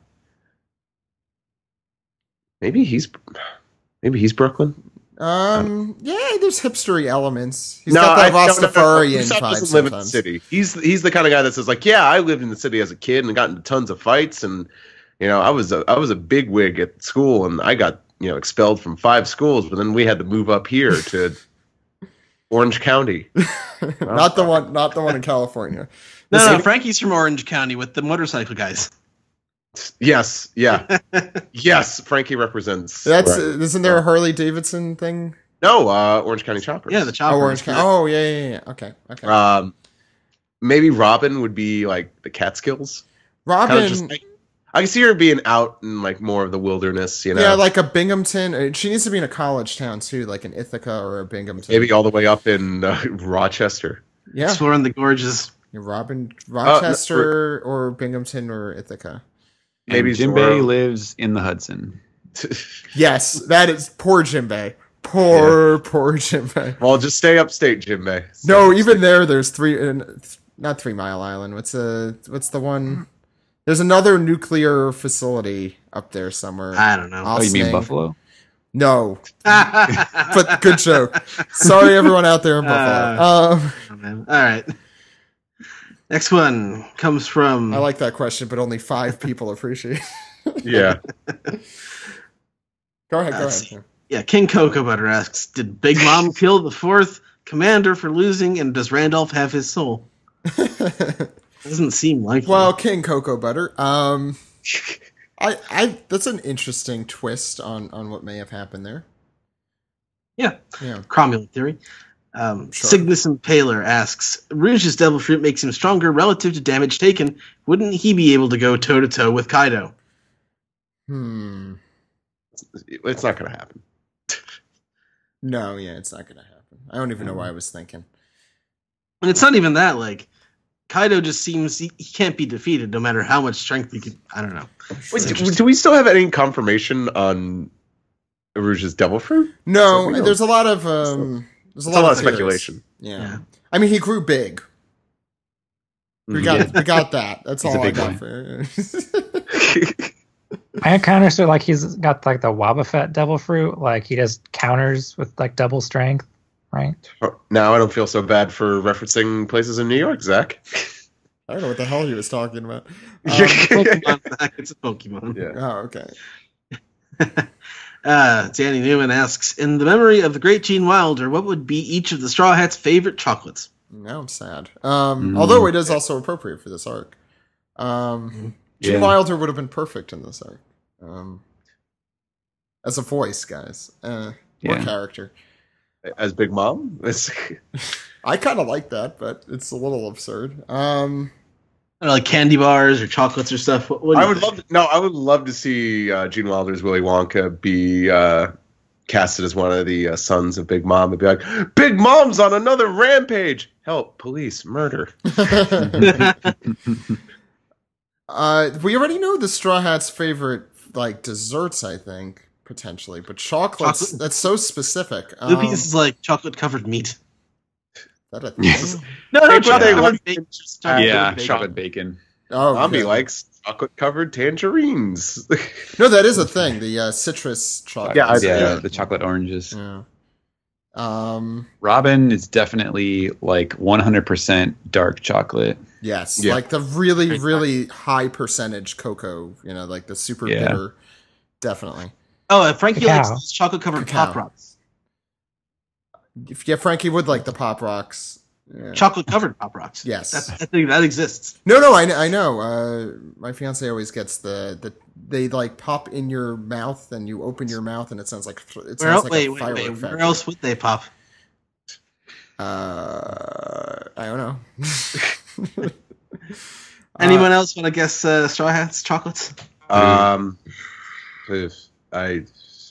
Maybe he's Brooklyn. Yeah, there's hipstery elements. He's got that Rastafarian Usopp vibe doesn't live in the sometimes. city. He's the kind of guy that says like, yeah, I lived in the city as a kid and got into tons of fights, and I was a bigwig at school, and I got expelled from 5 schools, but then we had to move up here to Orange County. Not the one in California. No, Frankie's from Orange County with the motorcycle guys. Yes, yeah, yes. Frankie represents. Isn't there a Harley Davidson thing? No, Orange County Choppers. Yeah, the Choppers. Oh, Orange County. Oh, yeah. Okay. Maybe Robin would be like the Catskills. Robin. I can see her being out in like more of the wilderness, Yeah, like a Binghamton. She needs to be in a college town too, like in Ithaca or a Binghamton. Maybe all the way up in Rochester. Yeah, exploring the gorges. Robin, Rochester or Binghamton or Ithaca. Maybe Jinbei lives in the Hudson. Yes, that is poor Jinbei. Poor Jinbei. Well, just stay upstate, Jinbei. No, even there's not 3 Mile Island. What's the one? There's another nuclear facility up there somewhere. I don't know. Oh, you mean Buffalo? No. But good joke. Sorry, everyone out there in Buffalo. All right. Next one comes from... I like that question, but only 5 people appreciate it. Yeah. Go ahead. Yeah, King Cocoa Butter asks, did Big Mom kill the 4th commander for losing, and does Randolph have his soul? Doesn't seem like Well, King Cocoa Butter. I that's an interesting twist on what may have happened there. Yeah. Yeah. Cromulent theory. Sure. Cygnus Impaler asks, Rouge's Devil Fruit makes him stronger relative to damage taken. Wouldn't he be able to go toe-to-toe with Kaido? It's not going to happen. No, yeah, it's not going to happen. I don't even know why I was thinking. And it's not even that, like, Kaido just seems he can't be defeated no matter how much strength he could. I don't know. Wait, do we still have any confirmation on Rouge's Devil Fruit? No, So there's a lot of It's a lot of theories. speculation. Yeah. I mean, he grew big. We got that. That's He's all a I big got boy. for I kind of understood like he's got like the Wobbuffet devil fruit, like he does counters with like double strength, right? Now I don't feel so bad for referencing places in New York, Zach. I don't know what the hell he was talking about. Pokemon, it's a Pokemon. Yeah. Oh, okay. Danny Newman asks, in the memory of the great Gene Wilder, what would be each of the Straw Hats' favorite chocolates? Now I'm sad. Although it is also appropriate for this arc. Gene Wilder would have been perfect in this arc. As a voice, guys. Or character. As Big Mom? I kind of like that, but it's a little absurd. I don't know, like candy bars or chocolates or stuff. I would love to see Gene Wilder's Willy Wonka be casted as one of the sons of Big Mom and be like, Big Mom's on another rampage! Help, police, murder. We already know the Straw Hats' favorite, like, desserts, I think. potentially, but chocolates, that's so specific. Luffy's is like chocolate covered meat. That a thing? No, Hey, but chocolate they covered like bacon. Yeah, Bacon. chocolate bacon. Oh, Zombie yeah. likes chocolate covered tangerines. No, that is a thing. The citrus chocolate. Yeah, the chocolate oranges. Yeah. Robin is definitely like 100% dark chocolate. Yes, Yeah. like the really, really high percentage cocoa. You know, like the super Yeah. bitter. Definitely. Oh, and Frankie Cacao. likes chocolate covered Cacao. Pop Rocks. Yeah, Frankie would like the Pop Rocks. Yeah. Chocolate covered Pop Rocks. Yes. I think that exists. No, I know. My fiance always gets the they like pop in your mouth, and you open your mouth, and it sounds like a firework Wait. factory. Where else would they pop? I don't know. Anyone else want to guess Straw Hats chocolates? If I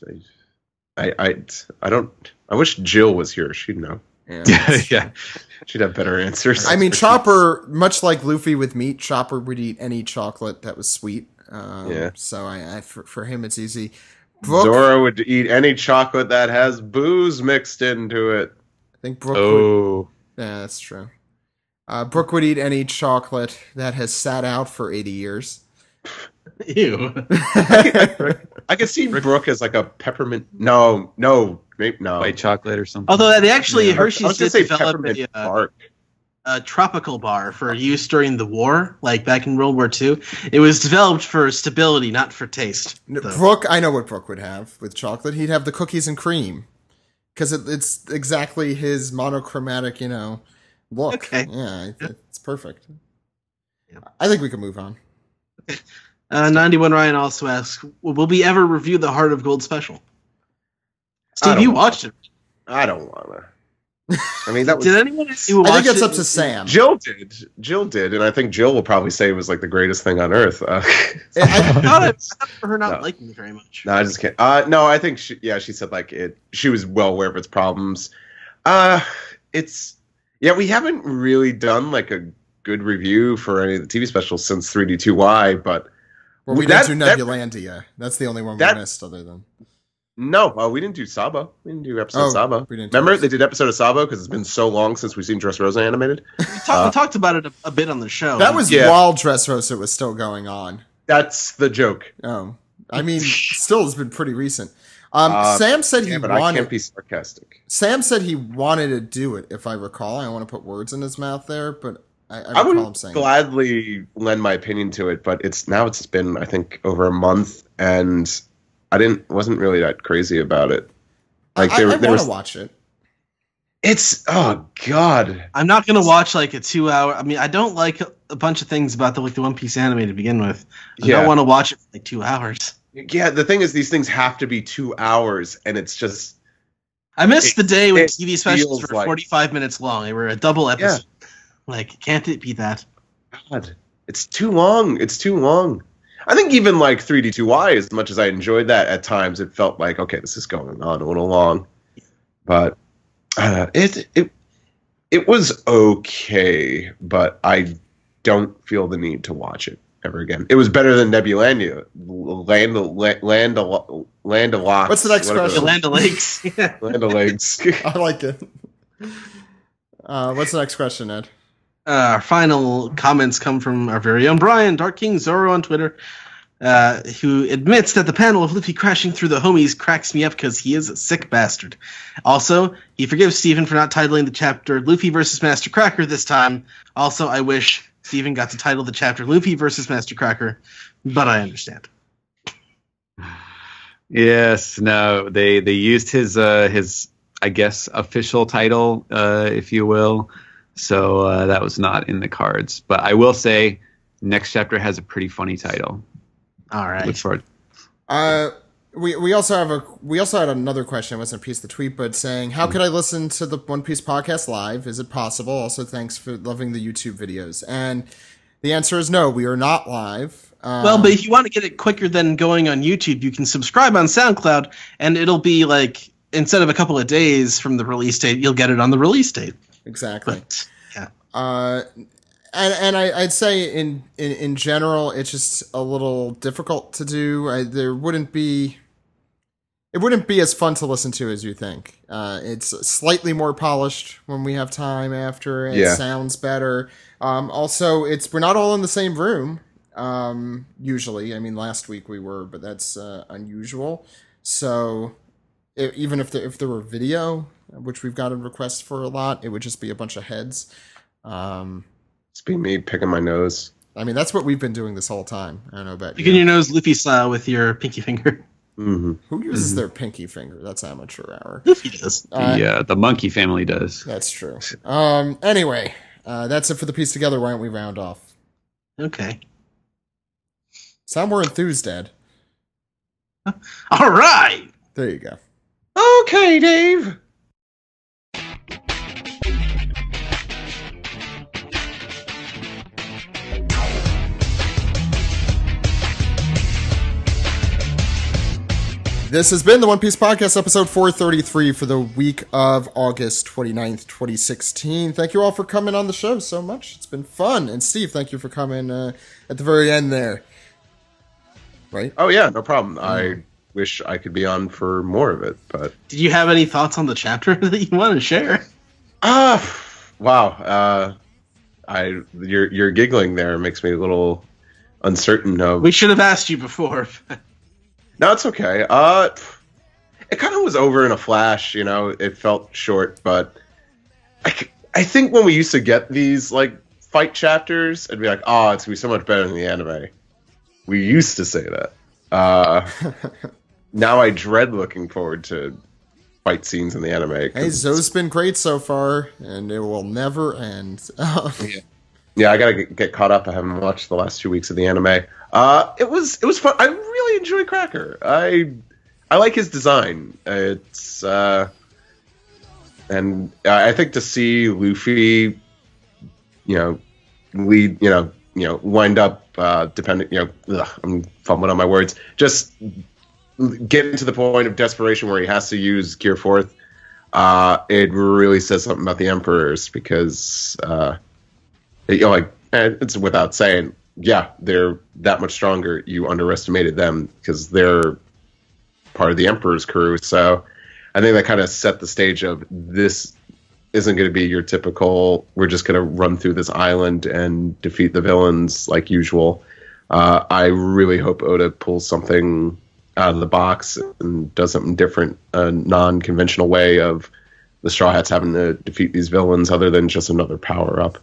don't. I wish Jill was here. She'd know. Yeah. Yeah. She'd have better answers. I mean, Chopper, much like Luffy with meat, Chopper would eat any chocolate that was sweet. Yeah. So for him, it's easy. Brooke, Zora would eat any chocolate that has booze mixed into it. I think Brooke would. Oh. Yeah, that's true. Brooke would eat any chocolate that has sat out for 80 years. Ew. I could see Brooke as like a peppermint. No. White chocolate or something. Although they actually, Yeah. I was Hershey's gonna did say develop peppermint bark. a tropical bar for use during the war, like back in World War II. It was developed for stability, not for taste. though. Brooke, I know what Brooke would have with chocolate. He'd have the cookies and cream. Because it's exactly his monochromatic, look. Okay. Yeah, it's perfect. Yeah. I think we can move on. 91 Ryan also asks, will we ever review the Heart of Gold special? I Steve, don't you want watched it. I don't wanna. I mean, that was Did anyone who I think watched it's it- up to Sam. Jill did, and I think Jill will probably say it was like the greatest thing on earth. I thought it was for her not No. liking it very much. No, I just can't. No, I think she said like it. She was well aware of its problems. We haven't really done like a good review for any of the TV specials since 3D2Y, but Well, we that- didn't do Nebulandia. That's the only one we that- missed other than... no, we didn't do Sabo. We didn't do episode of Sabo. we didn't do Remember, episode. they did episode of Sabo because it's been so long since we've seen Dressrosa animated. We talked about it a bit on the show. That was Yeah. while Dressrosa was still going on. That's the joke. Oh. I mean, still has been pretty recent. Sam said he Yeah, but I wanted... can't be sarcastic. Sam said he wanted to do it, if I recall. I don't want to put words in his mouth there, but I I recall him would saying gladly lend my opinion to it, but it's been I think over a month, and I wasn't really that crazy about it. Like I there want was to watch it. It's oh god. I'm not going to watch like a 2-hour. I mean, I don't like a bunch of things about the One Piece anime to begin with. I Yeah. don't want to watch it for like 2 hours. Yeah, the thing is these things have to be 2 hours, and it's just I missed the day when it TV specials feels were like- 45 minutes long. They were a double episode. Like, can't it be that? God, it's too long. It's too long. I think even like 3D2Y, as much as I enjoyed that at times, it felt like okay, this is going on a little long. But it was okay, but I don't feel the need to watch it ever again. It was better than Nebulandia, Land of Locks. What's the next whatever. question? Land O'Lakes. Land of Legs. I like it. What's the next question, Ed? Our final comments come from our very own Brian, Dark King Zoro on Twitter, who admits that the panel of Luffy crashing through the homies cracks me up because he is a sick bastard. Also, he forgives Steven for not titling the chapter Luffy versus Master Cracker this time. Also, I wish Steven got to title the chapter Luffy versus Master Cracker, but I understand. Yes, no, they used his I guess official title, if you will. So that was not in the cards. But I will say, next chapter has a pretty funny title. All Look right. forward. We also had another question. It wasn't a piece of the tweet, but saying, how could I listen to the One Piece podcast live? Is it possible? Also, thanks for loving the YouTube videos. And the answer is no, we are not live. Well, but if you want to get it quicker than going on YouTube, you can subscribe on SoundCloud, and it'll be like, instead of a couple of days from the release date, you'll get it on the release date. Exactly. But, yeah. And I'd say in general, it's just a little difficult to do. There wouldn't be. it wouldn't be as fun to listen to as you think. It's slightly more polished when we have time after. It sounds better. Also, we're not all in the same room. Usually, I mean, last week we were, but that's unusual. So, even if there were video, which we've gotten requests for a lot, it would just be a bunch of heads. It's be me picking my nose. I mean, that's what we've been doing this whole time. I don't know about picking your nose, Luffy style, with your pinky finger. Mm-hmm. Who uses their pinky finger? That's amateur hour. Luffy does. The monkey family does. That's true. Anyway, that's it for the piece together. Why don't we round off? Okay. Sound more enthused, Ed. All right. There you go. Okay, Dave. This has been the One Piece Podcast, episode 433 for the week of August 29th, 2016. Thank you all for coming on the show so much. It's been fun. And Steve, thank you for coming at the very end there. Right? Oh, yeah, no problem. I wish I could be on for more of it, but... Did you have any thoughts on the chapter that you want to share? Wow. Your giggling there makes me a little uncertain of... We should have asked you before. No, it's okay. It kind of was over in a flash, you know. It felt short, but I think when we used to get these like fight chapters, it'd be like, "Oh, it's gonna be so much better than the anime." We used to say that. Now I dread looking forward to fight scenes in the anime. Hey, Zou's been great so far, and it will never end. Yeah, I gotta get caught up. I haven't watched the last 2 weeks of the anime. It was fun. I really enjoy Cracker. I like his design. It's and I think to see Luffy, wind up depending. I'm fumbling on my words. Just getting to the point of desperation where he has to use Gear Fourth. It really says something about the Emperors because. It's without saying, yeah, they're that much stronger. You underestimated them because they're part of the Emperor's crew. So I think that kind of set the stage of this isn't going to be your typical, we're just going to run through this island and defeat the villains like usual. I really hope Oda pulls something out of the box and does something different, a non-conventional way of the Straw Hats having to defeat these villains other than just another power-up.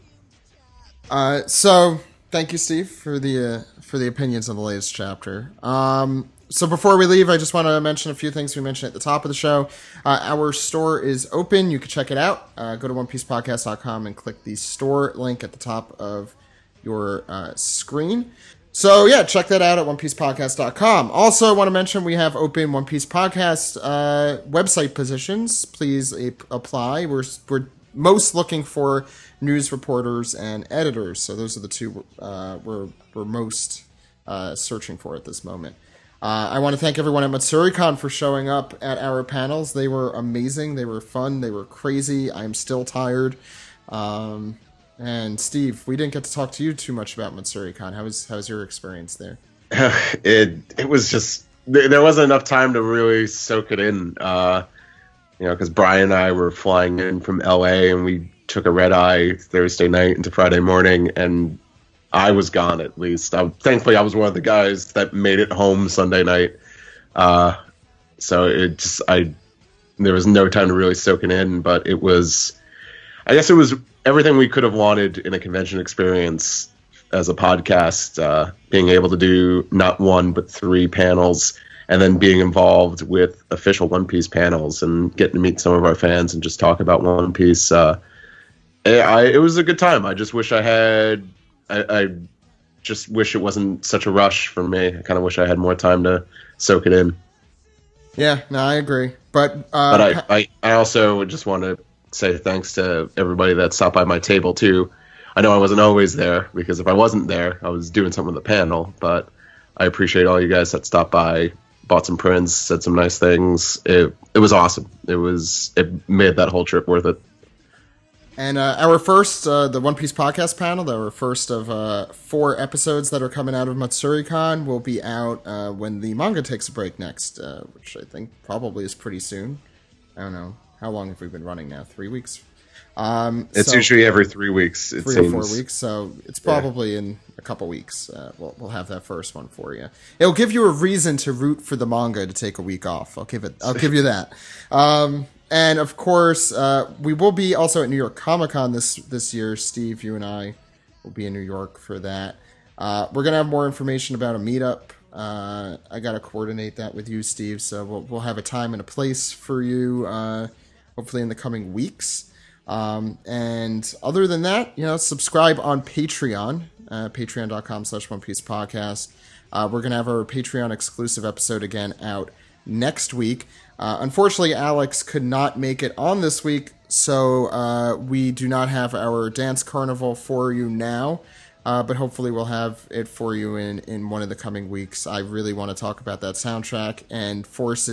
So thank you, Steve, for the opinions on the latest chapter. So before we leave, I just want to mention a few things we mentioned at the top of the show. Our store is open. You can check it out. Go to onepiecepodcast.com and click the store link at the top of your screen. So yeah, check that out at onepiecepodcast.com. Also, I want to mention we have open One Piece Podcast website positions. Please apply. We're most looking for news reporters and editors. So those are the two we're most searching for at this moment. I want to thank everyone at MatsuruCon for showing up at our panels. They were amazing. They were fun. They were crazy. I'm still tired. And Steve, we didn't get to talk to you too much about MatsuruCon. How was your experience there? It was just there wasn't enough time to really soak it in. Because Brian and I were flying in from LA and we took a red eye Thursday night into Friday morning, and I was gone at least. Thankfully, I was one of the guys that made it home Sunday night. So there was no time to really soak it in, but it was everything we could have wanted in a convention experience as a podcast, being able to do not one, but 3 panels, and then being involved with official One Piece panels and getting to meet some of our fans and just talk about One Piece. It was a good time. I just wish I just wish it wasn't such a rush for me. I kind of wish I had more time to soak it in. Yeah, no, I agree. But I also just want to say thanks to everybody that stopped by my table too. I know I wasn't always there because if I wasn't there, I was doing something with the panel. But I appreciate all you guys that stopped by, bought some prints, said some nice things. It was awesome. It made that whole trip worth it. And our first, the One Piece podcast panel, our first of 4 episodes that are coming out of Matsuri-Con will be out when the manga takes a break next, which I think probably is pretty soon. I don't know. How long have we been running now? 3 weeks? It's usually every 3 weeks, it 3 seems. or 4 weeks, so it's probably in a couple weeks. We'll have that first one for you. It'll give you a reason to root for the manga to take a week off. I'll give you that. And of course, we will be also at New York Comic Con this year. Steve, you and I will be in New York for that. We're gonna have more information about a meetup. I gotta coordinate that with you, Steve. So we'll have a time and a place for you, hopefully in the coming weeks. And other than that, subscribe on Patreon, patreon.com/OnePiecePodcast. We're gonna have our Patreon exclusive episode again out next week. Unfortunately, Alex could not make it on this week, so we do not have our Dance Carnival for you now, but hopefully we'll have it for you in one of the coming weeks. I really want to talk about that soundtrack, and force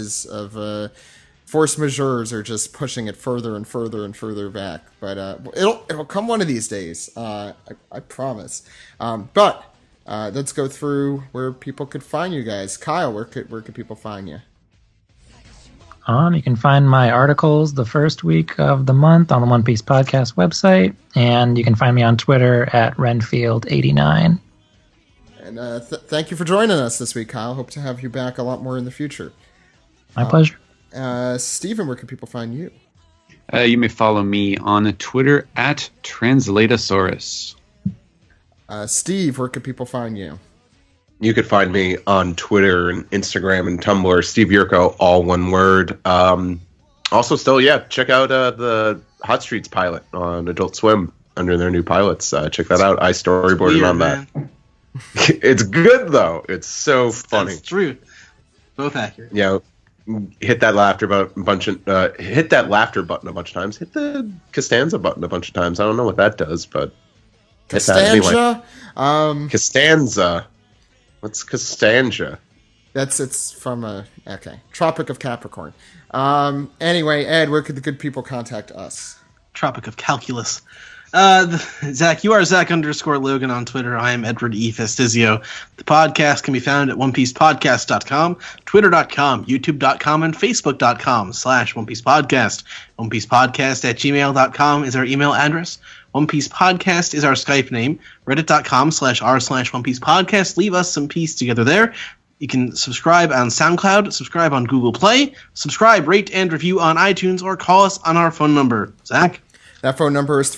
majeures are just pushing it further and further and further back. But it'll come one of these days, I promise. But let's go through where people could find you guys. Kyle, where could people find you? You can find my articles the first week of the month on the One Piece Podcast website, and you can find me on Twitter at Renfield89. And thank you for joining us this week, Kyle. Hope to have you back a lot more in the future. My pleasure. Steven, where can people find you? You may follow me on Twitter at Translatosaurus. Steve, where can people find you? You could find me on Twitter and Instagram and Tumblr, Steve Yurko, all one word. Also, check out the Hot Streets pilot on Adult Swim under their new pilots. Check that out. I storyboarded on that. It's good, though. It's so funny. That's true. Both accurate. Hit that laughter button a bunch of times. Hit the Costanza button a bunch of times. I don't know what that does, but Costanza. Costanza. What's Costanza? It's from Tropic of Capricorn. Anyway, Ed, where could the good people contact us? Tropic of Calculus. Zach, you are Zach_Logan on Twitter. I am Edward E. Festizio. The podcast can be found at OnePiecePodcast.com, Twitter.com, YouTube.com, and Facebook.com/OnePiecePodcast. OnePiecePodcast@gmail.com is our email address. One Piece Podcast is our Skype name. Reddit.com/r/OnePiecePodcast. Leave us some peace together there. You can subscribe on SoundCloud, subscribe on Google Play, subscribe, rate, and review on iTunes, or call us on our phone number. Zach? That phone number is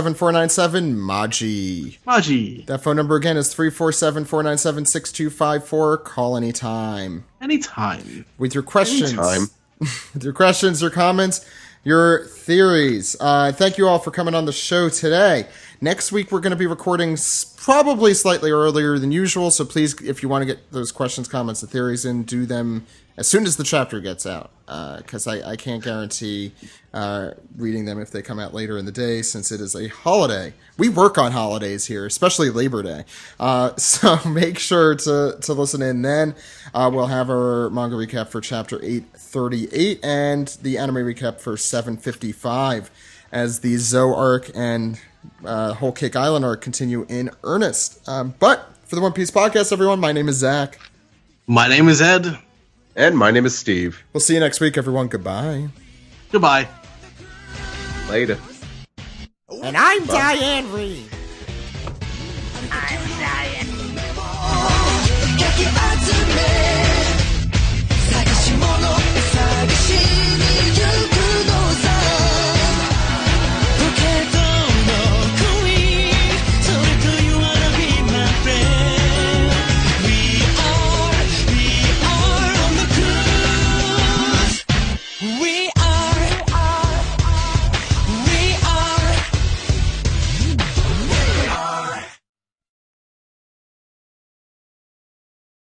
347-497-MAJI. MAJI. That phone number again is 347-497-6254. Call anytime. Anytime. With your questions. Anytime. With your questions, your comments, your theories. Thank you all for coming on the show today. Next week, we're going to be recording probably slightly earlier than usual, so please, if you want to get those questions, comments, and theories in, do them as soon as the chapter gets out, because I can't guarantee reading them if they come out later in the day, since it is a holiday. We work on holidays here, especially Labor Day. So make sure to listen in then. We'll have our manga recap for Chapter 838 and the anime recap for 755 as the Zou Arc and Whole Cake Island arc continue in earnest. But for the One Piece Podcast, everyone, my name is Zach. My name is Ed. And my name is Steve. We'll see you next week, everyone. Goodbye. Goodbye. Later. And I'm Diane Reed. I'm Diane.